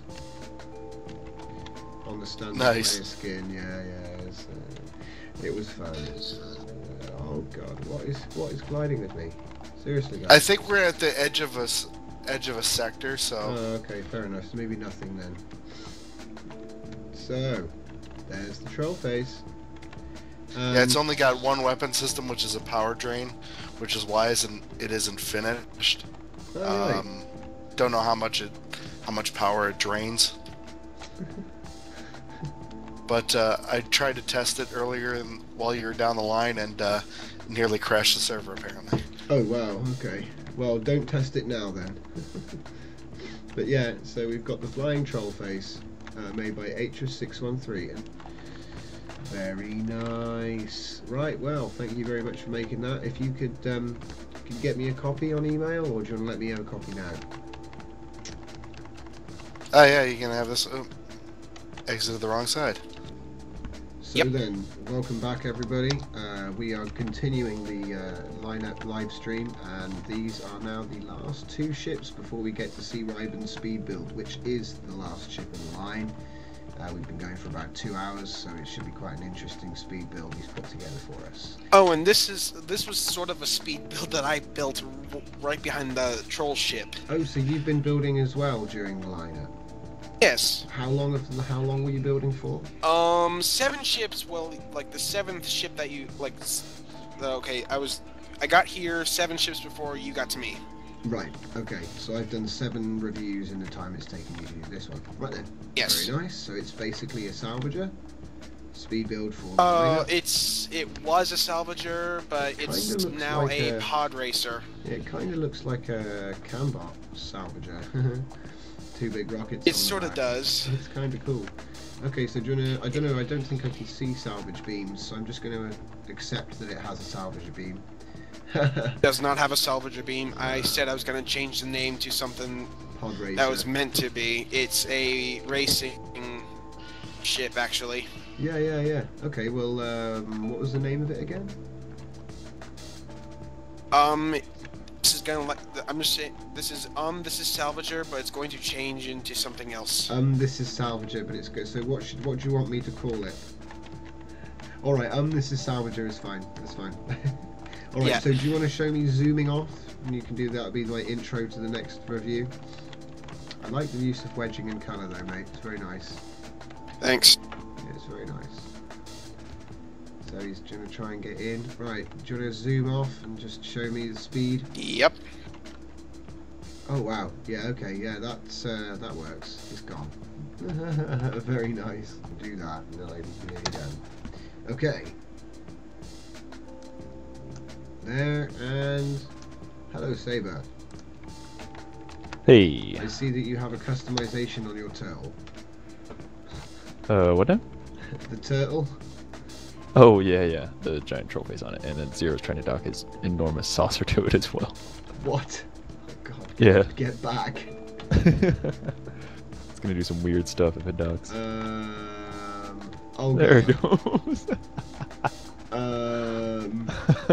Speaker 1: on the standard
Speaker 4: Nice.
Speaker 1: player skin. Yeah, yeah, it was, uh, it was fun. Uh, oh god, what is what is gliding with me? Seriously, guys.
Speaker 4: I think we're at the edge of a s- edge of a sector, so.
Speaker 1: Oh, okay, fair enough. So maybe nothing then. So, there's the troll face. Um,
Speaker 4: Yeah, it's only got one weapon system, which is a power drain, which is why isn't it isn't finished.
Speaker 1: Oh, right.
Speaker 4: Um, don't know how much it, how much power it drains. But uh, I tried to test it earlier in, while you were down the line, and uh, nearly crashed the server apparently.
Speaker 1: Oh wow, okay. Well, don't test it now then. But yeah, so we've got the flying troll face, uh, made by Ep six one three. Very nice. Right, well, thank you very much for making that. If you could, um, could you get me a copy on email, or do you want to let me have a copy now?
Speaker 4: Oh yeah, you can have this. Oh, exited the wrong side.
Speaker 1: So then, welcome back everybody. Uh, we are continuing the uh, lineup live stream, and these are now the last two ships before we get to see Ryben's speed build, which is the last ship in the line. Uh, we've been going for about two hours, so it should be quite an interesting speed build he's put together for us.
Speaker 19: Oh, and this is this was sort of a speed build that I built r right behind the troll ship.
Speaker 1: Oh, so you've been building as well during the lineup?
Speaker 19: Yes.
Speaker 1: How long of the, how long were you building for?
Speaker 19: Um, seven ships. Well, like the seventh ship that you like. s- Okay, I was, I got here seven ships before you got to me.
Speaker 1: Right. Okay. So I've done seven reviews in the time it's taken you to do this one. Right then.
Speaker 19: Yes.
Speaker 1: Very nice. So it's basically a salvager. Speed build for the
Speaker 19: Uh,
Speaker 1: lineup.
Speaker 19: it's it was a salvager, but it's
Speaker 1: Kinda looks
Speaker 19: now
Speaker 1: like
Speaker 19: a,
Speaker 1: a-
Speaker 19: pod racer.
Speaker 1: Yeah, it kind of looks like a Cambot salvager. Two big rockets.
Speaker 19: It
Speaker 1: on the
Speaker 19: sort of
Speaker 1: back.
Speaker 19: does.
Speaker 1: It's kind of cool. Okay, so do you wanna, I don't know, I don't think I can see salvage beams, so I'm just going to accept that it has a salvage beam.
Speaker 19: Does not have a salvager beam. I said I was going to change the name to something
Speaker 1: Pod racer.
Speaker 19: that was meant to be. It's a racing ship, actually.
Speaker 1: Yeah, yeah, yeah. Okay, well, um, what was the name of it again?
Speaker 19: Um, this is gonna like. I'm just saying. This is um. This is salvager, but it's going to change into something else.
Speaker 1: Um, this is salvager, but it's good. So what should, what do you want me to call it? All right. Um, this is salvager is fine. That's fine. All right.
Speaker 19: Yeah.
Speaker 1: So do you want to show me zooming off? And you can do that. Will be my intro to the next review. I like the use of wedging and colour though, mate. It's very nice.
Speaker 19: Thanks.
Speaker 1: Yeah, it's very nice. So he's gonna try and get in. Right. Do you want to zoom off and just show me the speed?
Speaker 19: Yep.
Speaker 1: Oh wow. Yeah. Okay. Yeah. That's uh, that works. It's gone. Very nice. Do that, and the lady's nearly done. Okay. There and hello, Saber.
Speaker 8: Hey.
Speaker 1: I see that you have a customization on your turtle.
Speaker 8: Uh, what now?
Speaker 1: The turtle.
Speaker 8: Oh yeah, yeah, the giant troll face on it, and then Zero's trying to dock his enormous saucer to it as well.
Speaker 1: What? Oh God.
Speaker 8: Yeah.
Speaker 1: Get back.
Speaker 8: It's gonna do some weird stuff if it docks.
Speaker 1: Um. Oh.
Speaker 8: There
Speaker 1: God.
Speaker 8: it goes.
Speaker 1: um.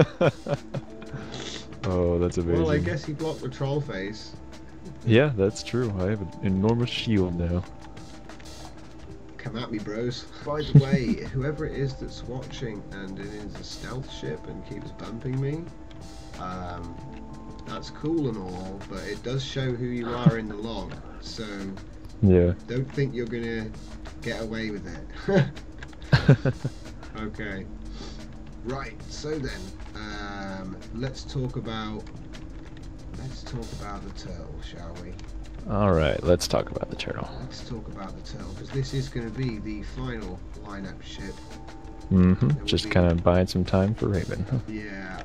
Speaker 8: Oh, that's amazing.
Speaker 1: Well, I guess he blocked the troll face.
Speaker 8: Yeah, that's true. I have an enormous shield now.
Speaker 1: Come at me, bros. By the way, whoever it is that's watching and it is a stealth ship and keeps bumping me, um, that's cool and all, but it does show who you are in the log, so
Speaker 8: Yeah.
Speaker 1: don't think you're gonna get away with it. Okay. Right, so then, um, let's talk about let's talk about the turtle, shall we?
Speaker 8: Alright, let's talk about the turtle.
Speaker 1: Let's talk about the turtle, because this is going to be the final lineup ship.
Speaker 8: Mm-hmm. Just kind of buying some time for Raven.
Speaker 1: Yeah.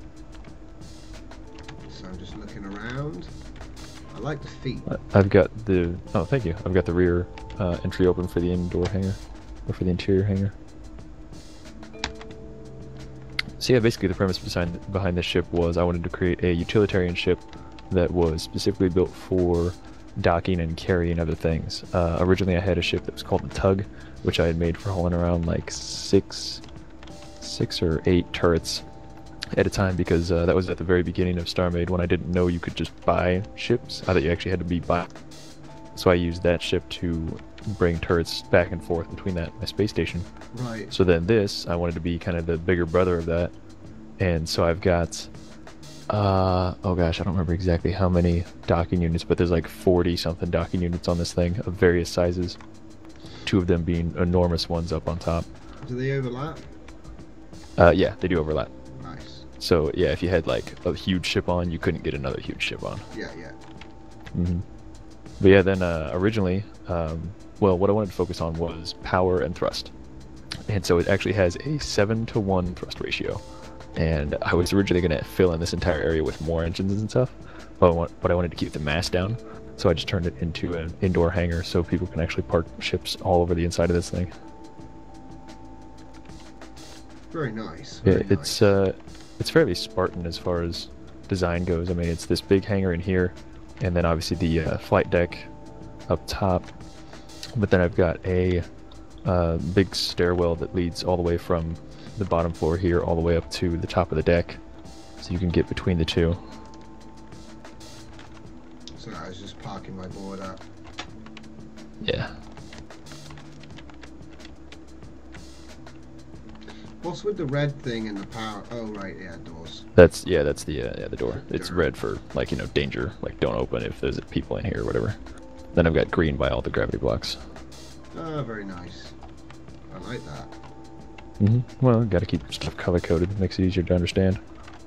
Speaker 1: So I'm just looking around. I like the feet.
Speaker 8: I've got the... Oh, thank you. I've got the rear uh, entry open for the indoor hangar. Or for the interior hangar. so yeah, basically the premise behind behind this ship was I wanted to create a utilitarian ship that was specifically built for docking and carrying other things. Uh, originally I had a ship that was called the Tug, which I had made for hauling around like six, six or eight turrets at a time, because uh, that was at the very beginning of Starmade when I didn't know you could just buy ships. I thought you actually had to be bought. So I used that ship to bring turrets back and forth between that and my space station.
Speaker 1: Right.
Speaker 8: So then this, I wanted to be kind of the bigger brother of that. And so I've got, uh, oh gosh, I don't remember exactly how many docking units, but there's like forty something docking units on this thing of various sizes. Two of them being enormous ones up on top.
Speaker 1: Do they overlap?
Speaker 8: Uh, yeah, they do overlap.
Speaker 1: Nice.
Speaker 8: So yeah, if you had like a huge ship on, you couldn't get another huge ship on.
Speaker 1: Yeah, yeah.
Speaker 8: Mm-hmm. But yeah, then uh, originally, um, well, what I wanted to focus on was power and thrust. And so it actually has a seven to one thrust ratio. And I was originally going to fill in this entire area with more engines and stuff, but I, want, but I wanted to keep the mass down. So I just turned it into an indoor hangar so people can actually park ships all over the inside of this thing.
Speaker 1: Very nice.
Speaker 8: Yeah,
Speaker 1: Very
Speaker 8: it's uh, it's fairly Spartan as far as design goes. I mean, it's this big hangar in here, and then obviously the uh, flight deck up top. But then I've got a uh, big stairwell that leads all the way from the bottom floor here all the way up to the top of the deck, so you can get between the two.
Speaker 1: So I was just parking my board up.
Speaker 8: Yeah.
Speaker 1: What's with the red thing and the power? Oh right, yeah, doors.
Speaker 8: That's yeah, that's the uh, yeah the door. It's red for like you know danger, like don't open if there's people in here or whatever. Then I've got green by all the gravity blocks.
Speaker 1: Oh, very nice. I like that.
Speaker 8: Mm-hmm. Well, got to keep stuff color coded. Makes it easier to understand.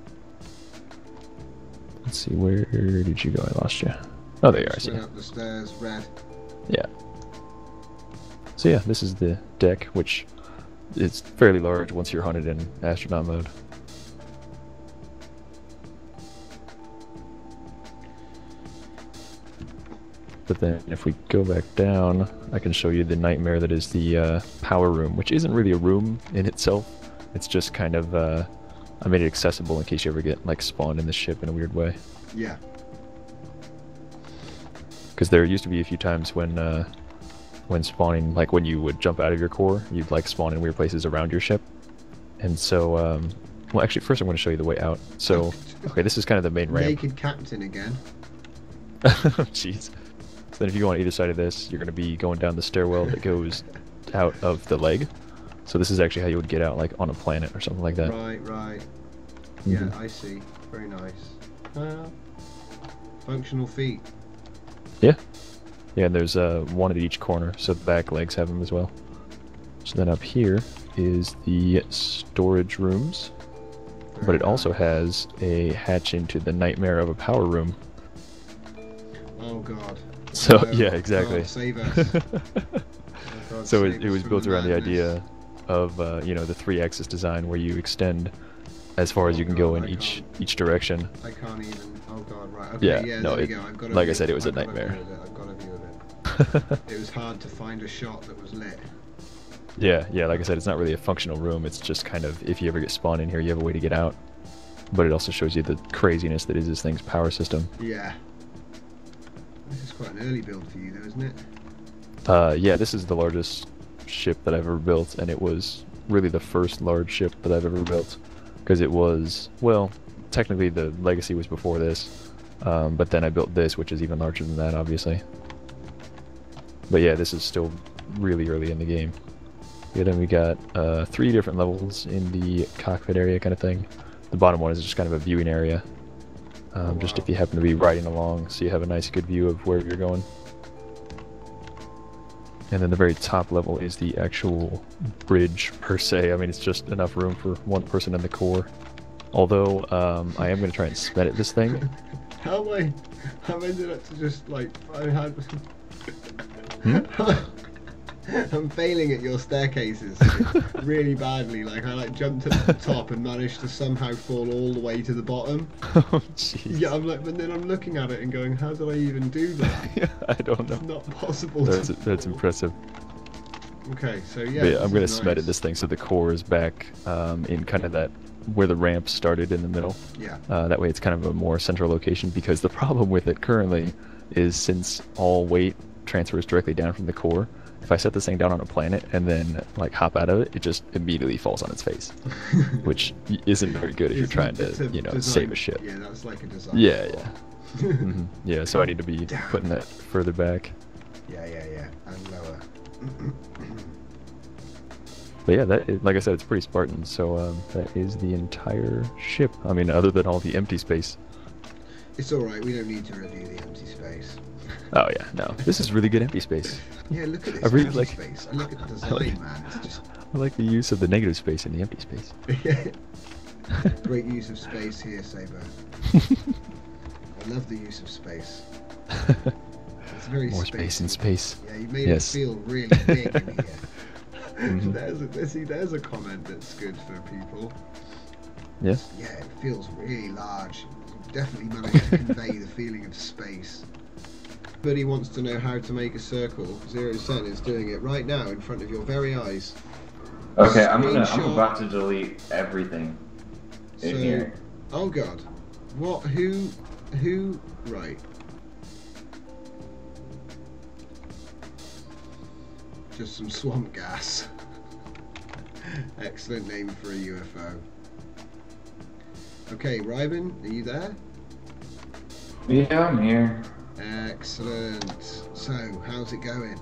Speaker 8: Let's see, where did you go? I lost you. Oh, there you are. I see.
Speaker 1: Went up the stairs, red.
Speaker 8: Yeah. So yeah, this is the deck, which is fairly large once you're hunted in astronaut mode. But then if we go back down, I can show you the nightmare that is the uh, power room, which isn't really a room in itself. It's just kind of, uh, I made it accessible in case you ever get like spawned in the ship in a weird way.
Speaker 1: Yeah.
Speaker 8: Because there used to be a few times when, uh, when spawning, like when you would jump out of your core, you'd like spawn in weird places around your ship. And so, um, well actually first I'm going to show you the way out. So, okay, this is kind of the main ramp.
Speaker 1: Naked captain again.
Speaker 8: Jeez. So then if you go on either side of this, you're going to be going down the stairwell that goes out of the leg. So this is actually how you would get out, like on a planet or something like that.
Speaker 1: Right, right.
Speaker 8: Mm-hmm.
Speaker 1: Yeah, I see. Very nice. Uh, functional feet.
Speaker 8: Yeah. Yeah, and there's uh, one at each corner, so the back legs have them as well. So then up here is the storage rooms. Very but it nice. Also has a hatch into the nightmare of a power room.
Speaker 1: Oh god.
Speaker 8: So
Speaker 1: oh,
Speaker 8: yeah, exactly.
Speaker 1: God, save us. oh, God,
Speaker 8: so
Speaker 1: save
Speaker 8: it, it
Speaker 1: us
Speaker 8: was
Speaker 1: from
Speaker 8: built
Speaker 1: the
Speaker 8: around the
Speaker 1: madness.
Speaker 8: idea of uh, you know the three-axis design where you extend as far as
Speaker 1: Oh,
Speaker 8: you can
Speaker 1: God,
Speaker 8: go in
Speaker 1: I
Speaker 8: each
Speaker 1: can't.
Speaker 8: each direction.
Speaker 1: I can't even. Oh god, right. Okay,
Speaker 8: Yeah,
Speaker 1: yeah,
Speaker 8: no,
Speaker 1: there
Speaker 8: it-
Speaker 1: we go. I've got a
Speaker 8: like I
Speaker 1: view-
Speaker 8: said, it was a
Speaker 1: I've got
Speaker 8: nightmare.
Speaker 1: view of it, I've got a view of it. It was hard to find a shot that was lit.
Speaker 8: Yeah, yeah, like I said, it's not really a functional room. It's just kind of if you ever get spawned in here, you have a way to get out. But it also shows you the craziness that is this thing's power system.
Speaker 1: Yeah. This is quite an early build for you, though, isn't it?
Speaker 8: Uh, yeah, this is the largest ship that I've ever built, and it was really the first large ship that I've ever built. Because it was, well, technically the Legacy was before this, um, but then I built this, which is even larger than that, obviously. But yeah, this is still really early in the game. Yeah, then we got uh, three different levels in the cockpit area kind of thing. The bottom one is just kind of a viewing area. Um,
Speaker 1: Oh,
Speaker 8: just
Speaker 1: wow.
Speaker 8: if you happen to be riding along, so you have a nice good view of where you're going. And then the very top level is the actual bridge per se. I mean, it's just enough room for one person in the core. Although, um, I am going to try and sped it this thing.
Speaker 1: How am I? I've ended up to just like. I had.
Speaker 8: Hmm?
Speaker 1: I'm failing at your staircases really badly. Like I like jumped at the top and managed to somehow fall all the way to the bottom.
Speaker 8: Oh, jeez.
Speaker 1: Yeah, I'm like, but then I'm looking at it and going, how did I even do that?
Speaker 8: I don't know.
Speaker 1: It's not possible.
Speaker 8: That's,
Speaker 1: to
Speaker 8: that's impressive.
Speaker 1: Okay, so yeah.
Speaker 8: But yeah, I'm gonna
Speaker 1: nice.
Speaker 8: cement this thing so the core is back um, in kind of that where the ramp started in the middle.
Speaker 1: Yeah.
Speaker 8: Uh, that way it's kind of a more central location, because the problem with it currently is, since all weight transfers directly down from the core, if I set this thing down on a planet and then like hop out of it, it just immediately falls on its face, which isn't very good if you're
Speaker 1: It's
Speaker 8: trying
Speaker 1: a- it's
Speaker 8: to,
Speaker 1: a
Speaker 8: you know,
Speaker 1: design-
Speaker 8: save a ship.
Speaker 1: Yeah, that's like a design.
Speaker 8: Yeah,
Speaker 1: flaw.
Speaker 8: yeah. hmm Yeah, so I need to be putting that further back.
Speaker 1: Yeah, yeah, yeah, and lower.
Speaker 8: But yeah, that is, like I said, it's pretty Spartan. So um, that is the entire ship. I mean, other than all the empty space.
Speaker 1: It's all right. We don't need to review the empty space.
Speaker 8: Oh yeah, no, this is really good empty space.
Speaker 1: Yeah, look at this
Speaker 8: I really
Speaker 1: empty
Speaker 8: like.
Speaker 1: space. I look at the
Speaker 8: I
Speaker 1: design,
Speaker 8: like,
Speaker 1: man. It's just
Speaker 8: I like the use of the negative space in the empty space.
Speaker 1: great use of space here, Saber. I love the use of space. It's very
Speaker 8: More
Speaker 1: spacey.
Speaker 8: space in space.
Speaker 1: Yeah, you made
Speaker 8: Yes.
Speaker 1: it feel really big in here.
Speaker 8: Mhm.
Speaker 1: There's a, see, there's a comment that's good for people.
Speaker 8: Yes.
Speaker 1: Yeah, it feels really large. You definitely managed to convey the feeling of space. Buddy wants to know how to make a circle. Zero Cent is doing it right now in front of your very eyes.
Speaker 20: Okay, I'm gonna. I'm
Speaker 1: Screenshot.
Speaker 20: about to delete everything in
Speaker 1: So,
Speaker 20: here.
Speaker 1: oh god, what? Who? Who? Right. Just some swamp gas. Excellent name for a U F O. Okay, Ryben, are you there?
Speaker 20: Yeah, I'm here.
Speaker 1: Excellent. So, how's it going?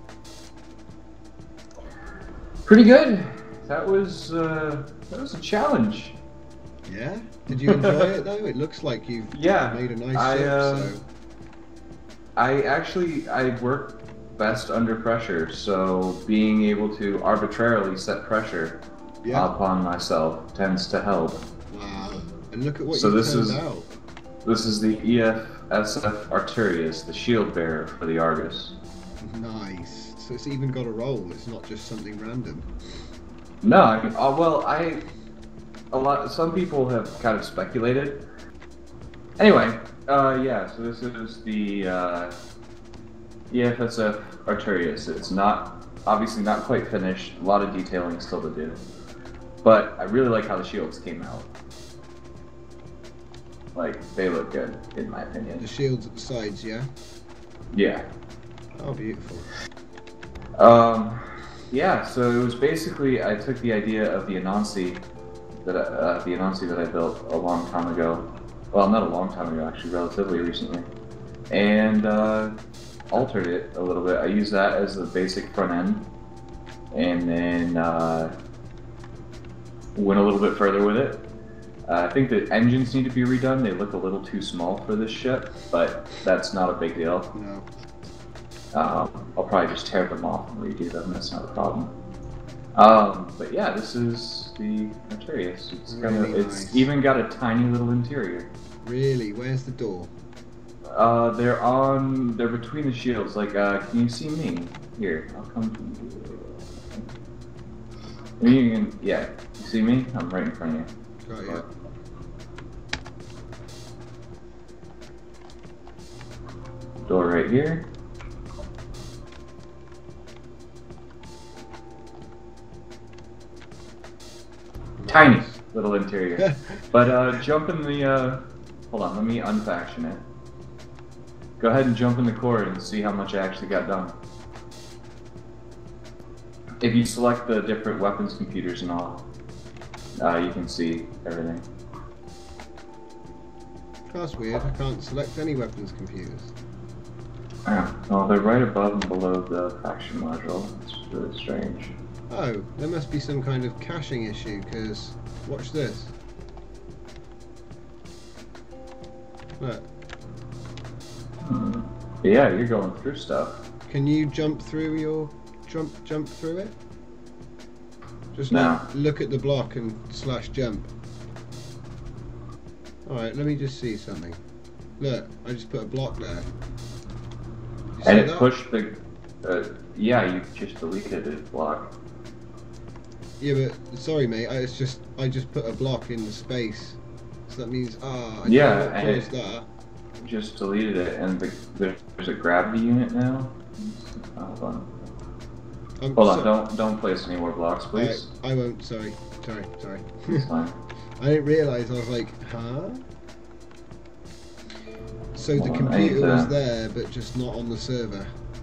Speaker 20: Pretty good. That was uh, that was a challenge.
Speaker 1: Yeah? Did you enjoy it though? It looks like you've
Speaker 20: Yeah,
Speaker 1: made a nice
Speaker 20: I,
Speaker 1: ship,
Speaker 20: uh,
Speaker 1: so...
Speaker 20: I actually I work best under pressure, so being able to arbitrarily set pressure
Speaker 1: Yeah.
Speaker 20: upon myself tends to help.
Speaker 1: Wow. And look at what
Speaker 20: So
Speaker 1: you
Speaker 20: this
Speaker 1: turned
Speaker 20: is
Speaker 1: out.
Speaker 20: this is the E F S F Arterius, the shield bearer for the Argus.
Speaker 1: Nice. So it's even got a role, it's not just something random.
Speaker 20: No, I mean, uh, well, I a lot. Some people have kind of speculated. Anyway, uh, yeah. So this is the uh, E F S F Arterius. It's not obviously not quite finished. A lot of detailing still to do, but I really like how the shields came out. Like they look good, in my opinion.
Speaker 1: The shields at the sides, yeah?
Speaker 20: Yeah.
Speaker 1: Oh, beautiful.
Speaker 20: Um, yeah, so it was basically, I took the idea of the Anansi that I, uh, the Anansi that I built a long time ago. Well, not a long time ago, actually, relatively recently, and uh, altered it a little bit. I used that as the basic front end, and then uh, went a little bit further with it. Uh, I think the engines need to be redone. They look a little too small for this ship, but that's not a big deal.
Speaker 1: No.
Speaker 20: Um, I'll probably just tear them off and redo them. That's not a problem. Um, but yeah, this is the Arterius. It's kind of,
Speaker 1: Really
Speaker 20: it's
Speaker 1: nice.
Speaker 20: even got a tiny little interior.
Speaker 1: Really? Where's the door?
Speaker 20: Uh, they're on, they're between the shields. Like, uh, can you see me? Here, I'll come to you. You can, yeah, you see me? I'm right in front of you.
Speaker 1: Got you.
Speaker 20: Door right here. Tiny little interior. But uh, jump in the, uh, hold on, let me unfaction it. Go ahead and jump in the core and see how much I actually got done. If you select the different weapons computers and all, uh, you can see everything.
Speaker 1: That's weird. I can't select any weapons computers.
Speaker 20: Yeah, well, they're right above and below the faction module. It's really strange.
Speaker 1: Oh, there must be some kind of caching issue, because watch this. Look.
Speaker 20: Hmm. But yeah, you're going through stuff.
Speaker 1: Can you jump through your jump jump through it? Just
Speaker 20: No.
Speaker 1: like, look at the block and slash jump. Alright, let me just see something. Look, I just put a block there. You see
Speaker 20: And it
Speaker 1: that?
Speaker 20: pushed the, uh, yeah, you just deleted it block.
Speaker 1: Yeah, but sorry, mate. I, it's just I just put a block in the space, so that means ah. I
Speaker 20: Yeah,
Speaker 1: can't
Speaker 20: and
Speaker 1: close
Speaker 20: it
Speaker 1: that.
Speaker 20: just deleted it, and the, there's a gravity unit now. Hold on.
Speaker 1: I'm
Speaker 20: Hold on,
Speaker 1: so-
Speaker 20: don't don't place any more blocks, please.
Speaker 1: I, I won't. Sorry, sorry, sorry.
Speaker 20: It's fine.
Speaker 1: I didn't realise. I was like, huh? So the
Speaker 20: Hold on, I
Speaker 1: computer
Speaker 20: need to-
Speaker 1: was there, but just not on the server.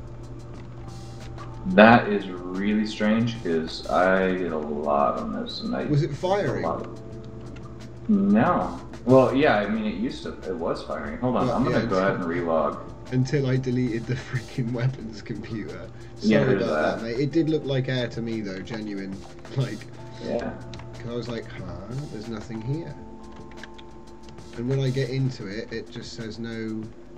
Speaker 20: That is really strange because I did a lot on this, and I
Speaker 1: Was it
Speaker 20: a
Speaker 1: firing?
Speaker 20: lot of- No. Well, yeah. I mean, it used to. It was firing. Hold on.
Speaker 1: Well,
Speaker 20: I'm gonna
Speaker 1: yeah,
Speaker 20: go ahead and relog.
Speaker 1: Until I deleted the freaking weapons computer. Sorry
Speaker 20: Yeah, there's
Speaker 1: about that.
Speaker 20: that.
Speaker 1: mate. It did look like air to me though, genuine. Like,
Speaker 20: Yeah.
Speaker 1: because I was like, huh? There's nothing here. And when I get into it, it just says no.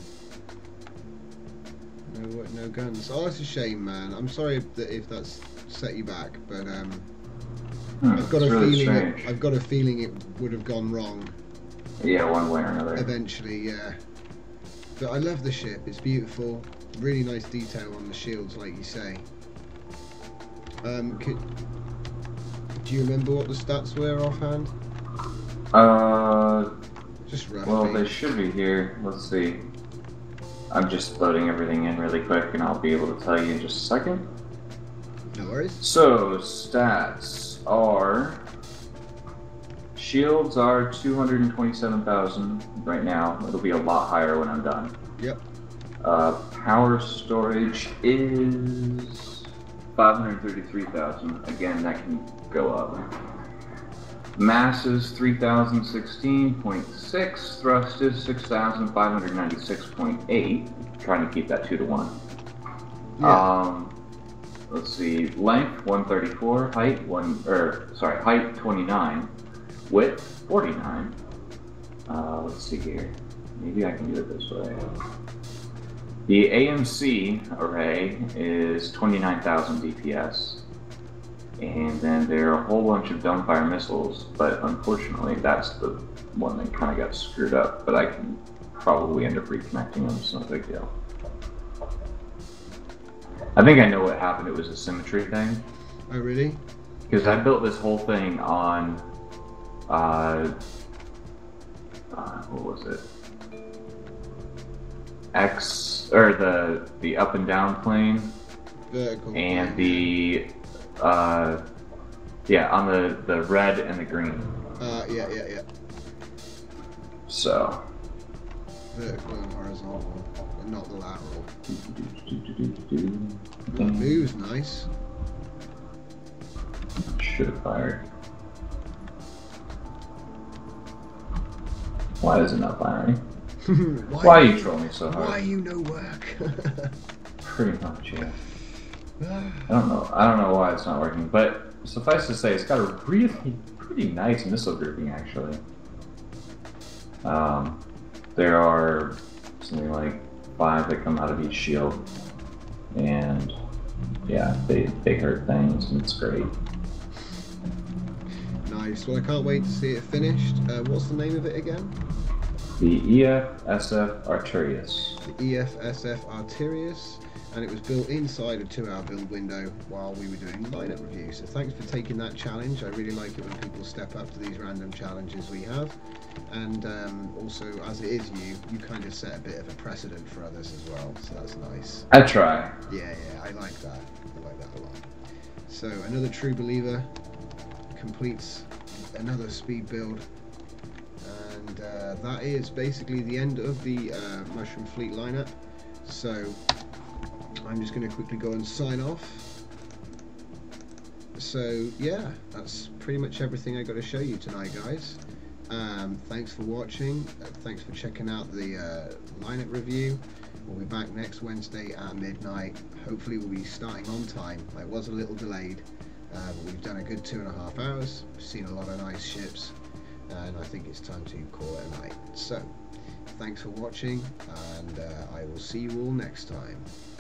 Speaker 1: No, no guns. Oh, that's a shame, man. I'm sorry if, that, if that's set you back, but um,
Speaker 20: Hmm,
Speaker 1: I've got
Speaker 20: it's
Speaker 1: a
Speaker 20: really
Speaker 1: feeling. It,
Speaker 20: strange.
Speaker 1: I've got a feeling it would have gone wrong
Speaker 20: Yeah, one way or another.
Speaker 1: eventually. Yeah. But I love the ship. It's beautiful. Really nice detail on the shields, like you say. Um, could, do you remember what the stats were offhand?
Speaker 20: Uh.
Speaker 1: Just roughly.
Speaker 20: Well, they should be here. Let's see. I'm just loading everything in really quick, and I'll be able to tell you in just a second.
Speaker 1: No worries.
Speaker 20: So, stats are... Shields are two hundred twenty-seven thousand right now. It'll be a lot higher when I'm done.
Speaker 1: Yep.
Speaker 20: Uh, power storage is five hundred thirty-three thousand. Again, that can go up. Mass is three thousand sixteen point six. Thrust is six thousand five hundred ninety-six point eight. Trying to keep that two to one.
Speaker 1: Yeah.
Speaker 20: Um, let's see. Length one thirty-four. Height one. Or sorry, height twenty-nine. Width forty-nine. Uh, let's see here. Maybe I can do it this way. The A M C array is twenty-nine thousand D P S. And then there are a whole bunch of dumbfire missiles, but unfortunately that's the one that kind of got screwed up. But I can probably end up reconnecting them, it's no big deal. I think I know what happened, it was a symmetry thing.
Speaker 1: Oh, really?
Speaker 20: Because I built this whole thing on, uh, uh, what was it? X, or the, the up and down plane.
Speaker 1: Vertical.
Speaker 20: And the, uh, yeah, on the, the red and the green.
Speaker 1: Uh, yeah, yeah, yeah.
Speaker 20: So.
Speaker 1: Vertical and horizontal, but not the lateral. That move's nice.
Speaker 20: Should have fired. Why is it not firing?
Speaker 1: Why,
Speaker 20: Why you troll me so hard?
Speaker 1: Why you no work?
Speaker 20: Pretty much, yeah. I don't know. I don't know why it's not working, but suffice to say, it's got a really pretty nice missile grouping actually. Um, there are something like five that come out of each shield, and yeah, they they hurt things, and it's great.
Speaker 1: Nice. Well, I can't wait to see it finished. Uh, what's the name of it again?
Speaker 20: The E F S F Arterius.
Speaker 1: The E F S F Arterius. And it was built inside a two hour build window while we were doing lineup review. So thanks for taking that challenge. I really like it when people step up to these random challenges we have. And um, also, as it is you, you kind of set a bit of a precedent for others as well. So that's nice.
Speaker 20: I try.
Speaker 1: Yeah, yeah, I like that. I like that a lot. So another true believer completes another speed build. And uh, that is basically the end of the uh, MushroomFleet lineup. So I'm just going to quickly go and sign off. So yeah, that's pretty much everything I got to show you tonight, guys. Um, thanks for watching. Uh, thanks for checking out the uh, lineup review. We'll be back next Wednesday at midnight. Hopefully we'll be starting on time. I was a little delayed, uh, but we've done a good two and a half hours. We've seen a lot of nice ships, and I think it's time to call it a night. So, thanks for watching, and uh, I will see you all next time.